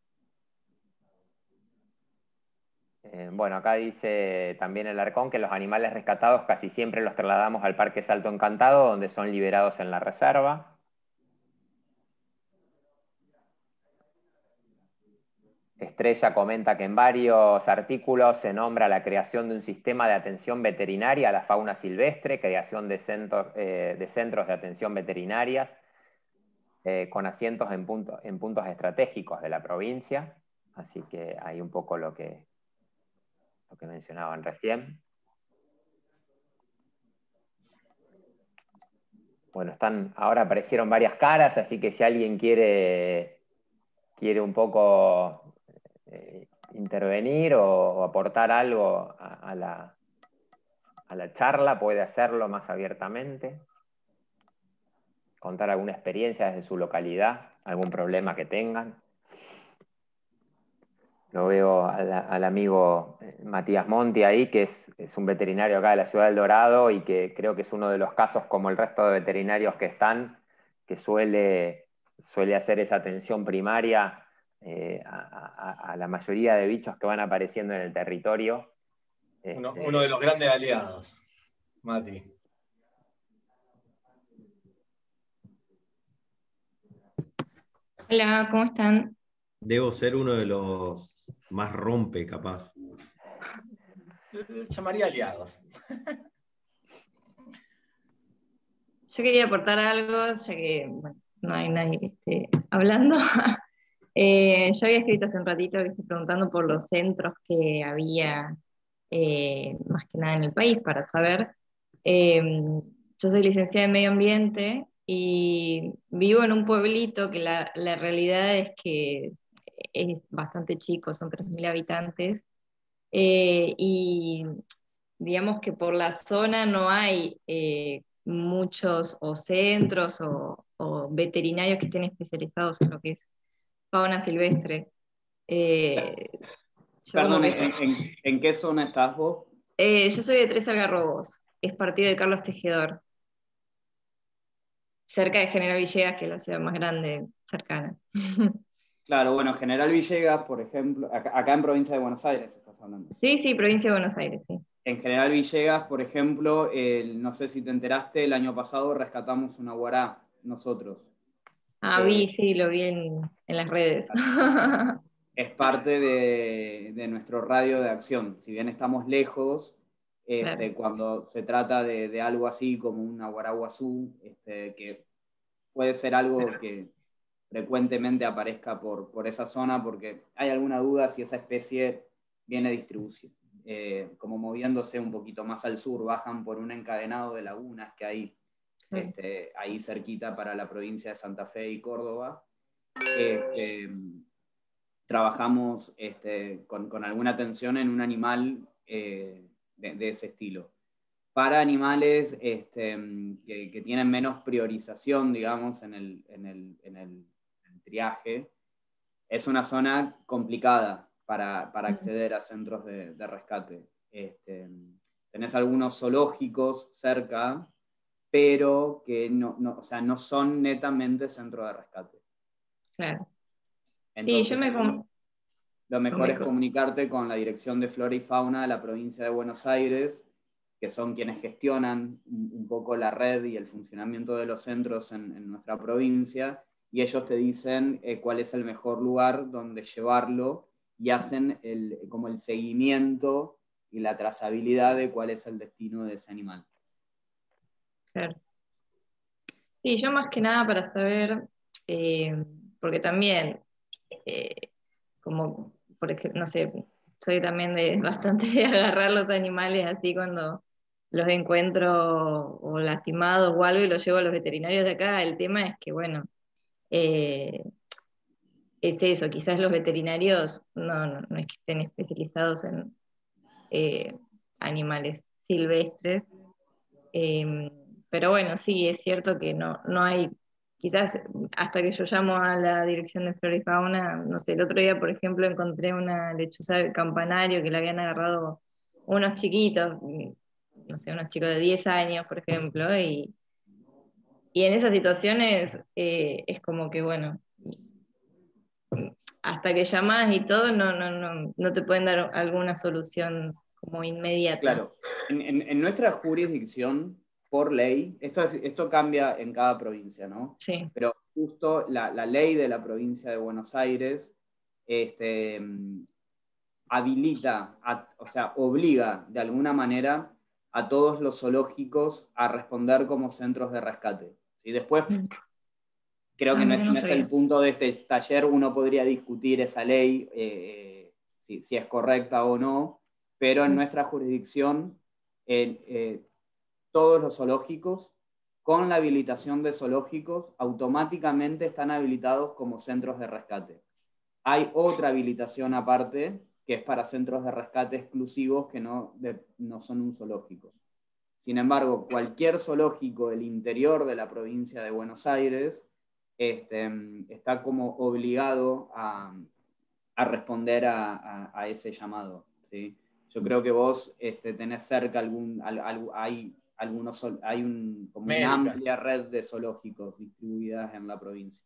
Eh, bueno, acá dice también el Arcón que los animales rescatados casi siempre los trasladamos al Parque Salto Encantado, donde son liberados en la reserva. Estrella comenta que en varios artículos se nombra la creación de un sistema de atención veterinaria a la fauna silvestre, creación de, centro, eh, de centros de atención veterinarias, eh, con asientos en, punto, en puntos estratégicos de la provincia. Así que hay un poco lo que... lo que mencionaban recién. Bueno, están, ahora aparecieron varias caras, así que si alguien quiere, quiere un poco eh, intervenir o, o aportar algo a, a, la, a la charla, puede hacerlo más abiertamente. Contar alguna experiencia desde su localidad, algún problema que tengan. Lo veo al, al amigo Matías Monti ahí, que es, es un veterinario acá de la ciudad del Dorado y que creo que es uno de los casos, como el resto de veterinarios que están, que suele, suele hacer esa atención primaria eh, a, a, a la mayoría de bichos que van apareciendo en el territorio. Uno, este... uno de los grandes aliados, Mati. Hola, ¿cómo están? Debo ser uno de los más rompe, capaz. Llamaría aliados. Yo quería aportar algo, ya que bueno, no hay nadie que esté hablando. eh, yo había escrito hace un ratito, ¿viste? Preguntando por los centros que había, eh, más que nada en el país, para saber. Eh, yo soy licenciada en medio ambiente y vivo en un pueblito que la, la realidad es que es bastante chico, son tres mil habitantes, eh, y digamos que por la zona no hay eh, muchos o centros o, o veterinarios que estén especializados en lo que es fauna silvestre. Eh, yo, Perdón, que, ¿en, en, ¿en qué zona estás vos? Eh, yo soy de Tres Algarrobos, es partido de Carlos Tejedor, cerca de General Villegas, que es la ciudad más grande cercana. Claro, bueno, General Villegas, por ejemplo, acá, acá en provincia de Buenos Aires estás hablando. Sí, sí, provincia de Buenos Aires, sí. En General Villegas, por ejemplo, el, no sé si te enteraste, el año pasado rescatamos una guará, nosotros. Ah, eh, vi, sí, lo vi en, en las redes. es parte de, de nuestro radio de acción. Si bien estamos lejos, este, claro. Cuando se trata de, de algo así como un aguaraguazú, este, que puede ser algo que frecuentemente aparezca por, por esa zona, porque hay alguna duda si esa especie viene distribución, eh, como moviéndose un poquito más al sur, bajan por un encadenado de lagunas que hay mm. este, ahí cerquita para la provincia de Santa Fe y Córdoba. Este, trabajamos este, con, con alguna atención en un animal eh, de, de ese estilo. Para animales este, que, que tienen menos priorización, digamos, en el, en el, en el, en el triaje, es una zona complicada para, para acceder a centros de, de rescate. Este, tenés algunos zoológicos cerca, pero que no, no, o sea, no son netamente centros de rescate. Claro. Entonces, sí, yo me... lo mejor es comunicarte con la Dirección de Flora y Fauna de la provincia de Buenos Aires, que son quienes gestionan un poco la red y el funcionamiento de los centros en, en nuestra provincia, y ellos te dicen eh, cuál es el mejor lugar donde llevarlo, y hacen el, como el seguimiento y la trazabilidad de cuál es el destino de ese animal. Claro. Sí, yo más que nada para saber, eh, porque también, eh, como, por ejemplo, no sé, soy también de bastante de agarrar los animales así cuando los encuentro o lastimados o algo y los llevo a los veterinarios de acá. El tema es que, bueno, eh, es eso, quizás los veterinarios no, no, no es que estén especializados en eh, animales silvestres, eh, pero bueno, sí, es cierto que no, no hay, quizás hasta que yo llamo a la Dirección de Flora y Fauna, no sé, el otro día, por ejemplo, encontré una lechuza del campanario que le habían agarrado unos chiquitos, no sé, unos chicos de diez años, por ejemplo, y, y en esas situaciones eh, es como que, bueno, hasta que llamas y todo, no, no, no, no te pueden dar alguna solución como inmediata. Claro, en, en, en nuestra jurisdicción, por ley, esto, es, esto cambia en cada provincia, ¿no? Sí. Pero justo la, la ley de la provincia de Buenos Aires este, habilita, a, o sea, obliga de alguna manera a todos los zoológicos a responder como centros de rescate. Y después, mm. creo que ah, no, es, no es el punto de este taller, uno podría discutir esa ley, eh, si, si es correcta o no, pero en nuestra jurisdicción, eh, eh, todos los zoológicos, con la habilitación de zoológicos, automáticamente están habilitados como centros de rescate. Hay otra habilitación aparte, que es para centros de rescate exclusivos que no, de, no son un zoológico. Sin embargo, cualquier zoológico del interior de la provincia de Buenos Aires este, está como obligado a, a responder a, a, a ese llamado, ¿sí? Yo creo que vos este, tenés cerca algún, al, al, hay, algunos, hay un, como una amplia red de zoológicos distribuidas en la provincia.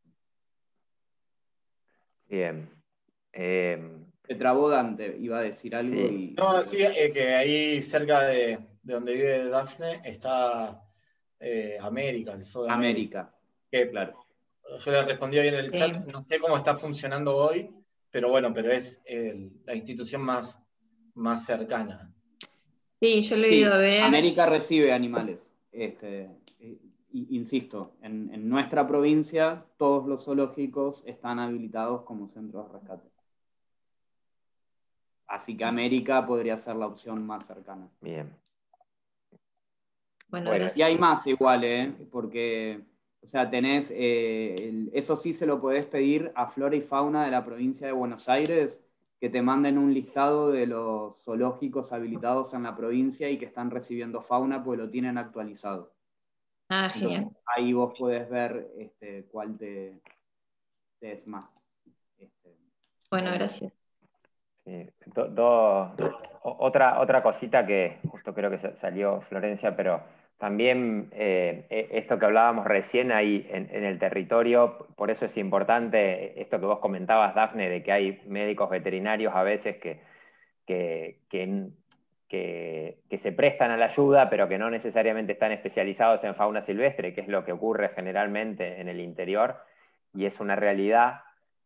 Bien. Eh, Se trabó Dante, iba a decir algo sí. y... No, sí, eh, que ahí cerca de, de donde vive Dafne está eh, América, el Zoo de América. América, que, claro. Yo le respondí hoy en el Sí. chat, no sé cómo está funcionando hoy, pero bueno, pero es el, la institución más, más cercana. Sí, yo lo he sí, ido a ver. América recibe animales. Este, eh, insisto, en, en nuestra provincia todos los zoológicos están habilitados como centros de rescate. Así que América podría ser la opción más cercana. Bien. Bueno, Bueno, y hay más igual, ¿eh? Porque, o sea, tenés, eh, el, eso sí se lo podés pedir a Flora y Fauna de la provincia de Buenos Aires, que te manden un listado de los zoológicos habilitados en la provincia y que están recibiendo fauna, pues lo tienen actualizado. Ah, genial. Entonces, ahí vos podés ver este, cuál te, te es más. Este, bueno, gracias. Sí. Do, do, otra, otra cosita que justo creo que salió Florencia, pero también eh, esto que hablábamos recién ahí en, en el territorio, por eso es importante esto que vos comentabas, Dafne, de que hay médicos veterinarios a veces que, que, que, que, que se prestan a la ayuda, pero que no necesariamente están especializados en fauna silvestre, que es lo que ocurre generalmente en el interior, y es una realidad.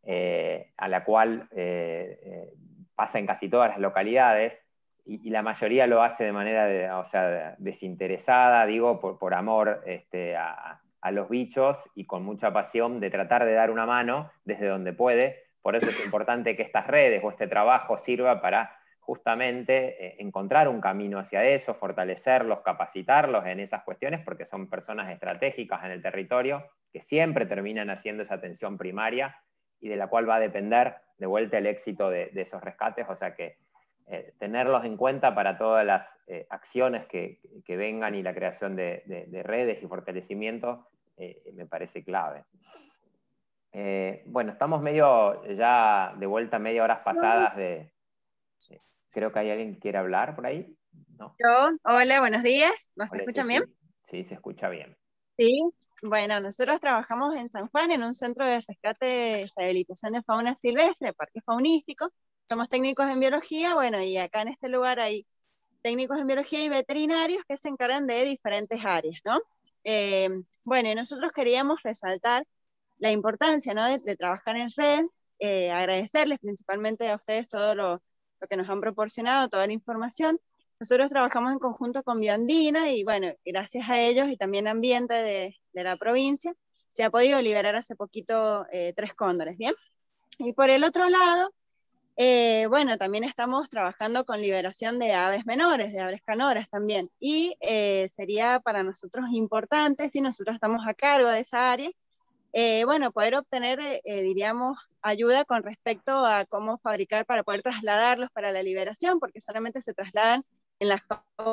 eh, a la cual eh, eh, pasa en casi todas las localidades, y, y la mayoría lo hace de manera de, o sea, desinteresada, digo, por, por amor este, a, a los bichos y con mucha pasión de tratar de dar una mano desde donde puede. Por eso es importante que estas redes o este trabajo sirva para justamente eh, encontrar un camino hacia eso, fortalecerlos, capacitarlos en esas cuestiones, porque son personas estratégicas en el territorio que siempre terminan haciendo esa atención primaria y de la cual va a depender de vuelta el éxito de, de esos rescates. O sea que eh, tenerlos en cuenta para todas las eh, acciones que, que vengan y la creación de, de, de redes y fortalecimiento eh, me parece clave. Eh, bueno, estamos medio ya de vuelta, media horas pasadas de... de creo que hay alguien que quiere hablar por ahí. ¿No? Yo, hola, buenos días. ¿Nos Hola, escuchan Jessy. bien? Sí, se escucha bien. Sí, bueno, nosotros trabajamos en San Juan en un centro de rescate de rehabilitación de fauna silvestre, parque faunístico. Somos técnicos en biología, bueno, y acá en este lugar hay técnicos en biología y veterinarios que se encargan de diferentes áreas, ¿no? Eh, bueno, y nosotros queríamos resaltar la importancia, ¿no?, de, de trabajar en red, eh, agradecerles principalmente a ustedes todo lo, lo que nos han proporcionado, toda la información. Nosotros trabajamos en conjunto con Biondina y bueno, gracias a ellos y también Ambiente de, de la provincia, se ha podido liberar hace poquito eh, tres cóndores, ¿bien? Y por el otro lado, eh, bueno, también estamos trabajando con liberación de aves menores, de aves canoras también, y eh, sería para nosotros importante, si nosotros estamos a cargo de esa área, eh, bueno, poder obtener, eh, diríamos, ayuda con respecto a cómo fabricar para poder trasladarlos para la liberación, porque solamente se trasladan en las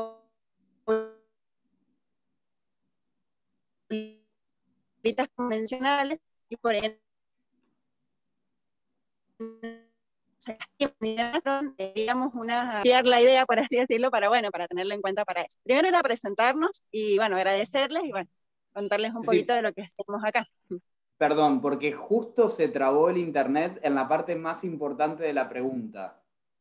jaulitas convencionales y por ende digamos una cambiar la idea, por así decirlo, para bueno, para tenerlo en cuenta para eso. Primero era presentarnos y bueno, agradecerles y bueno, contarles un Sí. poquito de lo que hacemos acá. Perdón, porque justo se trabó el internet en la parte más importante de la pregunta.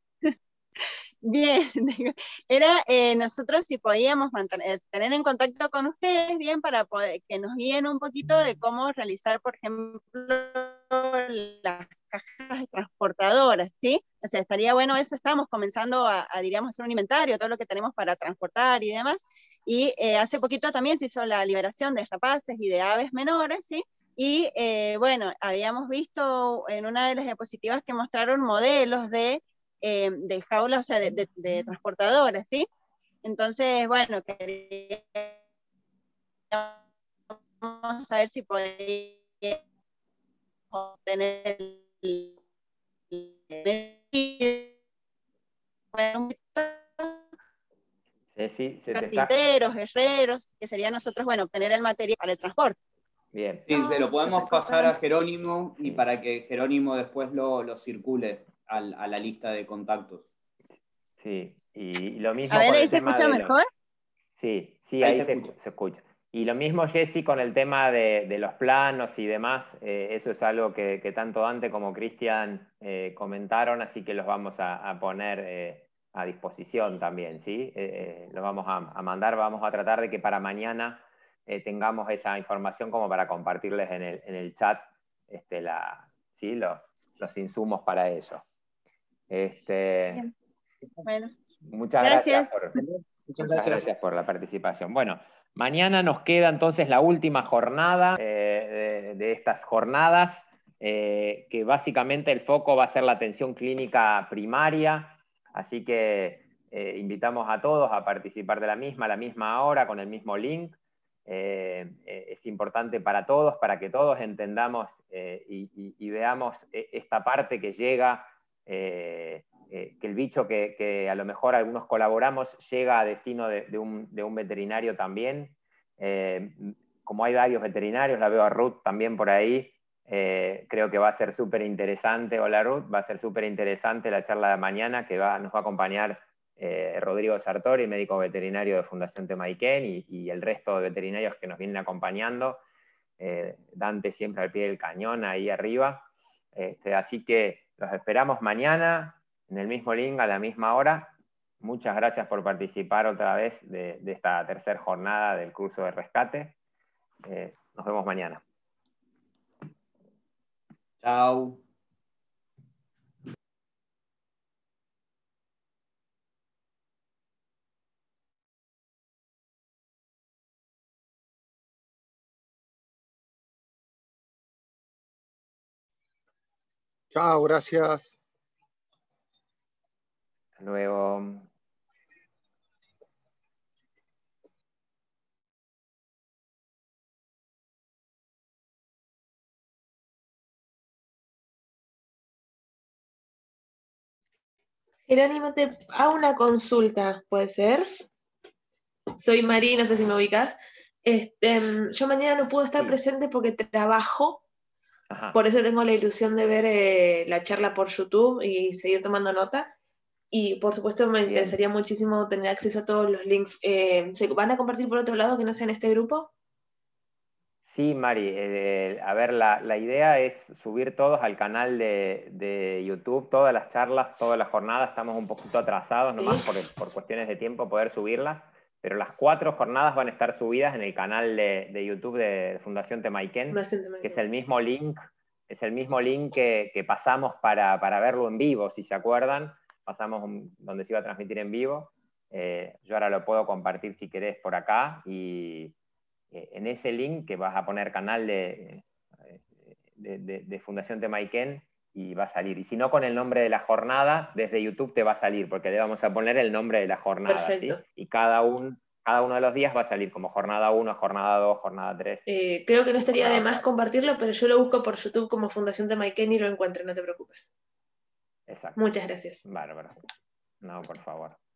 Bien, era eh, nosotros si podíamos mantener, tener en contacto con ustedes, bien, para poder, que nos guíen un poquito de cómo realizar, por ejemplo, las cajas transportadoras, ¿sí? O sea, estaría bueno eso, estamos comenzando a, a diríamos, hacer un inventario, todo lo que tenemos para transportar y demás, y eh, hace poquito también se hizo la liberación de rapaces y de aves menores, ¿sí? Y eh, bueno, habíamos visto en una de las diapositivas que mostraron modelos de Eh, de jaulas, o sea, de, de, de transportadoras, ¿sí? Entonces, bueno, queríamos saber si podíamos tener el, Sí, sí, se te está... carpinteros, herreros, que sería nosotros, bueno, obtener el material para el transporte. Bien. Sí, se lo podemos pasar a Jerónimo y Sí. para que Jerónimo después lo, lo circule al, a la lista de contactos. Sí, y lo mismo A ver, con ¿ahí el se tema escucha de los... mejor? Sí, sí, Ahí ahí se se, escucha. se escucha. Y lo mismo, Jessy, con el tema de, de los planos y demás, eh, eso es algo que, que tanto Dante como Cristian eh, comentaron, así que los vamos a, a poner eh, a disposición también, ¿sí? Eh, los vamos a, a mandar, vamos a tratar de que para mañana eh, tengamos esa información como para compartirles en el, en el chat este, la, ¿sí? los, los insumos para eso. Este, Bien. Bueno, muchas gracias. gracias por... Muchas Muchas gracias. gracias por la participación. Bueno, mañana nos queda entonces la última jornada eh, de, de estas jornadas, eh, que básicamente el foco va a ser la atención clínica primaria, así que eh, invitamos a todos a participar de la misma, a la misma hora, con el mismo link. Eh, eh, es importante para todos, para que todos entendamos eh, y, y, y veamos esta parte que llega... Eh, Eh, que el bicho que, que a lo mejor algunos colaboramos llega a destino de, de, un, de un veterinario también. Eh, como hay varios veterinarios, la veo a Ruth también por ahí, eh, creo que va a ser súper interesante. Hola Ruth, va a ser súper interesante la charla de mañana que va, nos va a acompañar eh, Rodrigo Sartori, médico veterinario de Fundación Temaiken, y, y el resto de veterinarios que nos vienen acompañando. Eh, Dante siempre al pie del cañón ahí arriba. Este, así que los esperamos mañana en el mismo link, a la misma hora. Muchas gracias por participar otra vez de, de esta tercera jornada del curso de rescate. Eh, nos vemos mañana. Chao. Chao, gracias. Hasta luego. Jerónimo, te hago una consulta, ¿puede ser? Soy Mari, no sé si me ubicas. Este, yo mañana no puedo estar Sí. presente porque trabajo, Ajá. por eso tengo la ilusión de ver eh, la charla por YouTube y seguir tomando nota. Y por supuesto me Bien. interesaría muchísimo tener acceso a todos los links. Eh, ¿se van a compartir por otro lado que no sea en este grupo? Sí, Mari, eh, a ver, la, la idea es subir todos al canal de, de YouTube, todas las charlas, todas las jornadas. Estamos un poquito atrasados nomás Sí. por, por cuestiones de tiempo poder subirlas, pero las cuatro jornadas van a estar subidas en el canal de, de YouTube de Fundación Temayquén, Me siento mal. que es el mismo link, es el mismo link que, que pasamos para, para verlo en vivo, si se acuerdan. Pasamos un- donde se iba a transmitir en vivo. Eh, yo ahora lo puedo compartir si querés por acá y... en ese link que vas a poner canal de, de, de, de Fundación Temayquén y va a salir. Y si no, con el nombre de la jornada, desde YouTube te va a salir, porque le vamos a poner el nombre de la jornada. Perfecto. ¿sí? Y cada, un, cada uno de los días va a salir como jornada uno, jornada dos, jornada tres. Eh, creo que no estaría de jornada más cuatro. compartirlo, pero yo lo busco por YouTube como Fundación Temayquén y lo encuentro, no te preocupes. Exacto. Muchas gracias. Bárbaro. No, por favor.